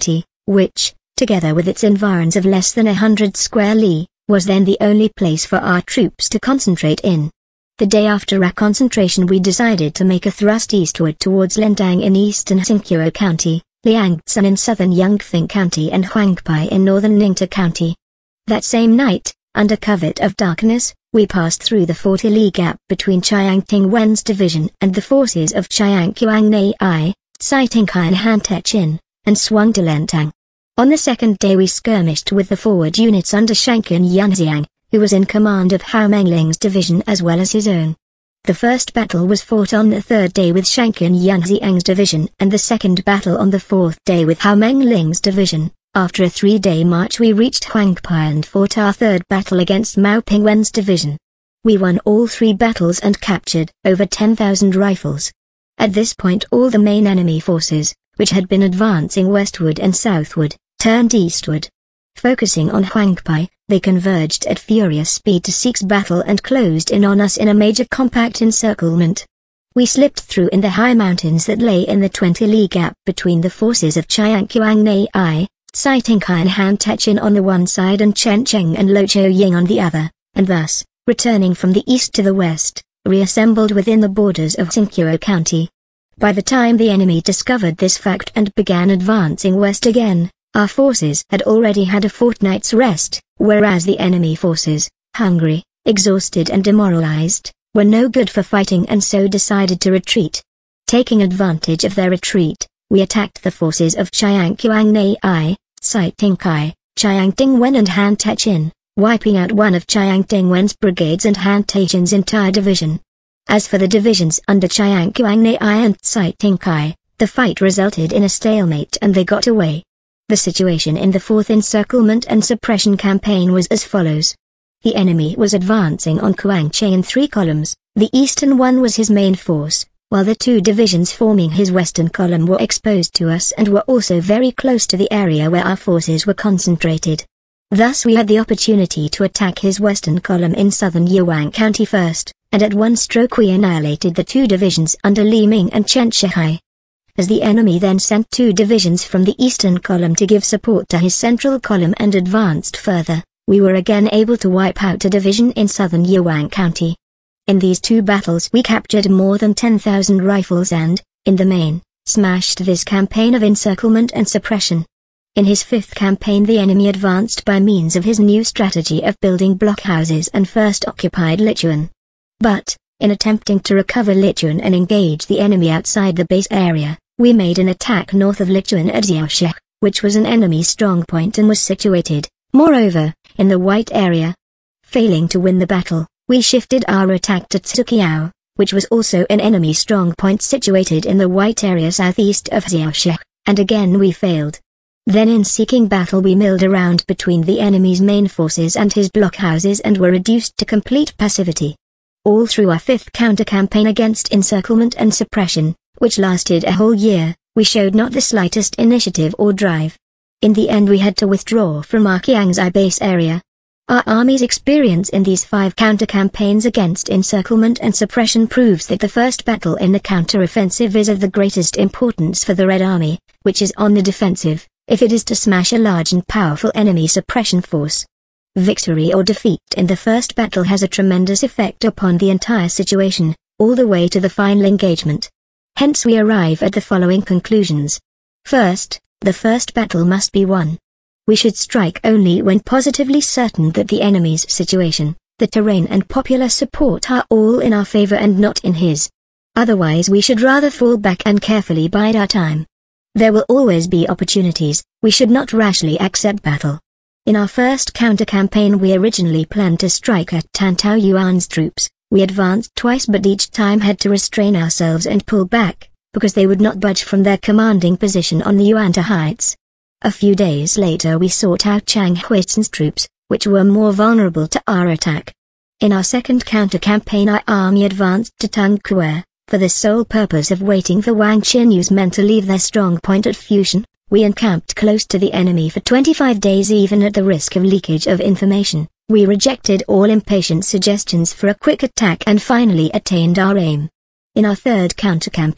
Speaker 1: which, together with its environs of less than 100 square li, was then the only place for our troops to concentrate in. The day after our concentration we decided to make a thrust eastward towards Lentang in eastern Xinqiu County, Liangzhen in southern Yongfeng County and Huangpai in northern Ningta County. That same night, under covert of darkness, we passed through the 40-li gap between Chiang Ting-wen's division and the forces of Chiang Kuang-nei, Tsai-Ting-kai and Han Te-chin, and swung to Lentang. On the second day we skirmished with the forward units under Shankin Yunxiang, who was in command of Hao Mengling's division as well as his own. The first battle was fought on the third day with Shankin Yunxiang's division and the second battle on the fourth day with Hao Mengling's division. After a 3-day march we reached Huangpai and fought our third battle against Mao Pingwen's division. We won all 3 battles and captured over 10,000 rifles. At this point all the main enemy forces, which had been advancing westward and southward, turned eastward. Focusing on Huangpai, they converged at furious speed to seek battle and closed in on us in a major compact encirclement. We slipped through in the high mountains that lay in the 20-li gap between the forces of Chiang Kuang-nei, Tsai-Ting-kai and Han Te-chin on the one side and Chen Cheng and Lo Chou-ying on the other, and thus, returning from the east to the west, reassembled within the borders of Xinqiu County. By the time the enemy discovered this fact and began advancing west again, our forces had already had a fortnight's rest, whereas the enemy forces, hungry, exhausted and demoralized, were no good for fighting and so decided to retreat. Taking advantage of their retreat, we attacked the forces of Chiang Kuang-nei, Tsai-Ting-kai, Chiang Ting-wen and Han Te-chin, wiping out one of Chiang Ting-wen's brigades and Han Te-chin's entire division. As for the divisions under Chiang Kuang-nei and Tsai-Ting-kai, the fight resulted in a stalemate and they got away. The situation in the fourth encirclement and suppression campaign was as follows. The enemy was advancing on Kuangcheng in 3 columns, the eastern one was his main force, while the 2 divisions forming his western column were exposed to us and were also very close to the area where our forces were concentrated. Thus we had the opportunity to attack his western column in southern Yuan County first, and at one stroke we annihilated the 2 divisions under Li Ming and Chen Shihai. As the enemy then sent 2 divisions from the eastern column to give support to his central column and advanced further, we were again able to wipe out a division in southern Yuan County. In these 2 battles we captured more than 10,000 rifles and, in the main, smashed this campaign of encirclement and suppression. In his 5th campaign the enemy advanced by means of his new strategy of building blockhouses and first occupied Lichuan. But, in attempting to recover Lichuan and engage the enemy outside the base area, we made an attack north of Lichuan at Xiaoshek, which was an enemy strongpoint and was situated, moreover, in the white area. Failing to win the battle, we shifted our attack to Tsukiao, which was also an enemy strongpoint situated in the white area southeast of Xiaoshek, and again we failed. Then in seeking battle we milled around between the enemy's main forces and his blockhouses and were reduced to complete passivity. All through our 5th counter-campaign against encirclement and suppression, which lasted a whole year, we showed not the slightest initiative or drive. In the end we had to withdraw from our Qiangzhai base area. Our army's experience in these 5 counter-campaigns against encirclement and suppression proves that the first battle in the counter-offensive is of the greatest importance for the Red Army, which is on the defensive, if it is to smash a large and powerful enemy suppression force. Victory or defeat in the first battle has a tremendous effect upon the entire situation, all the way to the final engagement. Hence we arrive at the following conclusions. First, the first battle must be won. We should strike only when positively certain that the enemy's situation, the terrain and popular support are all in our favor and not in his. Otherwise we should rather fall back and carefully bide our time. There will always be opportunities, we should not rashly accept battle. In our first counter-campaign we originally planned to strike at Tantao Yuan's troops. We advanced twice but each time had to restrain ourselves and pull back, because they would not budge from their commanding position on the Yuanta Heights. A few days later we sought out Chang Huistan's troops, which were more vulnerable to our attack. In our second counter-campaign our army advanced to Tungkue, for the sole purpose of waiting for Wang Qinyu's men to leave their strong point at Fushun. We encamped close to the enemy for 25 days even at the risk of leakage of information. We rejected all impatient suggestions for a quick attack and finally attained our aim. In our third counter-campaign,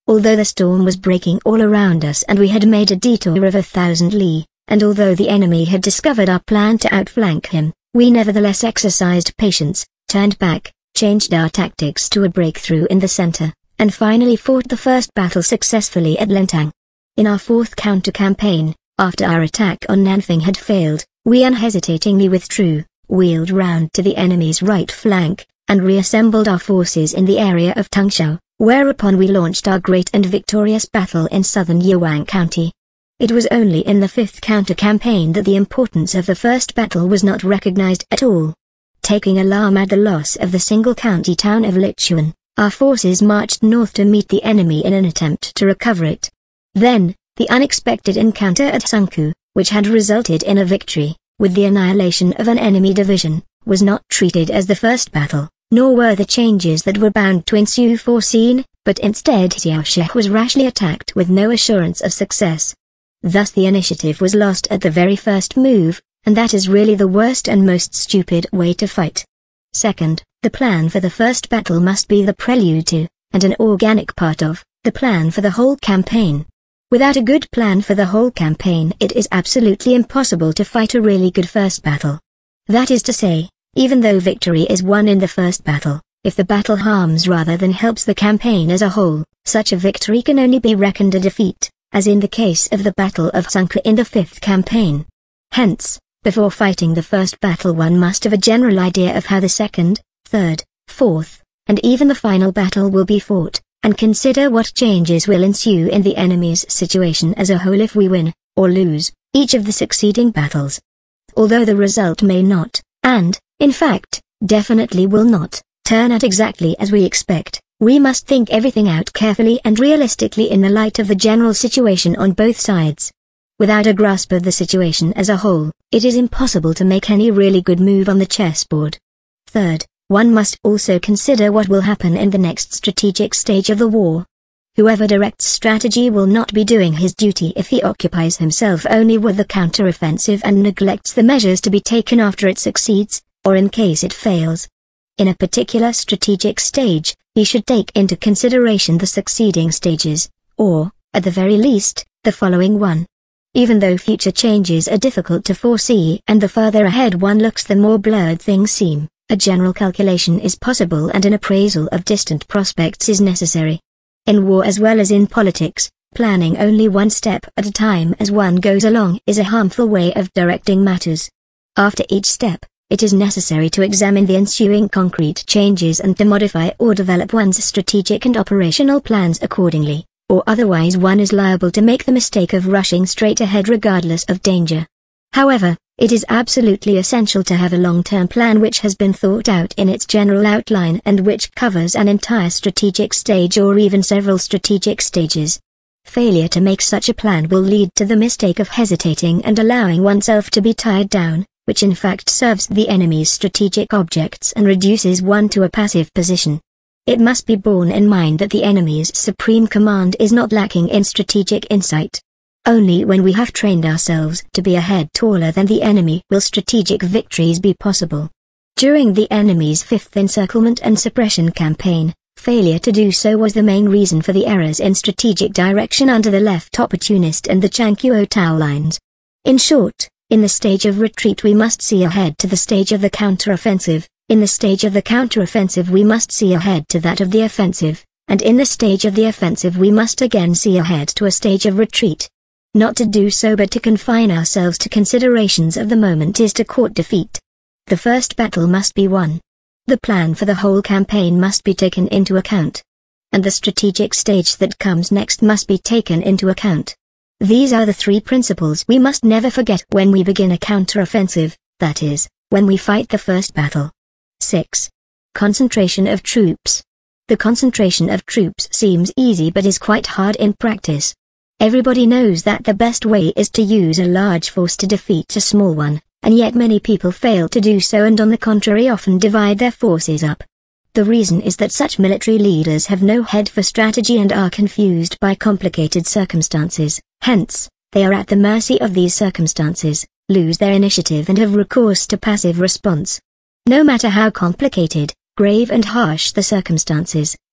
Speaker 1: Although the storm was breaking all around us and we had made a detour of 1,000 li, and although the enemy had discovered our plan to outflank him, we nevertheless exercised patience, turned back, changed our tactics to a breakthrough in the center, and finally fought the first battle successfully at Lentang. In our fourth counter-campaign, after our attack on Nanfang had failed, we unhesitatingly withdrew, wheeled round to the enemy's right flank, and reassembled our forces in the area of Tungshao, whereupon we launched our great and victorious battle in southern Yewang County. It was only in the fifth counter-campaign that the importance of the first battle was not recognized at all. Taking alarm at the loss of the single county town of Lichuan, our forces marched north to meet the enemy in an attempt to recover it. Then, the unexpected encounter at Sunku, which had resulted in a victory, with the annihilation of an enemy division, was not treated as the first battle, nor were the changes that were bound to ensue foreseen, but instead Xiaoshi was rashly attacked with no assurance of success. Thus the initiative was lost at the very first move, and that is really the worst and most stupid way to fight. Second, the plan for the first battle must be the prelude to, and an organic part of, the plan for the whole campaign. Without a good plan for the whole campaign, it is absolutely impossible to fight a really good first battle. That is to say, even though victory is won in the first battle, if the battle harms rather than helps the campaign as a whole, such a victory can only be reckoned a defeat, as in the case of the Battle of Sunku in the fifth campaign. Hence, before fighting the first battle one must have a general idea of how the second, third, fourth, and even the final battle will be fought, and consider what changes will ensue in the enemy's situation as a whole if we win, or lose, each of the succeeding battles. Although the result may not, and, in fact, definitely will not, turn out exactly as we expect, we must think everything out carefully and realistically in the light of the general situation on both sides. Without a grasp of the situation as a whole, it is impossible to make any really good move on the chessboard. Third, one must also consider what will happen in the next strategic stage of the war. Whoever directs strategy will not be doing his duty if he occupies himself only with the counter-offensive and neglects the measures to be taken after it succeeds, or in case it fails. In a particular strategic stage, he should take into consideration the succeeding stages, or, at the very least, the following one. Even though future changes are difficult to foresee and the further ahead one looks the more blurred things seem, a general calculation is possible and an appraisal of distant prospects is necessary. In war as well as in politics, planning only one step at a time as one goes along is a harmful way of directing matters. After each step, it is necessary to examine the ensuing concrete changes and to modify or develop one's strategic and operational plans accordingly, or otherwise one is liable to make the mistake of rushing straight ahead regardless of danger. However, it is absolutely essential to have a long-term plan which has been thought out in its general outline and which covers an entire strategic stage or even several strategic stages. Failure to make such a plan will lead to the mistake of hesitating and allowing oneself to be tied down, which in fact serves the enemy's strategic objects and reduces one to a passive position. It must be borne in mind that the enemy's supreme command is not lacking in strategic insight. Only when we have trained ourselves to be a head taller than the enemy will strategic victories be possible. During the enemy's fifth encirclement and suppression campaign, failure to do so was the main reason for the errors in strategic direction under the left opportunist and the Changkuo-Tao lines. In short, in the stage of retreat we must see ahead to the stage of the counter-offensive, in the stage of the counter-offensive we must see ahead to that of the offensive, and in the stage of the offensive we must again see ahead to a stage of retreat. Not to do so but to confine ourselves to considerations of the moment is to court defeat. The first battle must be won. The plan for the whole campaign must be taken into account. And the strategic stage that comes next must be taken into account. These are the three principles we must never forget when we begin a counter-offensive, that is, when we fight the first battle. 6. Concentration of troops. The concentration of troops seems easy but is quite hard in practice. Everybody knows that the best way is to use a large force to defeat a small one, and yet many people fail to do so and on the contrary often divide their forces up. The reason is that such military leaders have no head for strategy and are confused by complicated circumstances, hence, they are at the mercy of these circumstances, lose their initiative and have recourse to passive response. No matter how complicated, grave and harsh the circumstances,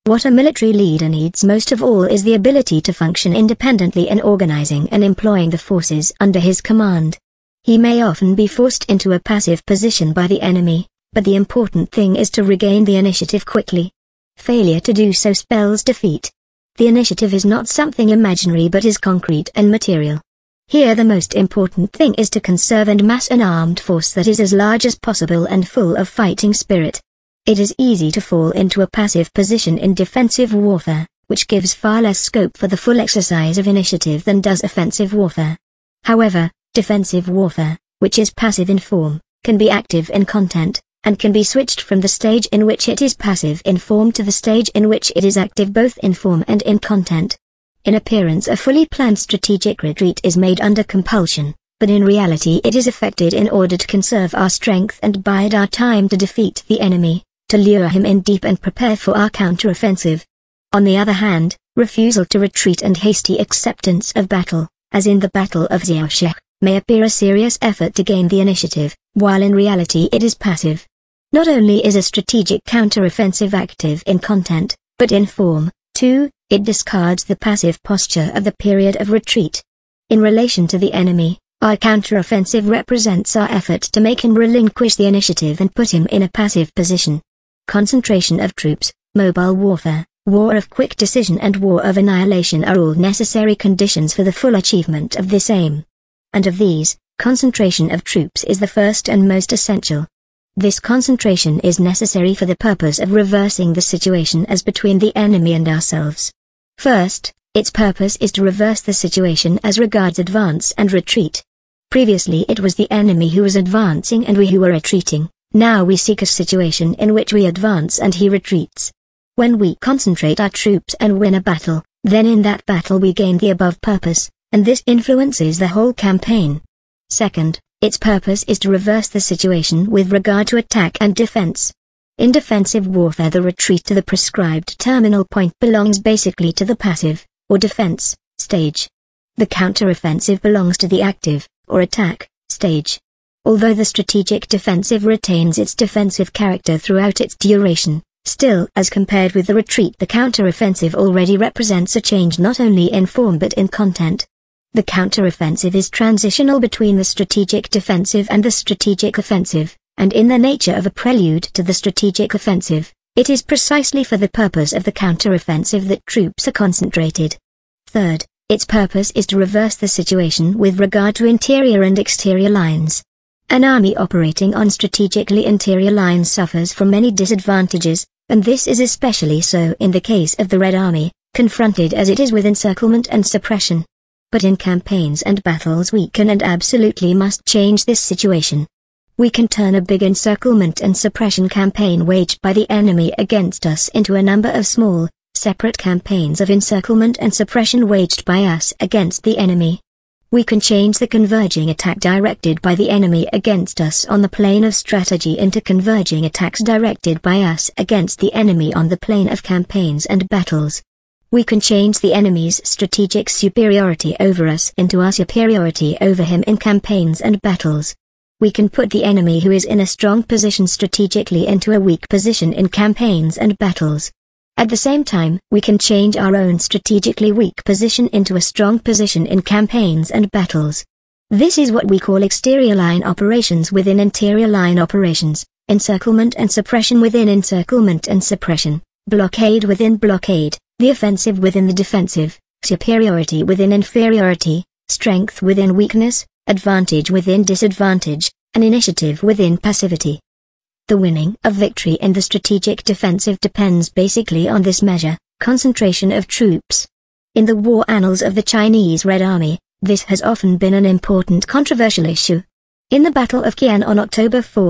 Speaker 1: What a military leader needs most of all is the ability to function independently in organizing and employing the forces under his command. He may often be forced into a passive position by the enemy, but the important thing is to regain the initiative quickly. Failure to do so spells defeat. The initiative is not something imaginary but is concrete and material. Here the most important thing is to conserve and mass an armed force that is as large as possible and full of fighting spirit. It is easy to fall into a passive position in defensive warfare, which gives far less scope for the full exercise of initiative than does offensive warfare. However, defensive warfare, which is passive in form, can be active in content, and can be switched from the stage in which it is passive in form to the stage in which it is active both in form and in content. In appearance a fully planned strategic retreat is made under compulsion, but in reality it is effected in order to conserve our strength and bide our time to defeat the enemy, to lure him in deep and prepare for our counteroffensive. On the other hand, refusal to retreat and hasty acceptance of battle, as in the Battle of Xiaoshek, may appear a serious effort to gain the initiative, while in reality it is passive. Not only is a strategic counteroffensive active in content, but in form, too, it discards the passive posture of the period of retreat. In relation to the enemy, our counteroffensive represents our effort to make him relinquish the initiative and put him in a passive position. Concentration of troops, mobile warfare, war of quick decision and war of annihilation are all necessary conditions for the full achievement of this aim. And of these, concentration of troops is the first and most essential. This concentration is necessary for the purpose of reversing the situation as between the enemy and ourselves. First, its purpose is to reverse the situation as regards advance and retreat. Previously it was the enemy who was advancing and we who were retreating, now we seek a situation in which we advance and he retreats. When we concentrate our troops and win a battle, then in that battle we gain the above purpose, and this influences the whole campaign. Second, its purpose is to reverse the situation with regard to attack and defense. In defensive warfare the retreat to the prescribed terminal point belongs basically to the passive, or defense, stage. The counteroffensive belongs to the active, or attack, stage. Although the strategic defensive retains its defensive character throughout its duration, still as compared with the retreat the counteroffensive already represents a change not only in form but in content. The counteroffensive is transitional between the strategic defensive and the strategic offensive, and in the nature of a prelude to the strategic offensive, it is precisely for the purpose of the counteroffensive that troops are concentrated. Third, its purpose is to reverse the situation with regard to interior and exterior lines. An army operating on strategically interior lines suffers from many disadvantages, and this is especially so in the case of the Red Army, confronted as it is with encirclement and suppression. But in campaigns and battles we can and absolutely must change this situation. We can turn a big encirclement and suppression campaign waged by the enemy against us into a number of small, separate campaigns of encirclement and suppression waged by us against the enemy. We can change the converging attack directed by the enemy against us on the plane of strategy into converging attacks directed by us against the enemy on the plane of campaigns and battles. We can change the enemy's strategic superiority over us into our superiority over him in campaigns and battles. We can put the enemy who is in a strong position strategically into a weak position in campaigns and battles. At the same time, we can change our own strategically weak position into a strong position in campaigns and battles. This is what we call exterior line operations within interior line operations, encirclement and suppression within encirclement and suppression, blockade within blockade, the offensive within the defensive, superiority within inferiority, strength within weakness, advantage within disadvantage, and initiative within passivity. The winning of victory in the strategic defensive depends basically on this measure, concentration of troops. In the war annals of the Chinese Red Army, this has often been an important controversial issue. In the Battle of Qian on October 4,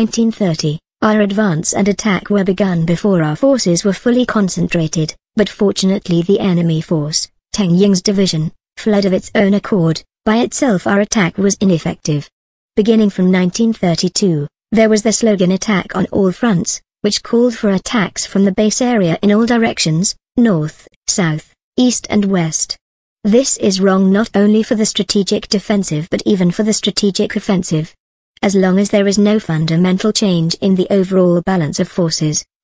Speaker 1: 1930, our advance and attack were begun before our forces were fully concentrated, but fortunately the enemy force, Teng Ying's division, fled of its own accord. By itself our attack was ineffective. Beginning from 1932, there was the slogan "Attack on all fronts," which called for attacks from the base area in all directions, north, south, east and west. This is wrong not only for the strategic defensive but even for the strategic offensive. As long as there is no fundamental change in the overall balance of forces,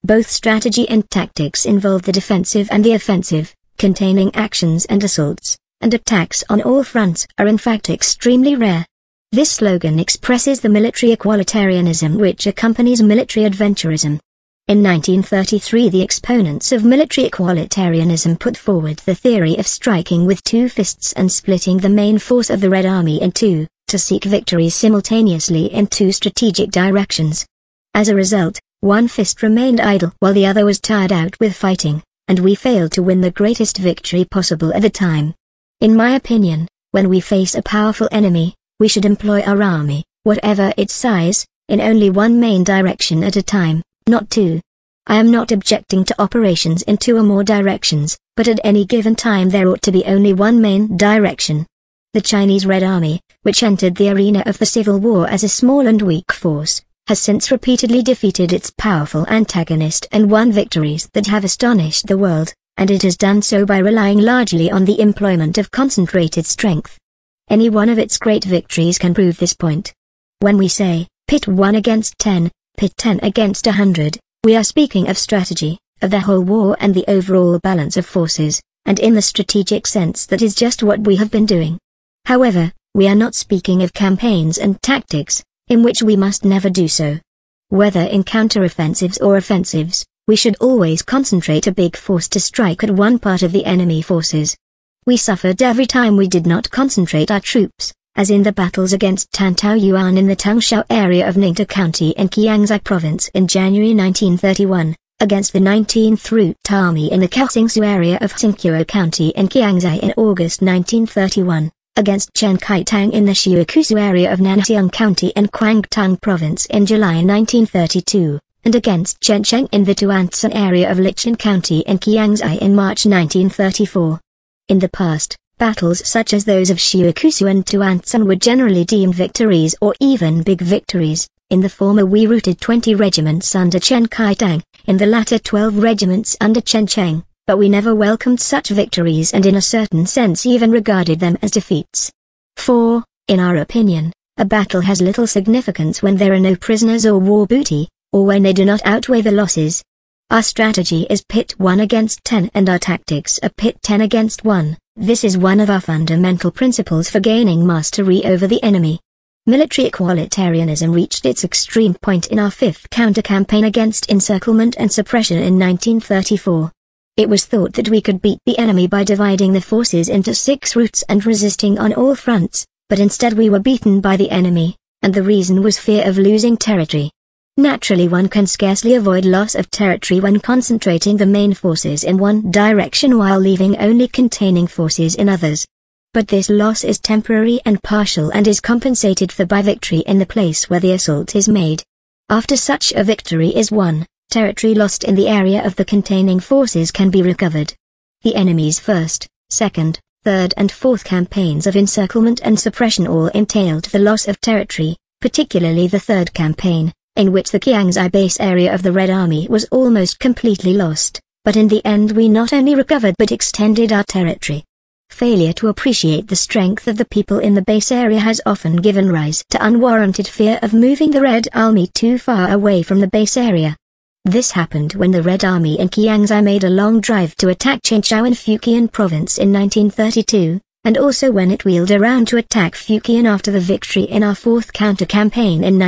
Speaker 1: Both strategy and tactics involve the defensive and the offensive, containing actions and assaults, and attacks on all fronts are in fact extremely rare. This slogan expresses the military equalitarianism which accompanies military adventurism. In 1933 the exponents of military equalitarianism put forward the theory of striking with two fists and splitting the main force of the Red Army in two, to seek victories simultaneously in two strategic directions. As a result, one fist remained idle while the other was tired out with fighting, and we failed to win the greatest victory possible at the time. In my opinion, when we face a powerful enemy, we should employ our army, whatever its size, in only one main direction at a time, not two. I am not objecting to operations in two or more directions, but at any given time there ought to be only one main direction. The Chinese Red Army, which entered the arena of the Civil War as a small and weak force, has since repeatedly defeated its powerful antagonist and won victories that have astonished the world, and it has done so by relying largely on the employment of concentrated strength. Any one of its great victories can prove this point. When we say, pit 1 against 10, pit 10 against 100, we are speaking of strategy, of the whole war and the overall balance of forces, and in the strategic sense that is just what we have been doing. However, we are not speaking of campaigns and tactics, in which we must never do so. Whether in counteroffensives or offensives, we should always concentrate a big force to strike at one part of the enemy forces. We suffered every time we did not concentrate our troops, as in the battles against Tantaoyuan in the Tongshao area of Ningde County in Qiangzhou Province in January 1931, against the 19th Route Army in the Kaohsiungsu area of Xingqiu County in Qiangzhou in August 1931, against Chen Kaitang in the Xiukusu area of Nanxiang County in Guangdong Province in July 1932, and against Chen Cheng in the Tuanzan area of Lichun County in Qiangzhou in March 1934. In the past, battles such as those of Xiukusu and Tuanzan were generally deemed victories or even big victories. In the former we routed 20 regiments under Chen Kaitang, in the latter 12 regiments under Chen Cheng, but we never welcomed such victories and in a certain sense even regarded them as defeats. For, in our opinion, a battle has little significance when there are no prisoners or war booty, or when they do not outweigh the losses. Our strategy is pit 1 against 10 and our tactics are pit 10 against 1. This is one of our fundamental principles for gaining mastery over the enemy. Military equalitarianism reached its extreme point in our fifth counter-campaign against encirclement and suppression in 1934. It was thought that we could beat the enemy by dividing the forces into 6 routes and resisting on all fronts, but instead we were beaten by the enemy, and the reason was fear of losing territory. Naturally one can scarcely avoid loss of territory when concentrating the main forces in one direction while leaving only containing forces in others. But this loss is temporary and partial and is compensated for by victory in the place where the assault is made. After such a victory is won, territory lost in the area of the containing forces can be recovered. The enemy's first, second, third and fourth campaigns of encirclement and suppression all entailed the loss of territory, particularly the third campaign, in which the Qiangzhou base area of the Red Army was almost completely lost, but in the end we not only recovered but extended our territory. Failure to appreciate the strength of the people in the base area has often given rise to unwarranted fear of moving the Red Army too far away from the base area. This happened when the Red Army in Qiangzhou made a long drive to attack Qinzhou in Fujian Province in 1932, and also when it wheeled around to attack Fujian after the victory in our fourth counter-campaign in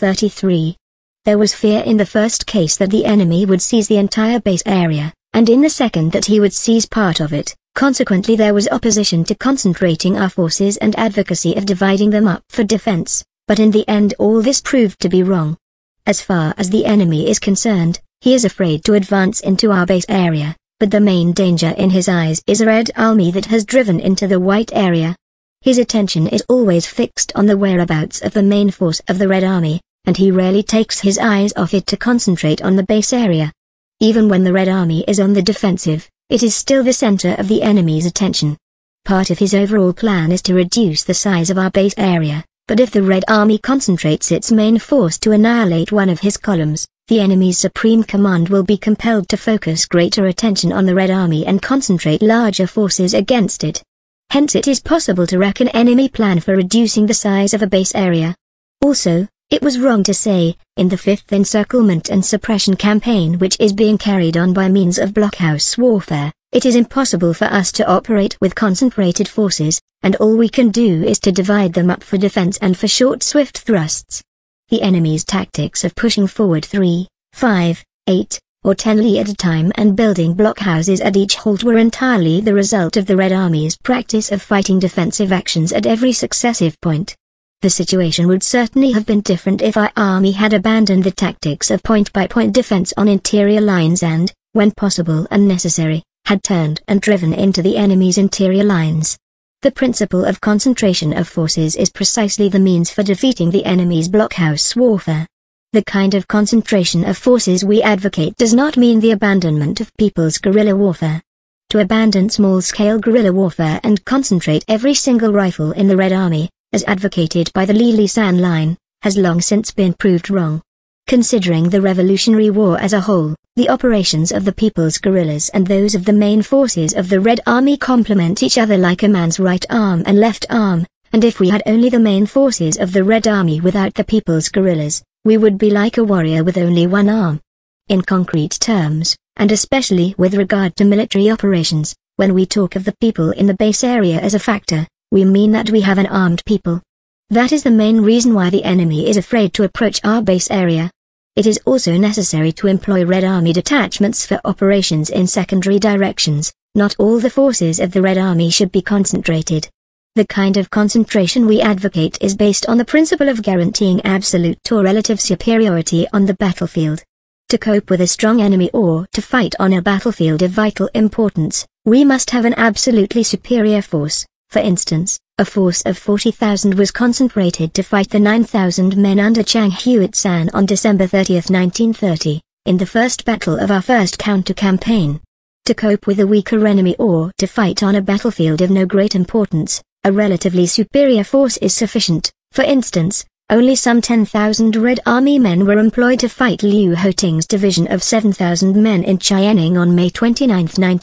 Speaker 1: 1933. There was fear in the first case that the enemy would seize the entire base area, and in the second that he would seize part of it. Consequently there was opposition to concentrating our forces and advocacy of dividing them up for defense, but in the end all this proved to be wrong. As far as the enemy is concerned, he is afraid to advance into our base area, but the main danger in his eyes is a Red Army that has driven into the White area. His attention is always fixed on the whereabouts of the main force of the Red Army, and he rarely takes his eyes off it to concentrate on the base area. Even when the Red Army is on the defensive, it is still the center of the enemy's attention. Part of his overall plan is to reduce the size of our base area, but if the Red Army concentrates its main force to annihilate one of his columns, the enemy's supreme command will be compelled to focus greater attention on the Red Army and concentrate larger forces against it. Hence it is possible to wreck an enemy plan for reducing the size of a base area. Also, It was wrong to say, in the fifth encirclement and suppression campaign which is being carried on by means of blockhouse warfare, it is impossible for us to operate with concentrated forces, and all we can do is to divide them up for defense and for short swift thrusts. The enemy's tactics of pushing forward 3, 5, 8, or 10 li at a time and building blockhouses at each halt were entirely the result of the Red Army's practice of fighting defensive actions at every successive point. The situation would certainly have been different if our army had abandoned the tactics of point-by-point defense on interior lines and, when possible and necessary, had turned and driven into the enemy's interior lines. The principle of concentration of forces is precisely the means for defeating the enemy's blockhouse warfare. The kind of concentration of forces we advocate does not mean the abandonment of people's guerrilla warfare. To abandon small-scale guerrilla warfare and concentrate every single rifle in the Red Army, as advocated by the Li-San line, has long since been proved wrong. Considering the Revolutionary War as a whole, the operations of the people's guerrillas and those of the main forces of the Red Army complement each other like a man's right arm and left arm, and if we had only the main forces of the Red Army without the people's guerrillas, we would be like a warrior with only one arm. In concrete terms, and especially with regard to military operations, when we talk of the people in the base area as a factor, we mean that we have an armed people. That is the main reason why the enemy is afraid to approach our base area. It is also necessary to employ Red Army detachments for operations in secondary directions. Not all the forces of the Red Army should be concentrated. The kind of concentration we advocate is based on the principle of guaranteeing absolute or relative superiority on the battlefield. To cope with a strong enemy or to fight on a battlefield of vital importance, we must have an absolutely superior force. For instance, a force of 40,000 was concentrated to fight the 9,000 men under Chang Huat-san on December 30, 1930, in the first battle of our first counter-campaign. To cope with a weaker enemy or to fight on a battlefield of no great importance, a relatively superior force is sufficient. For instance, only some 10,000 Red Army men were employed to fight Liu Hoting's division of 7,000 men in Chianing on May 29,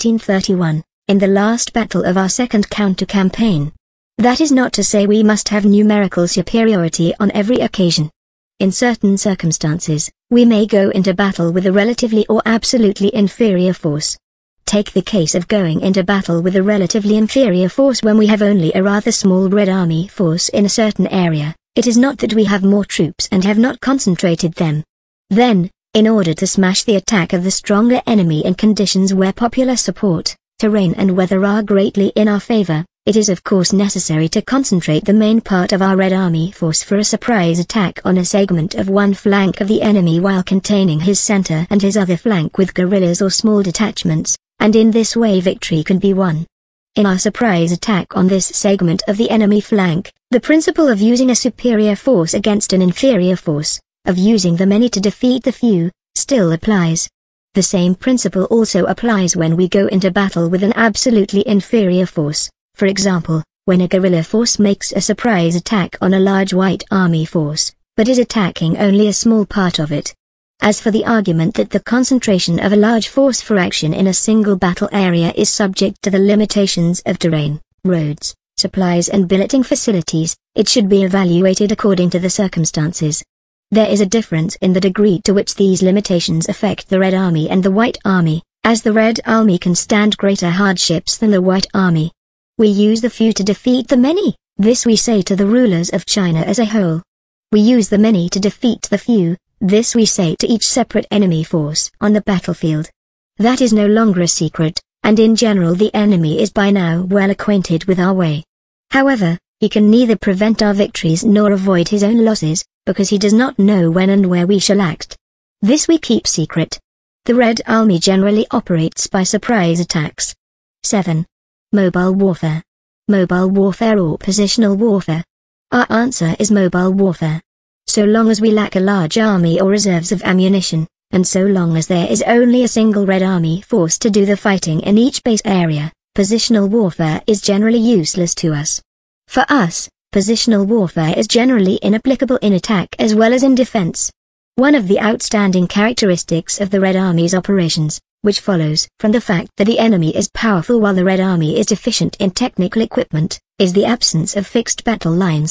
Speaker 1: 1931. In the last battle of our second counter-campaign. That is not to say we must have numerical superiority on every occasion. In certain circumstances, we may go into battle with a relatively or absolutely inferior force. Take the case of going into battle with a relatively inferior force when we have only a rather small Red Army force in a certain area. It is not that we have more troops and have not concentrated them. Then, in order to smash the attack of the stronger enemy in conditions where popular support, terrain and weather are greatly in our favor, it is of course necessary to concentrate the main part of our Red Army force for a surprise attack on a segment of one flank of the enemy while containing his center and his other flank with guerrillas or small detachments, and in this way victory can be won. In our surprise attack on this segment of the enemy flank, the principle of using a superior force against an inferior force, of using the many to defeat the few, still applies. The same principle also applies when we go into battle with an absolutely inferior force, for example, when a guerrilla force makes a surprise attack on a large White Army force, but is attacking only a small part of it. As for the argument that the concentration of a large force for action in a single battle area is subject to the limitations of terrain, roads, supplies and billeting facilities, it should be evaluated according to the circumstances. There is a difference in the degree to which these limitations affect the Red Army and the White Army, as the Red Army can stand greater hardships than the White Army. We use the few to defeat the many, this we say to the rulers of China as a whole. We use the many to defeat the few, this we say to each separate enemy force on the battlefield. That is no longer a secret, and in general the enemy is by now well acquainted with our way. However, he can neither prevent our victories nor avoid his own losses, because he does not know when and where we shall act. This we keep secret. The Red Army generally operates by surprise attacks. 7. Mobile warfare. Mobile warfare or positional warfare. Our answer is mobile warfare. So long as we lack a large army or reserves of ammunition, and so long as there is only a single Red Army force to do the fighting in each base area, positional warfare is generally useless to us. For us, positional warfare is generally inapplicable in attack as well as in defense. One of the outstanding characteristics of the Red Army's operations, which follows from the fact that the enemy is powerful while the Red Army is deficient in technical equipment, is the absence of fixed battle lines.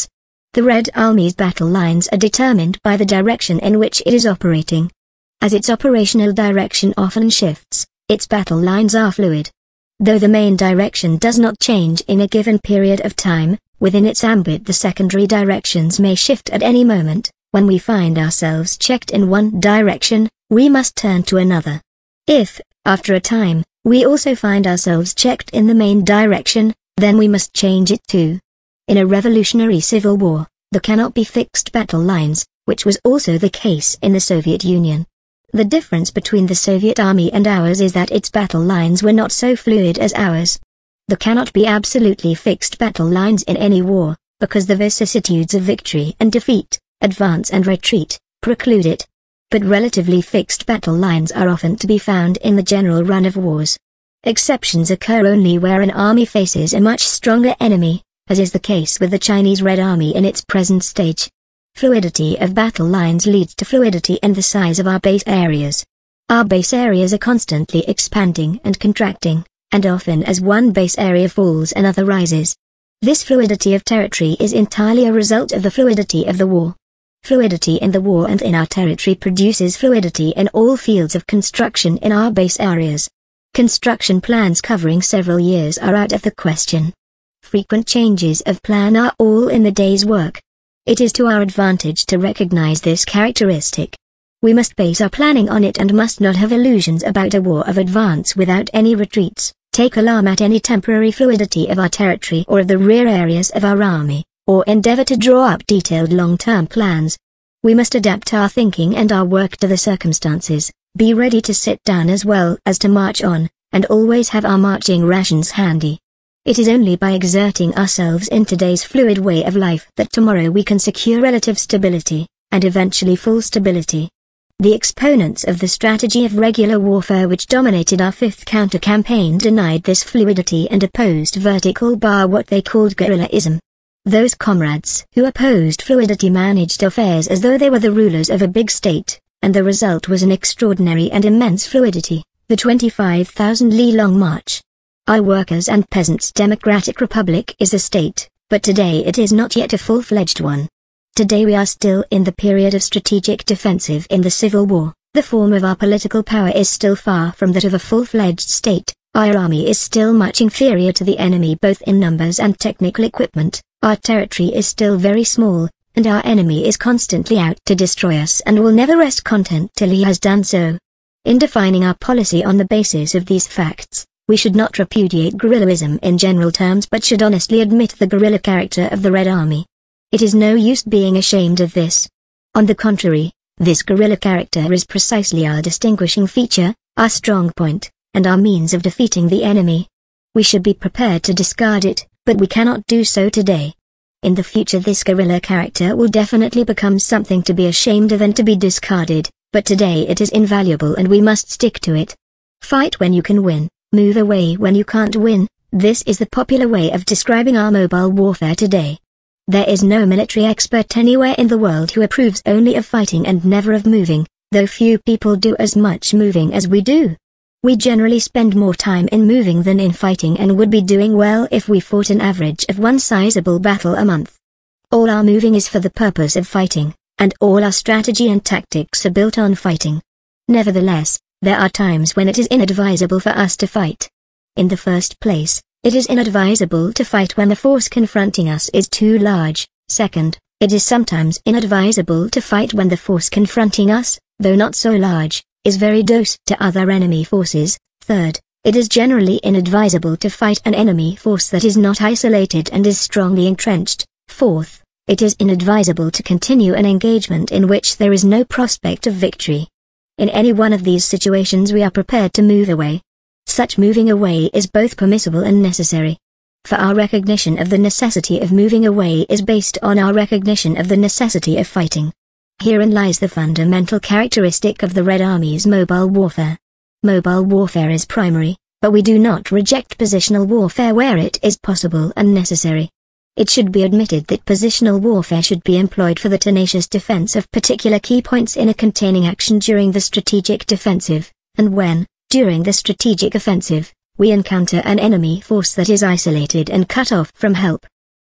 Speaker 1: The Red Army's battle lines are determined by the direction in which it is operating. As its operational direction often shifts, its battle lines are fluid. Though the main direction does not change in a given period of time, within its ambit the secondary directions may shift at any moment. When we find ourselves checked in one direction, we must turn to another. If, after a time, we also find ourselves checked in the main direction, then we must change it too. In a revolutionary civil war, there cannot be fixed battle lines, which was also the case in the Soviet Union. The difference between the Soviet army and ours is that its battle lines were not so fluid as ours. There cannot be absolutely fixed battle lines in any war, because the vicissitudes of victory and defeat, advance and retreat, preclude it. But relatively fixed battle lines are often to be found in the general run of wars. Exceptions occur only where an army faces a much stronger enemy, as is the case with the Chinese Red Army in its present stage. Fluidity of battle lines leads to fluidity in the size of our base areas. Our base areas are constantly expanding and contracting, and often as one base area falls another rises. This fluidity of territory is entirely a result of the fluidity of the war. Fluidity in the war and in our territory produces fluidity in all fields of construction in our base areas. Construction plans covering several years are out of the question. Frequent changes of plan are all in the day's work. It is to our advantage to recognize this characteristic. We must base our planning on it and must not have illusions about a war of advance without any retreats, take alarm at any temporary fluidity of our territory or of the rear areas of our army, or endeavor to draw up detailed long-term plans. We must adapt our thinking and our work to the circumstances, be ready to sit down as well as to march on, and always have our marching rations handy. It is only by exerting ourselves in today's fluid way of life that tomorrow we can secure relative stability, and eventually full stability. The exponents of the strategy of regular warfare which dominated our fifth counter-campaign denied this fluidity and opposed vertical bar what they called guerrillaism. Those comrades who opposed fluidity managed affairs as though they were the rulers of a big state, and the result was an extraordinary and immense fluidity, the 25,000-li long march. Our workers' and peasants' democratic republic is a state, but today it is not yet a full-fledged one. Today we are still in the period of strategic defensive in the Civil War. The form of our political power is still far from that of a full-fledged state. Our army is still much inferior to the enemy both in numbers and technical equipment. Our territory is still very small, and our enemy is constantly out to destroy us and will never rest content till he has done so. In defining our policy on the basis of these facts, we should not repudiate guerrillism in general terms but should honestly admit the guerrilla character of the Red Army. It is no use being ashamed of this. On the contrary, this guerrilla character is precisely our distinguishing feature, our strong point, and our means of defeating the enemy. We should be prepared to discard it, but we cannot do so today. In the future this guerrilla character will definitely become something to be ashamed of and to be discarded, but today it is invaluable and we must stick to it. Fight when you can win. Move away when you can't win. This is the popular way of describing our mobile warfare today. There is no military expert anywhere in the world who approves only of fighting and never of moving, though few people do as much moving as we do. We generally spend more time in moving than in fighting and would be doing well if we fought an average of one sizable battle a month. All our moving is for the purpose of fighting, and all our strategy and tactics are built on fighting. Nevertheless, there are times when it is inadvisable for us to fight. In the first place, it is inadvisable to fight when the force confronting us is too large. Second, it is sometimes inadvisable to fight when the force confronting us, though not so large, is very close to other enemy forces. Third, it is generally inadvisable to fight an enemy force that is not isolated and is strongly entrenched. Fourth, it is inadvisable to continue an engagement in which there is no prospect of victory. In any one of these situations we are prepared to move away. Such moving away is both permissible and necessary. For our recognition of the necessity of moving away is based on our recognition of the necessity of fighting. Herein lies the fundamental characteristic of the Red Army's mobile warfare. Mobile warfare is primary, but we do not reject positional warfare where it is possible and necessary. It should be admitted that positional warfare should be employed for the tenacious defense of particular key points in a containing action during the strategic defensive, and when, during the strategic offensive, we encounter an enemy force that is isolated and cut off from help.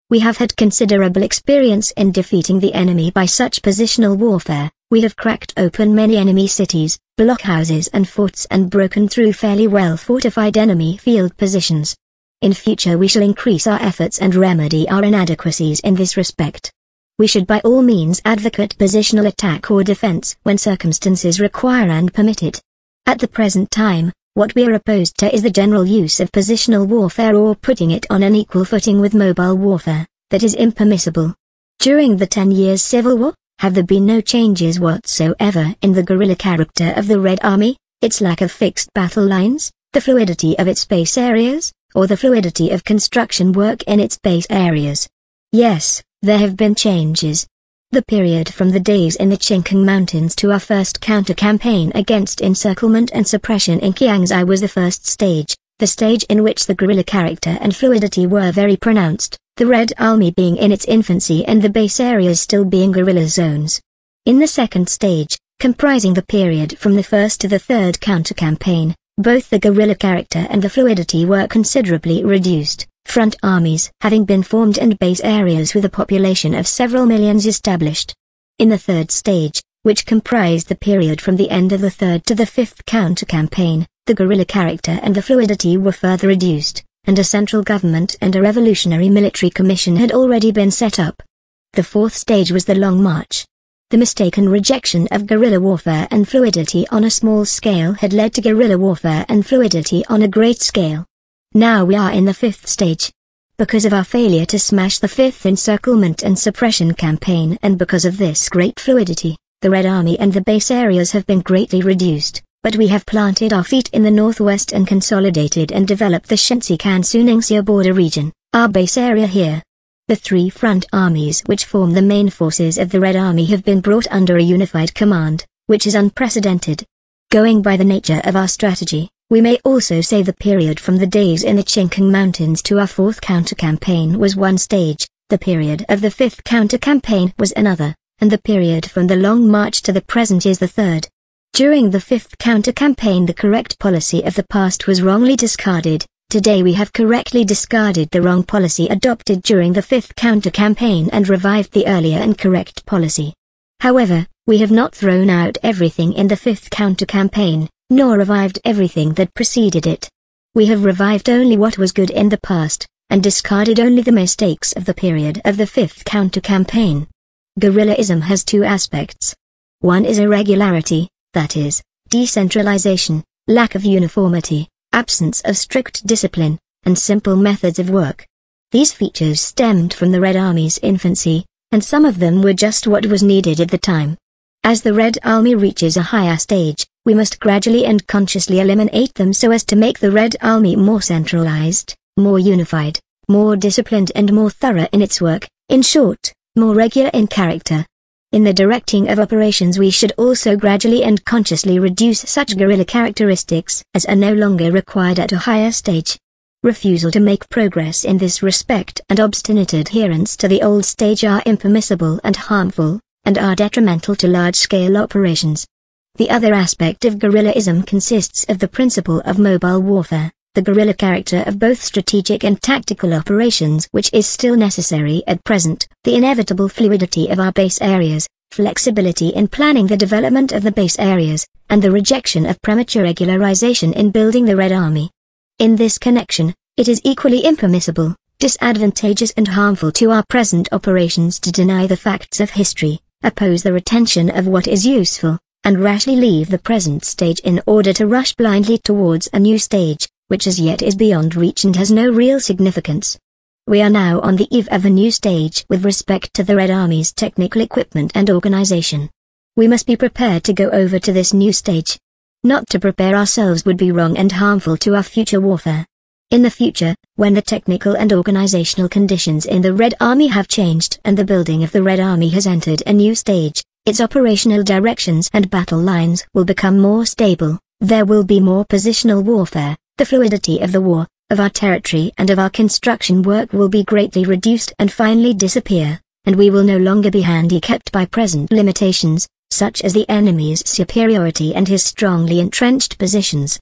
Speaker 1: We have had considerable experience in defeating the enemy by such positional warfare. We have cracked open many enemy cities, blockhouses and forts and broken through fairly well fortified enemy field positions. In future we shall increase our efforts and remedy our inadequacies in this respect. We should by all means advocate positional attack or defense when circumstances require and permit it. At the present time, what we are opposed to is the general use of positional warfare or putting it on an equal footing with mobile warfare. That is impermissible. During the 10 years civil war, have there been no changes whatsoever in the guerrilla character of the Red Army, its lack of fixed battle lines, the fluidity of its base areas, or the fluidity of construction work in its base areas? Yes, there have been changes. The period from the days in the Qingkang Mountains to our first counter-campaign against encirclement and suppression in Kiangsi was the first stage, the stage in which the guerrilla character and fluidity were very pronounced, the Red Army being in its infancy and the base areas still being guerrilla zones. In the second stage, comprising the period from the first to the third counter-campaign, both the guerrilla character and the fluidity were considerably reduced, front armies having been formed and base areas with a population of several millions established. In the third stage, which comprised the period from the end of the third to the fifth counter-campaign, the guerrilla character and the fluidity were further reduced, and a central government and a revolutionary military commission had already been set up. The fourth stage was the Long March. The mistaken rejection of guerrilla warfare and fluidity on a small scale had led to guerrilla warfare and fluidity on a great scale. Now we are in the fifth stage. Because of our failure to smash the fifth encirclement and suppression campaign and because of this great fluidity, the Red Army and the base areas have been greatly reduced, but we have planted our feet in the northwest and consolidated and developed the Shensi-Kansu-Ningxia border region, our base area here. The three front armies which form the main forces of the Red Army have been brought under a unified command, which is unprecedented. Going by the nature of our strategy, we may also say the period from the days in the Qingkang Mountains to our fourth counter-campaign was one stage, the period of the fifth counter-campaign was another, and the period from the Long March to the present is the third. During the fifth counter-campaign the correct policy of the past was wrongly discarded. Today we have correctly discarded the wrong policy adopted during the fifth counter-campaign and revived the earlier and correct policy. However, we have not thrown out everything in the fifth counter-campaign, nor revived everything that preceded it. We have revived only what was good in the past, and discarded only the mistakes of the period of the fifth counter-campaign. Guerrillaism has two aspects. One is irregularity, that is, decentralization, lack of uniformity, absence of strict discipline, and simple methods of work. These features stemmed from the Red Army's infancy, and some of them were just what was needed at the time. As the Red Army reaches a higher stage, we must gradually and consciously eliminate them so as to make the Red Army more centralized, more unified, more disciplined and more thorough in its work, in short, more regular in character. In the directing of operations we should also gradually and consciously reduce such guerrilla characteristics as are no longer required at a higher stage. Refusal to make progress in this respect and obstinate adherence to the old stage are impermissible and harmful, and are detrimental to large-scale operations. The other aspect of guerrillaism consists of the principle of mobile warfare, the guerrilla character of both strategic and tactical operations which is still necessary at present, the inevitable fluidity of our base areas, flexibility in planning the development of the base areas, and the rejection of premature regularization in building the Red Army. In this connection, it is equally impermissible, disadvantageous and harmful to our present operations to deny the facts of history, oppose the retention of what is useful, and rashly leave the present stage in order to rush blindly towards a new stage, which as yet is beyond reach and has no real significance. We are now on the eve of a new stage with respect to the Red Army's technical equipment and organization. We must be prepared to go over to this new stage. Not to prepare ourselves would be wrong and harmful to our future warfare. In the future, when the technical and organizational conditions in the Red Army have changed and the building of the Red Army has entered a new stage, its operational directions and battle lines will become more stable, there will be more positional warfare, the fluidity of the war, of our territory and of our construction work will be greatly reduced and finally disappear, and we will no longer be handicapped by present limitations, such as the enemy's superiority and his strongly entrenched positions.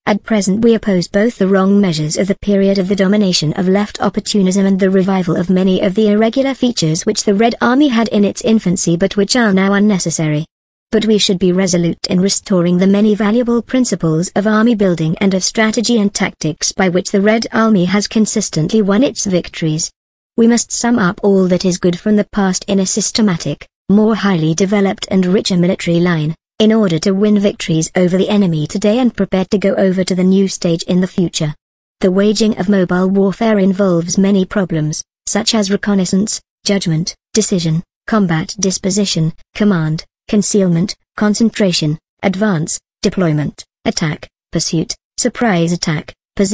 Speaker 1: At present we oppose both the wrong measures of the period of the domination of left opportunism and the revival of many of the irregular features which the Red Army had in its infancy but which are now unnecessary. But we should be resolute in restoring the many valuable principles of army building and of strategy and tactics by which the Red Army has consistently won its victories. We must sum up all that is good from the past in a systematic, more highly developed and richer military line, in order to win victories over the enemy today and prepare to go over to the new stage in the future. The waging of mobile warfare involves many problems, such as reconnaissance, judgment, decision, combat disposition, command, concealment, concentration, advance, deployment, attack, pursuit, surprise attack,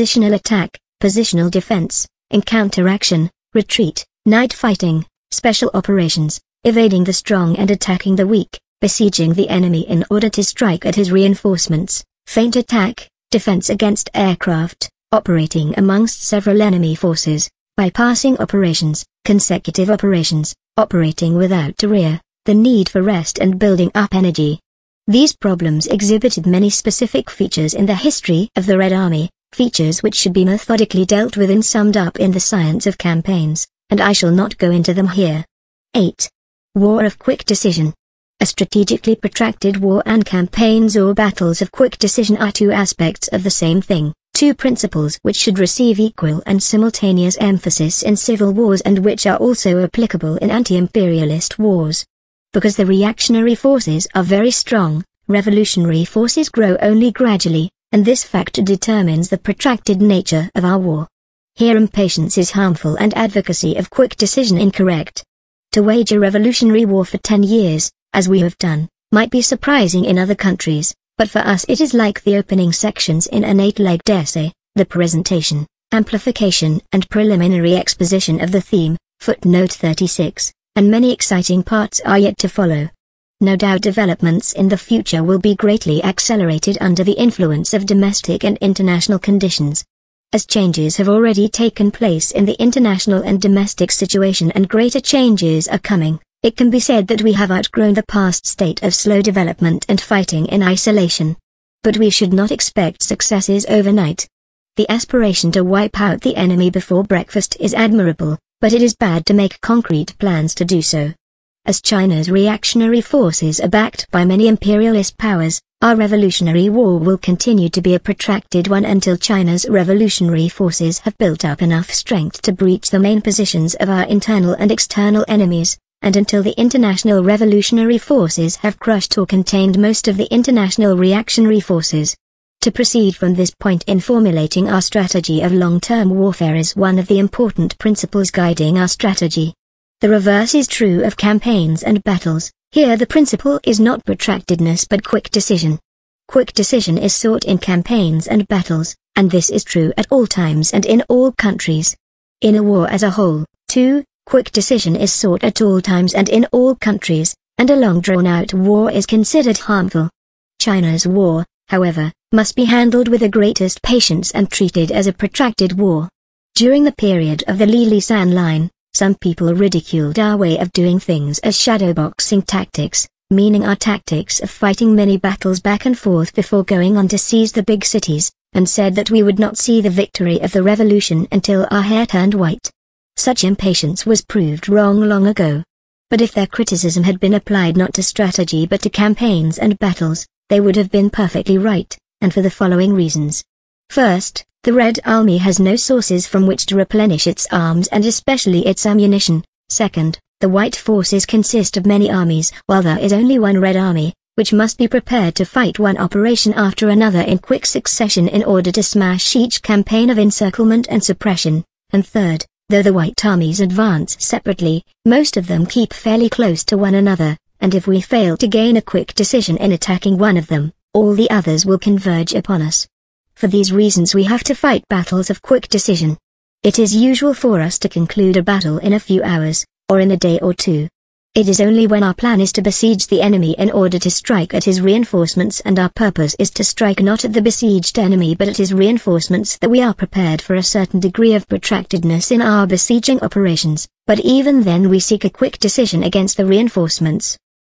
Speaker 1: positional defense, encounter action, retreat, night fighting, special operations, evading the strong and attacking the weak, besieging the enemy in order to strike at his reinforcements, feint attack, defense against aircraft, operating amongst several enemy forces, bypassing operations, consecutive operations, operating without rear, the need for rest and building up energy. These problems exhibited many specific features in the history of the Red Army, features which should be methodically dealt with and summed up in the science of campaigns, and I shall not go into them here. 8. War of quick decision. A strategically protracted war and campaigns or battles of quick decision are two aspects of the same thing, two principles which should receive equal and simultaneous emphasis in civil wars and which are also applicable in anti-imperialist wars. Because the reactionary forces are very strong, revolutionary forces grow only gradually, and this fact determines the protracted nature of our war. Here impatience is harmful and advocacy of quick decision incorrect. To wage a revolutionary war for 10 years, as we have done, might be surprising in other countries, but for us it is like the opening sections in an 8-legged essay, the presentation, amplification and preliminary exposition of the theme, footnote 36, and many exciting parts are yet to follow. No doubt developments in the future will be greatly accelerated under the influence of domestic and international conditions. As changes have already taken place in the international and domestic situation and greater changes are coming, it can be said that we have outgrown the past state of slow development and fighting in isolation. But we should not expect successes overnight. The aspiration to wipe out the enemy before breakfast is admirable, but it is bad to make concrete plans to do so. As China's reactionary forces are backed by many imperialist powers, our revolutionary war will continue to be a protracted one until China's revolutionary forces have built up enough strength to breach the main positions of our internal and external enemies, and until the international revolutionary forces have crushed or contained most of the international reactionary forces. To proceed from this point in formulating our strategy of long-term warfare is one of the important principles guiding our strategy. The reverse is true of campaigns and battles. Here the principle is not protractedness but quick decision. Quick decision is sought in campaigns and battles, and this is true at all times and in all countries. In a war as a whole, too, quick decision is sought at all times and in all countries, and a long drawn-out war is considered harmful. China's war, however, must be handled with the greatest patience and treated as a protracted war. During the period of the Li-San line, some people ridiculed our way of doing things as shadowboxing tactics, meaning our tactics of fighting many battles back and forth before going on to seize the big cities, and said that we would not see the victory of the revolution until our hair turned white. Such impatience was proved wrong long ago. But if their criticism had been applied not to strategy but to campaigns and battles, they would have been perfectly right, and for the following reasons. First, the Red Army has no sources from which to replenish its arms and especially its ammunition. Second, the white forces consist of many armies while there is only one Red Army, which must be prepared to fight one operation after another in quick succession in order to smash each campaign of encirclement and suppression. And third, though the white armies advance separately, most of them keep fairly close to one another, and if we fail to gain a quick decision in attacking one of them, all the others will converge upon us. For these reasons we have to fight battles of quick decision. It is usual for us to conclude a battle in a few hours, or in a day or two. It is only when our plan is to besiege the enemy in order to strike at his reinforcements and our purpose is to strike not at the besieged enemy but at his reinforcements that we are prepared for a certain degree of protractedness in our besieging operations, but even then we seek a quick decision against the reinforcements.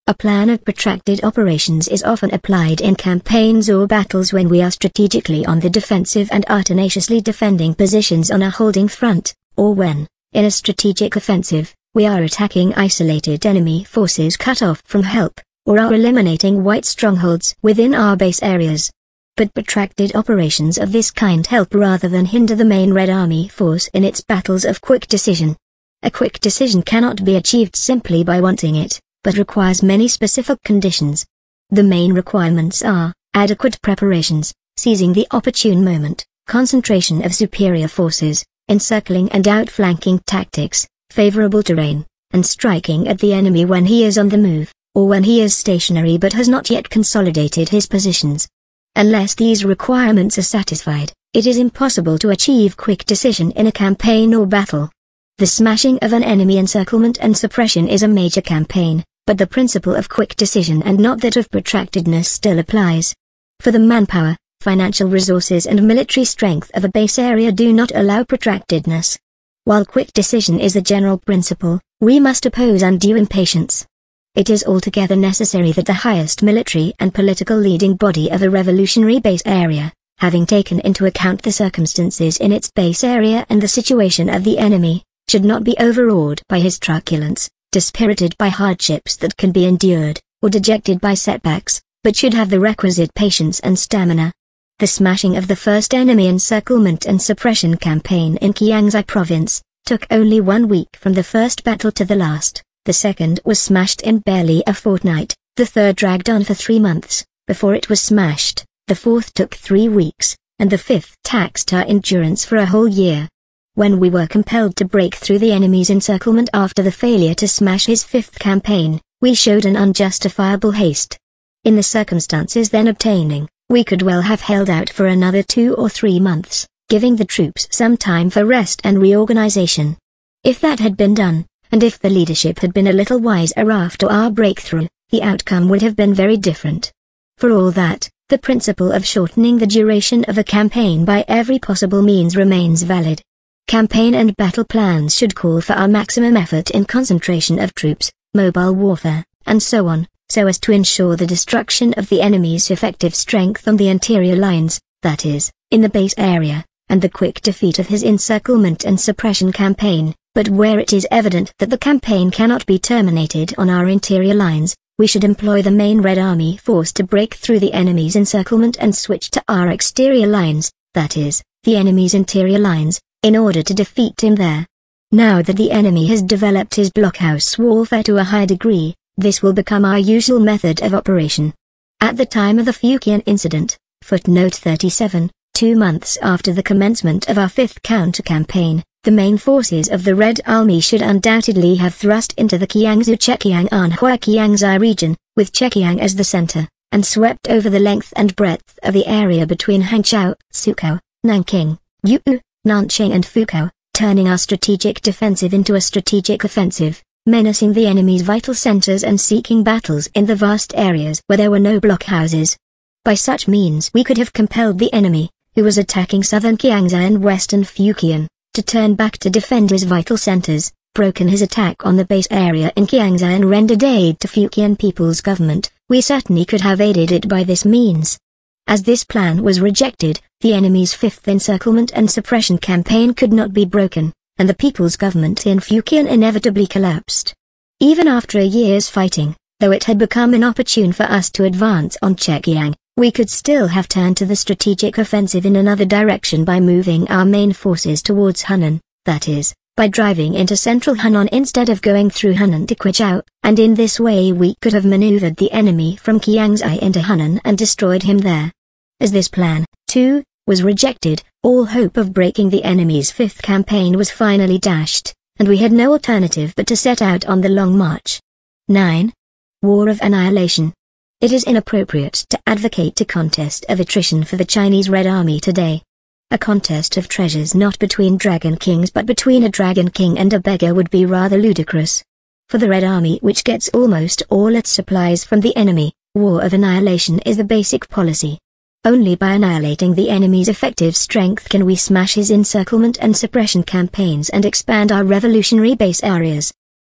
Speaker 1: A plan of protracted operations is often applied in campaigns or battles when we are strategically on the defensive and are tenaciously defending positions on a holding front, or when, in a strategic offensive, we are attacking isolated enemy forces cut off from help, or are eliminating white strongholds within our base areas. But protracted operations of this kind help rather than hinder the main Red Army force in its battles of quick decision. A quick decision cannot be achieved simply by wanting it, but requires many specific conditions. The main requirements are adequate preparations, seizing the opportune moment, concentration of superior forces, encircling and outflanking tactics, favorable terrain, and striking at the enemy when he is on the move, or when he is stationary but has not yet consolidated his positions. Unless these requirements are satisfied, it is impossible to achieve quick decision in a campaign or battle. The smashing of an enemy encirclement and suppression is a major campaign, but the principle of quick decision and not that of protractedness still applies. For the manpower, financial resources and military strength of a base area do not allow protractedness. While quick decision is the general principle, we must oppose undue impatience. It is altogether necessary that the highest military and political leading body of a revolutionary base area, having taken into account the circumstances in its base area and the situation of the enemy, should not be overawed by his truculence, dispirited by hardships that can be endured, or dejected by setbacks, but should have the requisite patience and stamina. The smashing of the first enemy encirclement and suppression campaign in Kiangsi province took only 1 week from the first battle to the last. The second was smashed in barely a fortnight, the third dragged on for 3 months, before it was smashed, the fourth took 3 weeks, and the fifth taxed our endurance for a whole year. When we were compelled to break through the enemy's encirclement after the failure to smash his fifth campaign, we showed an unjustifiable haste. In the circumstances then obtaining, we could well have held out for another 2 or 3 months, giving the troops some time for rest and reorganization. If that had been done, and if the leadership had been a little wiser after our breakthrough, the outcome would have been very different. For all that, the principle of shortening the duration of a campaign by every possible means remains valid. Campaign and battle plans should call for our maximum effort in concentration of troops, mobile warfare, and so on, so as to ensure the destruction of the enemy's effective strength on the interior lines, that is, in the base area, and the quick defeat of his encirclement and suppression campaign. But where it is evident that the campaign cannot be terminated on our interior lines, we should employ the main Red Army force to break through the enemy's encirclement and switch to our exterior lines, that is, the enemy's interior lines, in order to defeat him there. Now that the enemy has developed his blockhouse warfare to a high degree, this will become our usual method of operation. At the time of the Fujian incident, footnote 37, 2 months after the commencement of our fifth counter-campaign, the main forces of the Red Army should undoubtedly have thrust into the Kiangsu-Chekiang-Anhui Kiangsi region, with Chekiang as the center, and swept over the length and breadth of the area between Hangzhou, Sukao, Nanking, Yu, Nanqing and Fukao, turning our strategic defensive into a strategic offensive, menacing the enemy's vital centers and seeking battles in the vast areas where there were no blockhouses. By such means we could have compelled the enemy, who was attacking southern Kiangsi and western Fujian, to turn back to defend his vital centers, broken his attack on the base area in Kiangsi and rendered aid to Fujian People's Government. We certainly could have aided it by this means. As this plan was rejected, the enemy's fifth encirclement and suppression campaign could not be broken, and the People's Government in Fujian inevitably collapsed. Even after a year's fighting, though it had become inopportune for us to advance on Chekiang, we could still have turned to the strategic offensive in another direction by moving our main forces towards Hunan, that is, by driving into central Hunan instead of going through Hunan to Quichao, and in this way we could have maneuvered the enemy from Kiangsi into Hunan and destroyed him there. As this plan, too, was rejected, all hope of breaking the enemy's fifth campaign was finally dashed, and we had no alternative but to set out on the long march. 9. War of Annihilation. It is inappropriate to advocate a contest of attrition for the Chinese Red Army today. A contest of treasures not between dragon kings but between a dragon king and a beggar would be rather ludicrous. For the Red Army, which gets almost all its supplies from the enemy, war of annihilation is the basic policy. Only by annihilating the enemy's effective strength can we smash his encirclement and suppression campaigns and expand our revolutionary base areas.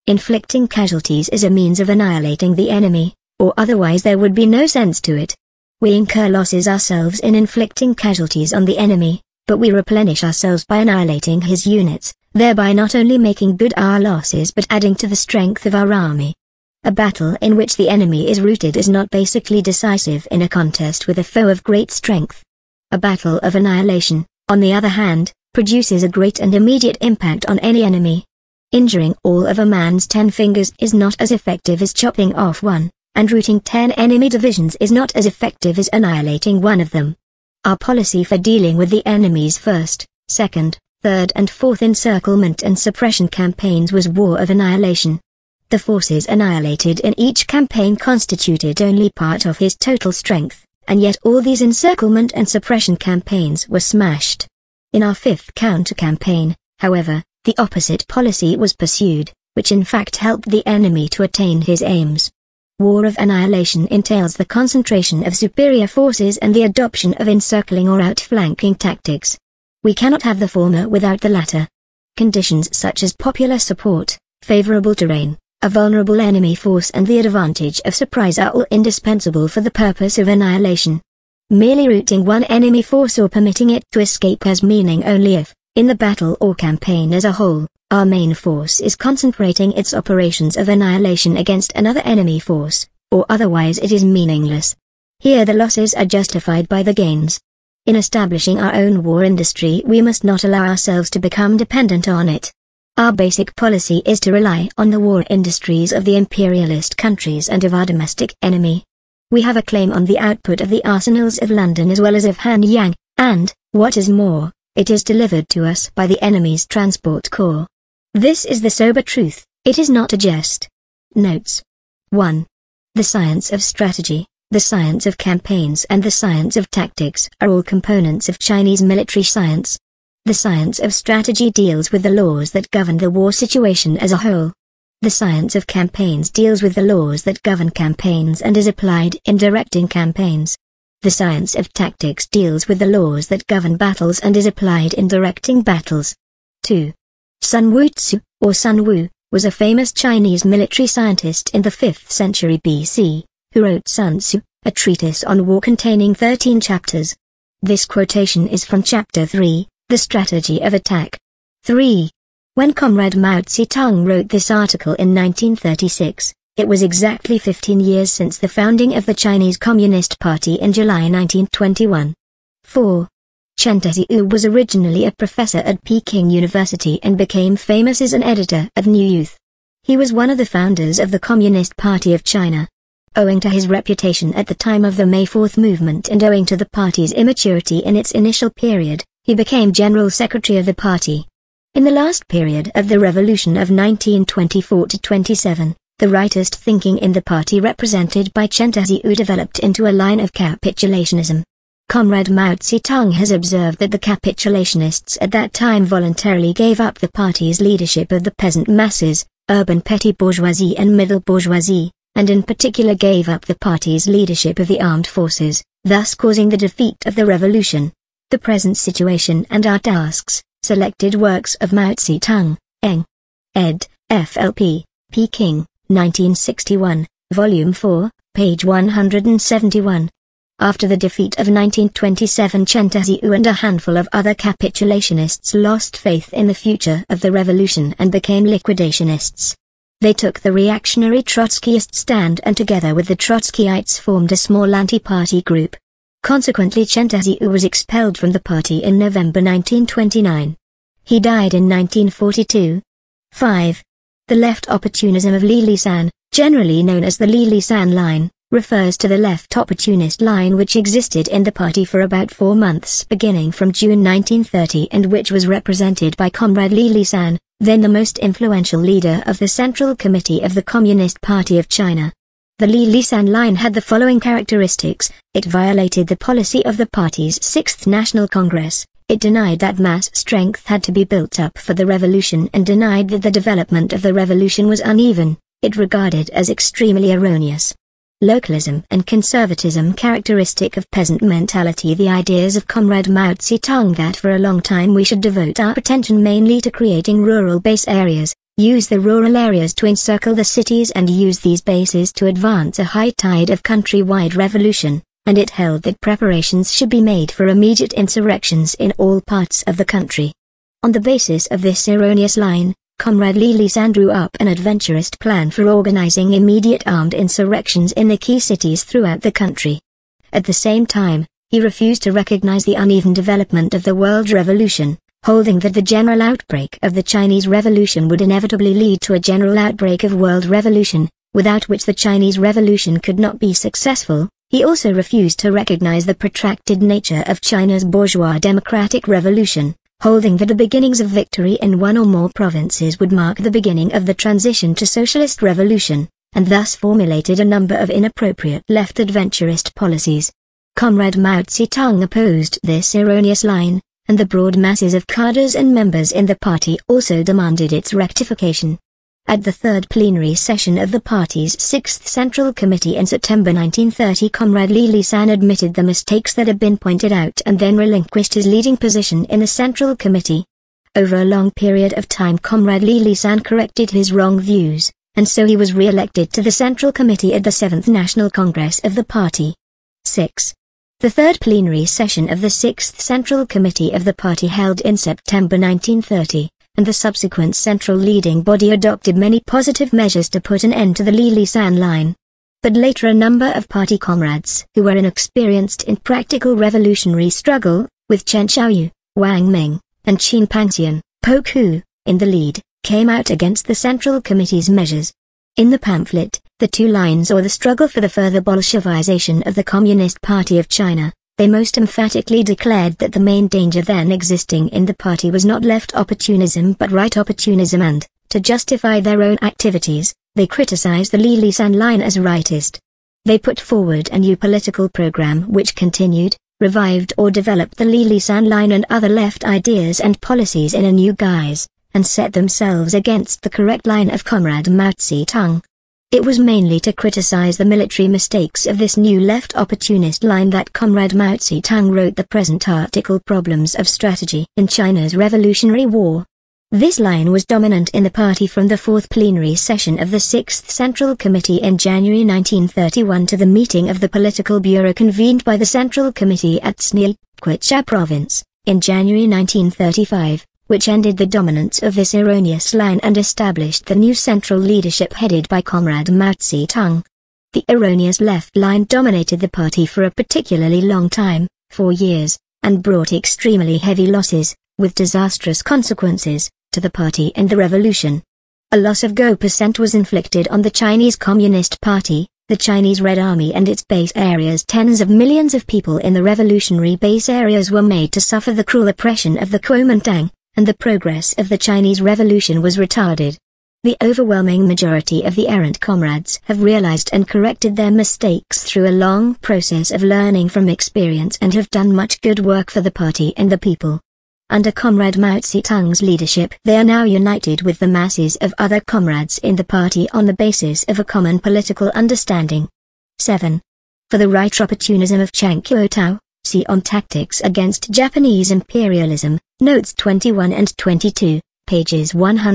Speaker 1: Inflicting casualties is a means of annihilating the enemy, or otherwise there would be no sense to it. We incur losses ourselves in inflicting casualties on the enemy, but we replenish ourselves by annihilating his units, thereby not only making good our losses but adding to the strength of our army. A battle in which the enemy is routed is not basically decisive in a contest with a foe of great strength. A battle of annihilation, on the other hand, produces a great and immediate impact on any enemy. Injuring all of a man's 10 fingers is not as effective as chopping off one, and routing 10 enemy divisions is not as effective as annihilating one of them. Our policy for dealing with the enemy's first, second, third and fourth encirclement and suppression campaigns was war of annihilation. The forces annihilated in each campaign constituted only part of his total strength, and yet all these encirclement and suppression campaigns were smashed. In our fifth counter-campaign, however, the opposite policy was pursued, which in fact helped the enemy to attain his aims. War of annihilation entails the concentration of superior forces and the adoption of encircling or outflanking tactics. We cannot have the former without the latter. Conditions such as popular support, favorable terrain, a vulnerable enemy force and the advantage of surprise are all indispensable for the purpose of annihilation. Merely routing one enemy force or permitting it to escape has meaning only if, in the battle or campaign as a whole, our main force is concentrating its operations of annihilation against another enemy force, or otherwise it is meaningless. Here the losses are justified by the gains. In establishing our own war industry we must not allow ourselves to become dependent on it. Our basic policy is to rely on the war industries of the imperialist countries and of our domestic enemy. We have a claim on the output of the arsenals of London as well as of Hanyang, and, what is more, it is delivered to us by the enemy's transport corps. This is the sober truth, it is not a jest. Notes. 1. The science of strategy, the science of campaigns and the science of tactics are all components of Chinese military science. The science of strategy deals with the laws that govern the war situation as a whole. The science of campaigns deals with the laws that govern campaigns and is applied in directing campaigns. The science of tactics deals with the laws that govern battles and is applied in directing battles. 2. Sun Wu-Tzu, or Sun Wu, was a famous Chinese military scientist in the 5th century BC, who wrote Sun Tzu, a treatise on war containing 13 chapters. This quotation is from Chapter 3, The Strategy of Attack. 3. When Comrade Mao Tse-Tung wrote this article in 1936, it was exactly 15 years since the founding of the Chinese Communist Party in July 1921. 4. Chen Tzu was originally a professor at Peking University and became famous as an editor of New Youth. He was one of the founders of the Communist Party of China. Owing to his reputation at the time of the May 4th movement and owing to the party's immaturity in its initial period, he became General Secretary of the party. In the last period of the revolution of 1924-27, the rightist thinking in the party represented by Chen Tzu developed into a line of capitulationism. Comrade Mao Tse-Tung has observed that the capitulationists at that time voluntarily gave up the party's leadership of the peasant masses, urban petty bourgeoisie and middle bourgeoisie, and in particular gave up the party's leadership of the armed forces, thus causing the defeat of the revolution. The Present Situation and Our Tasks, Selected Works of Mao Tse-Tung, Eng. ed., FLP, Peking, 1961, Volume 4, page 171. After the defeat of 1927, Chen Tzu and a handful of other capitulationists lost faith in the future of the revolution and became liquidationists. They took the reactionary Trotskyist stand and together with the Trotskyites formed a small anti-party group. Consequently, Chen Tzu was expelled from the party in November 1929. He died in 1942. 5. The left opportunism of Li Lisan, generally known as the Li Lisan line, refers to the left opportunist line which existed in the party for about 4 months beginning from June 1930 and which was represented by Comrade Li Lisan, then the most influential leader of the Central Committee of the Communist Party of China. The Li Lisan line had the following characteristics: it violated the policy of the party's 6th National Congress, it denied that mass strength had to be built up for the revolution and denied that the development of the revolution was uneven, it regarded as extremely erroneous. Localism and conservatism characteristic of peasant mentality. The ideas of Comrade Mao Tse-Tung that for a long time we should devote our attention mainly to creating rural base areas, use the rural areas to encircle the cities and use these bases to advance a high tide of countrywide revolution, and it held that preparations should be made for immediate insurrections in all parts of the country. On the basis of this erroneous line, Comrade Li Lisan drew up an adventurous plan for organizing immediate armed insurrections in the key cities throughout the country. At the same time, he refused to recognize the uneven development of the world revolution, holding that the general outbreak of the Chinese Revolution would inevitably lead to a general outbreak of world revolution, without which the Chinese Revolution could not be successful. He also refused to recognize the protracted nature of China's bourgeois democratic revolution, holding that the beginnings of victory in one or more provinces would mark the beginning of the transition to socialist revolution, and thus formulated a number of inappropriate left adventurist policies. Comrade Mao Tse-Tung opposed this erroneous line, and the broad masses of cadres and members in the party also demanded its rectification. At the third plenary session of the party's 6th Central Committee in September 1930, Comrade Li Lisan admitted the mistakes that had been pointed out and then relinquished his leading position in the Central Committee. Over a long period of time, Comrade Li Lisan corrected his wrong views, and so he was re-elected to the Central Committee at the 7th National Congress of the party. 6. The third plenary session of the 6th Central Committee of the party held in September 1930, and the subsequent central leading body adopted many positive measures to put an end to the Li Lisan line. But later a number of party comrades who were inexperienced in practical revolutionary struggle, with Chen Xiaoyu, Wang Ming, and Qin Pangxian, Po Ku, in the lead, came out against the Central Committee's measures. In the pamphlet, The Two Lines or the Struggle for the Further Bolshevization of the Communist Party of China, they most emphatically declared that the main danger then existing in the party was not left opportunism but right opportunism, and, to justify their own activities, they criticized the Li Lisan line as rightist. They put forward a new political program which continued, revived or developed the Li Lisan line and other left ideas and policies in a new guise, and set themselves against the correct line of Comrade Mao Tse-Tung. It was mainly to criticize the military mistakes of this new left opportunist line that Comrade Mao Tse-Tung wrote the present article Problems of Strategy in China's Revolutionary War. This line was dominant in the party from the fourth plenary session of the 6th Central Committee in January 1931 to the meeting of the Political Bureau convened by the Central Committee at Snil, Quechua Province, in January 1935. Which ended the dominance of this erroneous line and established the new central leadership headed by Comrade Mao Tse-Tung. The erroneous left line dominated the party for a particularly long time, 4 years, and brought extremely heavy losses, with disastrous consequences, to the party and the revolution. A loss of % was inflicted on the Chinese Communist Party, the Chinese Red Army and its base areas. Tens of millions of people in the revolutionary base areas were made to suffer the cruel oppression of the Kuomintang, and the progress of the Chinese Revolution was retarded. The overwhelming majority of the errant comrades have realized and corrected their mistakes through a long process of learning from experience and have done much good work for the party and the people. Under Comrade Mao Tse-Tung's leadership, they are now united with the masses of other comrades in the party on the basis of a common political understanding. 7. For the right opportunism of Chiang Kuo-tao, see on Tactics Against Japanese Imperialism, Notes 21 and 22, pages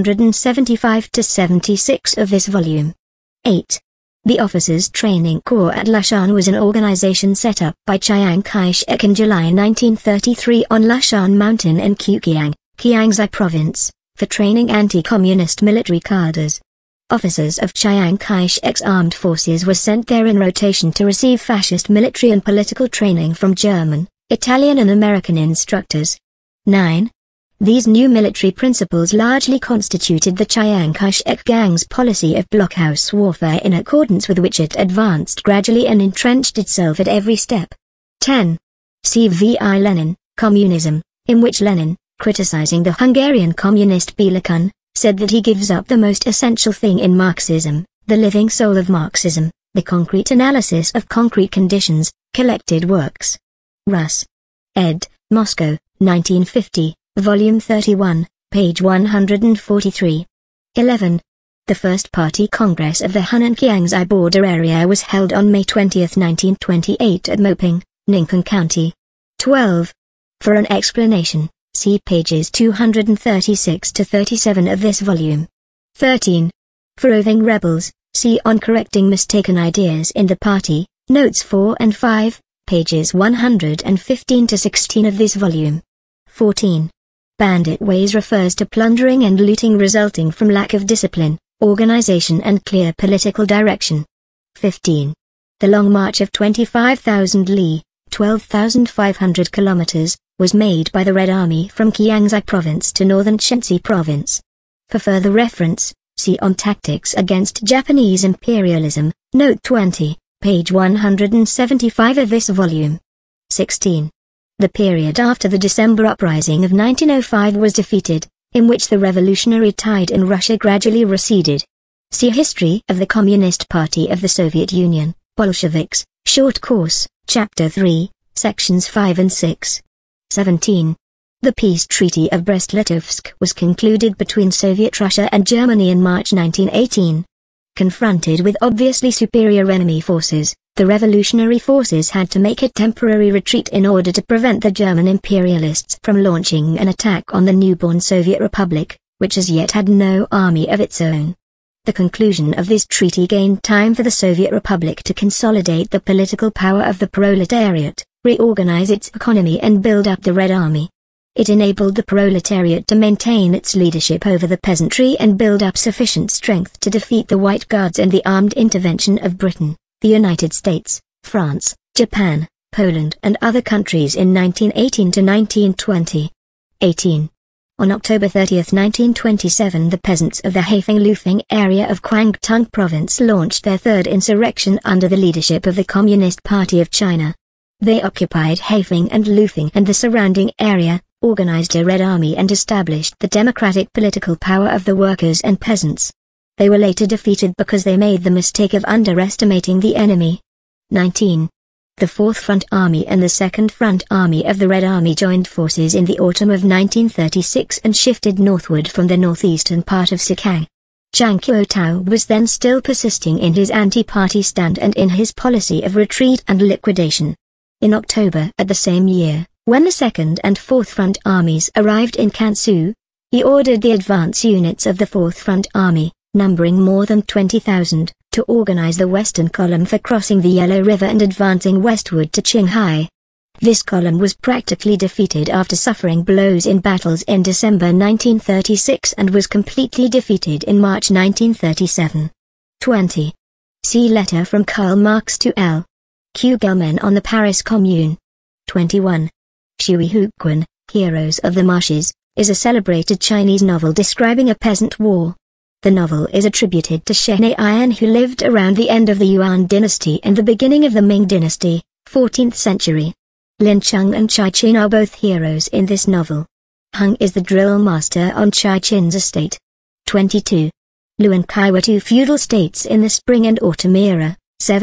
Speaker 1: 175-76 of this volume. 8. The Officers' Training Corps at Lashan was an organization set up by Chiang Kai-shek in July 1933 on Lashan Mountain in Kukiang, Kiangsi Province, for training anti-communist military cadres. Officers of Chiang Kai-shek's armed forces were sent there in rotation to receive fascist military and political training from German, Italian and American instructors. 9. These new military principles largely constituted the Chiang Kai-shek Gang's policy of blockhouse warfare, in accordance with which it advanced gradually and entrenched itself at every step. 10. C.V.I. Lenin, Communism, in which Lenin, criticizing the Hungarian communist Bélekün, said that he gives up the most essential thing in Marxism, the living soul of Marxism, the concrete analysis of concrete conditions, collected works. Russ. ed., Moscow, 1950, Volume 31, page 143. 11. The first Party Congress of the Hunan Kiangsi border area was held on May 20, 1928 at Moping, Ningping County. 12. For an explanation, see pages 236-37 of this volume. 13. For roving rebels, see on correcting mistaken ideas in the party, notes 4 and 5, pages 115 to 16 of this volume. 14. Bandit ways refers to plundering and looting resulting from lack of discipline, organization and clear political direction. 15. The Long March of 25,000 li, 12,500 kilometers, was made by the Red Army from Kiangsi Province to northern Shenxi Province. For further reference, see on Tactics Against Japanese Imperialism, Note 20, page 175 of this volume. 16. The period after the December Uprising of 1905 was defeated, in which the revolutionary tide in Russia gradually receded. See History of the Communist Party of the Soviet Union, Bolsheviks, Short Course, Chapter 3, Sections 5 and 6. 17. The Peace Treaty of Brest-Litovsk was concluded between Soviet Russia and Germany in March 1918. Confronted with obviously superior enemy forces, the revolutionary forces had to make a temporary retreat in order to prevent the German imperialists from launching an attack on the newborn Soviet Republic, which as yet had no army of its own. The conclusion of this treaty gained time for the Soviet Republic to consolidate the political power of the proletariat, reorganize its economy and build up the Red Army. It enabled the proletariat to maintain its leadership over the peasantry and build up sufficient strength to defeat the White Guards and the armed intervention of Britain, the United States, France, Japan, Poland and other countries in 1918 to 1920. 18. On October 30, 1927, the peasants of the Haifeng-Lufeng area of Kwangtung Province launched their third insurrection under the leadership of the Communist Party of China. They occupied Haifeng and Lufeng and the surrounding area, organized a Red Army and established the democratic political power of the workers and peasants. They were later defeated because they made the mistake of underestimating the enemy. 19. The 4th Front Army and the 2nd Front Army of the Red Army joined forces in the autumn of 1936 and shifted northward from the northeastern part of Sichuan. Chiang Kuo-tao was then still persisting in his anti-party stand and in his policy of retreat and liquidation. In October at the same year, when the 2nd and 4th Front Armies arrived in Kansu, he ordered the advance units of the 4th Front Army, numbering more than 20,000, to organize the Western Column for crossing the Yellow River and advancing westward to Qinghai. This column was practically defeated after suffering blows in battles in December 1936 and was completely defeated in March 1937. 20. See letter from Karl Marx to L. Q. Gelman on the Paris Commune. 21. Shui Huquan, Heroes of the Marshes, is a celebrated Chinese novel describing a peasant war. The novel is attributed to Shen Aiyan, who lived around the end of the Yuan dynasty and the beginning of the Ming dynasty, 14th century. Lin Cheng and Chai Qin are both heroes in this novel. Hung is the drill master on Chai Qin's estate. 22. Lu and Kai were two feudal states in the spring and autumn era,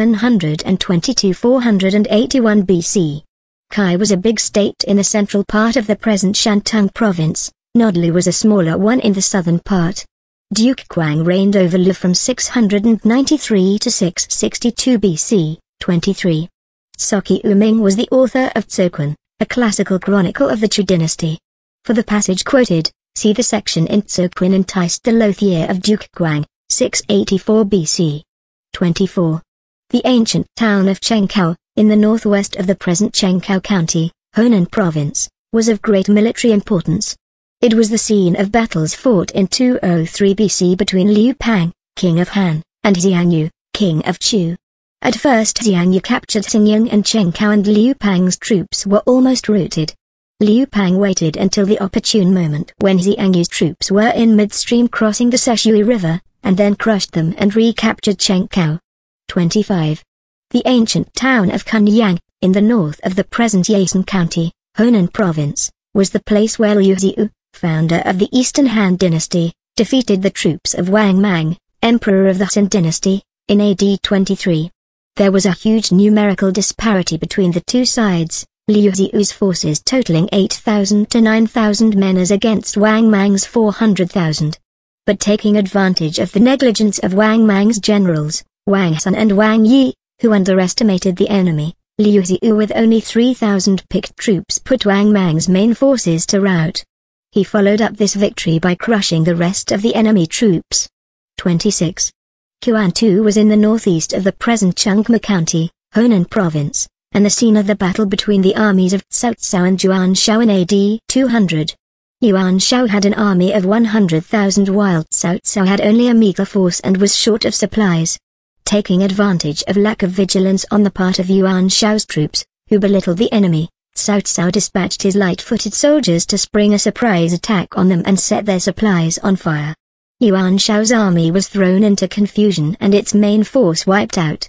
Speaker 1: 722–481 BC. Kai was a big state in the central part of the present Shantung province, Nodlu was a smaller one in the southern part. Duke Guang reigned over Lu from 693 to 662 BC, 23. Soki Uming was the author of Tsoquan, a classical chronicle of the Chu dynasty. For the passage quoted, see the section in Tsoquan enticed the Lothier of Duke Guang, 684 BC. 24. The ancient town of Chengkao, in the northwest of the present Chengkao County, Honan Province, was of great military importance. It was the scene of battles fought in 203 BC between Liu Pang, king of Han, and Xiang Yu, king of Chu. At first Xiang Yu captured Xingyang and Chengkao and Liu Pang's troops were almost routed. Liu Pang waited until the opportune moment when Xiang Yu's troops were in midstream crossing the Seshui River, and then crushed them and recaptured Chengkao. 25. The ancient town of Kunyang, in the north of the present Yasan County, Honan Province, was the place where Liu Ziu, founder of the Eastern Han Dynasty, defeated the troops of Wang Mang, emperor of the Han Dynasty, in AD 23. There was a huge numerical disparity between the two sides, Liu Ziu's forces totaling 8,000 to 9,000 men as against Wang Mang's 400,000. But taking advantage of the negligence of Wang Mang's generals, Wang Sun and Wang Yi, who underestimated the enemy, Liu Ziu with only 3,000 picked troops put Wang Mang's main forces to rout. He followed up this victory by crushing the rest of the enemy troops, 26. Quantu was in the northeast of the present Chengma County, Honan Province, and the scene of the battle between the armies of Cao Cao and Yuan Shao in AD 200. Yuan Shao had an army of 100,000 while Cao Cao had only a meager force and was short of supplies. Taking advantage of lack of vigilance on the part of Yuan Shao's troops, who belittled the enemy, Cao Cao dispatched his light-footed soldiers to spring a surprise attack on them and set their supplies on fire. Yuan Shao's army was thrown into confusion and its main force wiped out.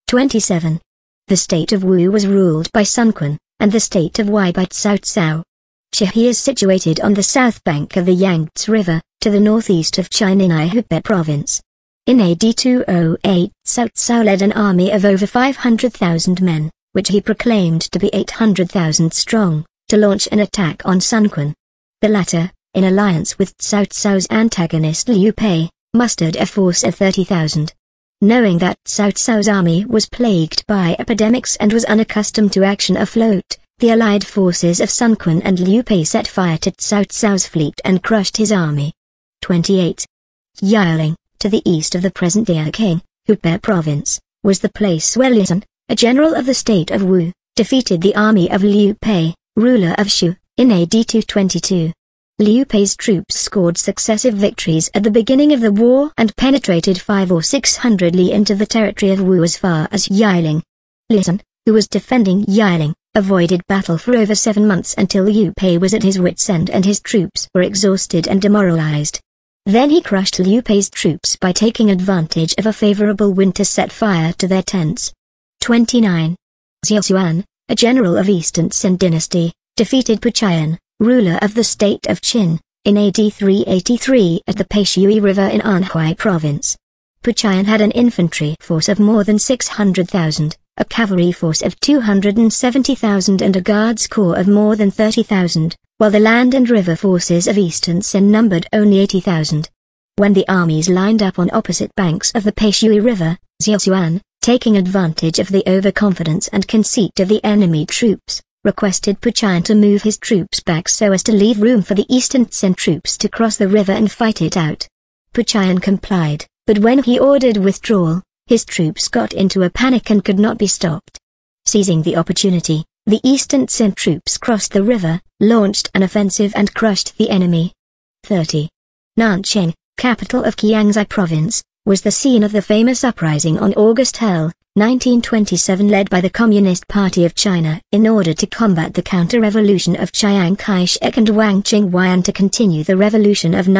Speaker 1: 27. The state of Wu was ruled by Sun Quan, and the state of Wei by Cao Cao. Chihe is situated on the south bank of the Yangtze River, to the northeast of China in Hubei province. In AD 208, Cao Cao led an army of over 500,000 men, which he proclaimed to be 800,000 strong, to launch an attack on Sun Quan. The latter, in alliance with Cao Cao's antagonist Liu Pei, mustered a force of 30,000. Knowing that Cao Cao's army was plagued by epidemics and was unaccustomed to action afloat, the allied forces of Sun Quan and Liu Pei set fire to Cao Cao's fleet and crushed his army. 28. Yiling, to the east of the present-day King, Hubei province, was the place where Liu Sun, a general of the state of Wu, defeated the army of Liu Pei, ruler of Shu, in AD 222. Liu Pei's troops scored successive victories at the beginning of the war and penetrated 500 or 600 li into the territory of Wu as far as Yiling. Liu Sun, who was defending Yiling, avoided battle for over 7 months until Liu Pei was at his wits' end and his troops were exhausted and demoralized. Then he crushed Liu Pei's troops by taking advantage of a favorable wind to set fire to their tents. 29. Xiaoxuan, a general of Eastern Qin dynasty, defeated Puqian, ruler of the state of Qin, in AD 383 at the Peishui River in Anhui province. Puqian had an infantry force of more than 600,000, a cavalry force of 270,000 and a guards corps of more than 30,000, while the land and river forces of Eastern Qin numbered only 80,000. When the armies lined up on opposite banks of the Peishui River, Xiaoxuan, taking advantage of the overconfidence and conceit of the enemy troops, requested Puqian to move his troops back so as to leave room for the Eastern Qin troops to cross the river and fight it out. Puqian complied, but when he ordered withdrawal, his troops got into a panic and could not be stopped. Seizing the opportunity, the Eastern Qin troops crossed the river, launched an offensive and crushed the enemy. 30. Nancheng, capital of Qiangxi province, was the scene of the famous uprising on August 1927 led by the Communist Party of China in order to combat the counter-revolution of Chiang Kai-shek and Wang Qingwei and to continue the revolution of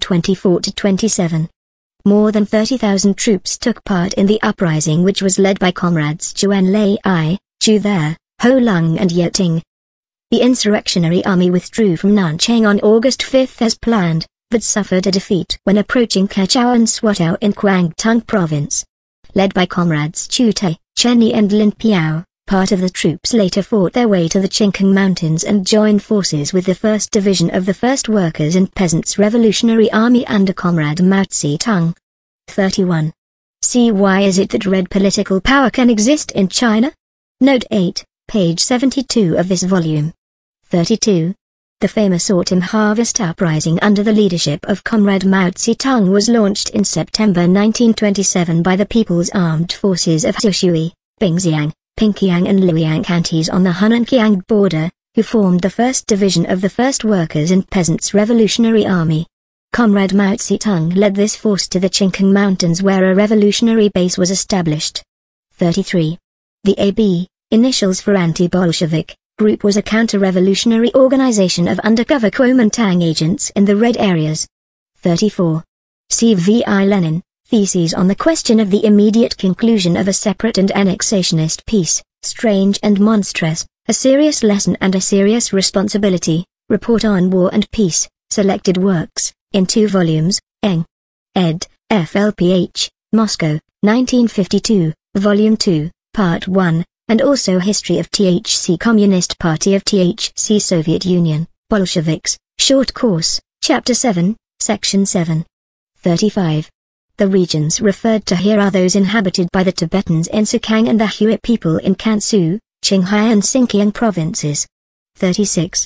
Speaker 1: 1924-27. More than 30,000 troops took part in the uprising, which was led by comrades Zhuan Lei, Zhu There, Ho Lung and Ye Ting. The insurrectionary army withdrew from Nanchang on August 5 as planned, but suffered a defeat when approaching Kachao and Swatow in Guangdong province. Led by comrades Chu Tai, Chen Yi and Lin Piao, part of the troops later fought their way to the Qingkang Mountains and joined forces with the 1st Division of the 1st Workers' and Peasants' Revolutionary Army under Comrade Mao Tse-Tung. 31. See why is it that red political power can exist in China? Note 8, page 72 of this volume. 32. The famous autumn harvest uprising under the leadership of Comrade Mao Tse-Tung was launched in September 1927 by the People's Armed Forces of Xiushui, Bingxiang, Pinkiang and Luoyang counties on the Hunan-Qiang border, who formed the 1st Division of the 1st Workers' and Peasants' Revolutionary Army. Comrade Mao Tse-Tung led this force to the Qingkang Mountains where a revolutionary base was established. 33. The AB, initials for anti-Bolshevik, group was a counter-revolutionary organization of undercover Kuomintang agents in the Red areas. 34. C.V.I. Lenin, Theses on the Question of the Immediate Conclusion of a Separate and Annexationist Peace, Strange and Monstrous, A Serious Lesson and a Serious Responsibility, Report on War and Peace, Selected Works, in 2 volumes, Eng. ed., FLPH, Moscow, 1952, Volume 2, Part 1. And also History of THC Communist Party of THC Soviet Union, Bolsheviks, Short Course, Chapter 7, Section 7. 35. The regions referred to here are those inhabited by the Tibetans in Sichuan and the Hui people in Kansu, Qinghai and Xinjiang provinces. 36.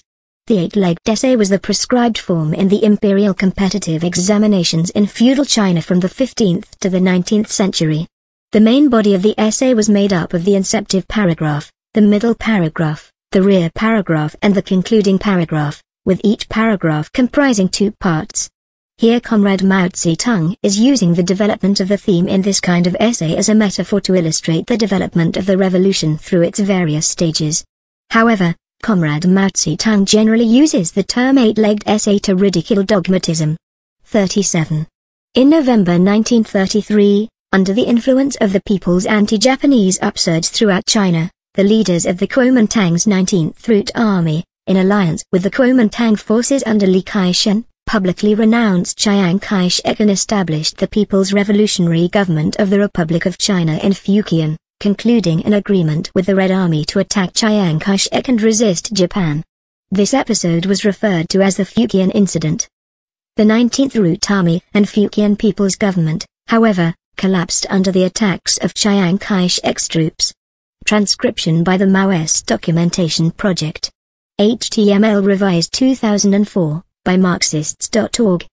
Speaker 1: The eight-legged essay was the prescribed form in the imperial competitive examinations in feudal China from the 15th to the 19th century. The main body of the essay was made up of the inceptive paragraph, the middle paragraph, the rear paragraph and the concluding paragraph, with each paragraph comprising two parts. Here Comrade Mao Tse-Tung is using the development of the theme in this kind of essay as a metaphor to illustrate the development of the revolution through its various stages. However, Comrade Mao Tse-Tung generally uses the term eight-legged essay to ridicule dogmatism. 37. In November 1933, under the influence of the people's anti-Japanese upsurge throughout China, the leaders of the Kuomintang's 19th Route Army, in alliance with the Kuomintang forces under Li Kai-shek, publicly renounced Chiang Kai-shek and established the People's Revolutionary Government of the Republic of China in Fujian, concluding an agreement with the Red Army to attack Chiang Kai-shek and resist Japan. This episode was referred to as the Fujian Incident. The 19th Route Army and Fujian People's Government, however, collapsed under the attacks of Chiang Kai-shek's troops. Transcription by the Maoist Documentation Project. HTML revised 2004, by Marxists.org.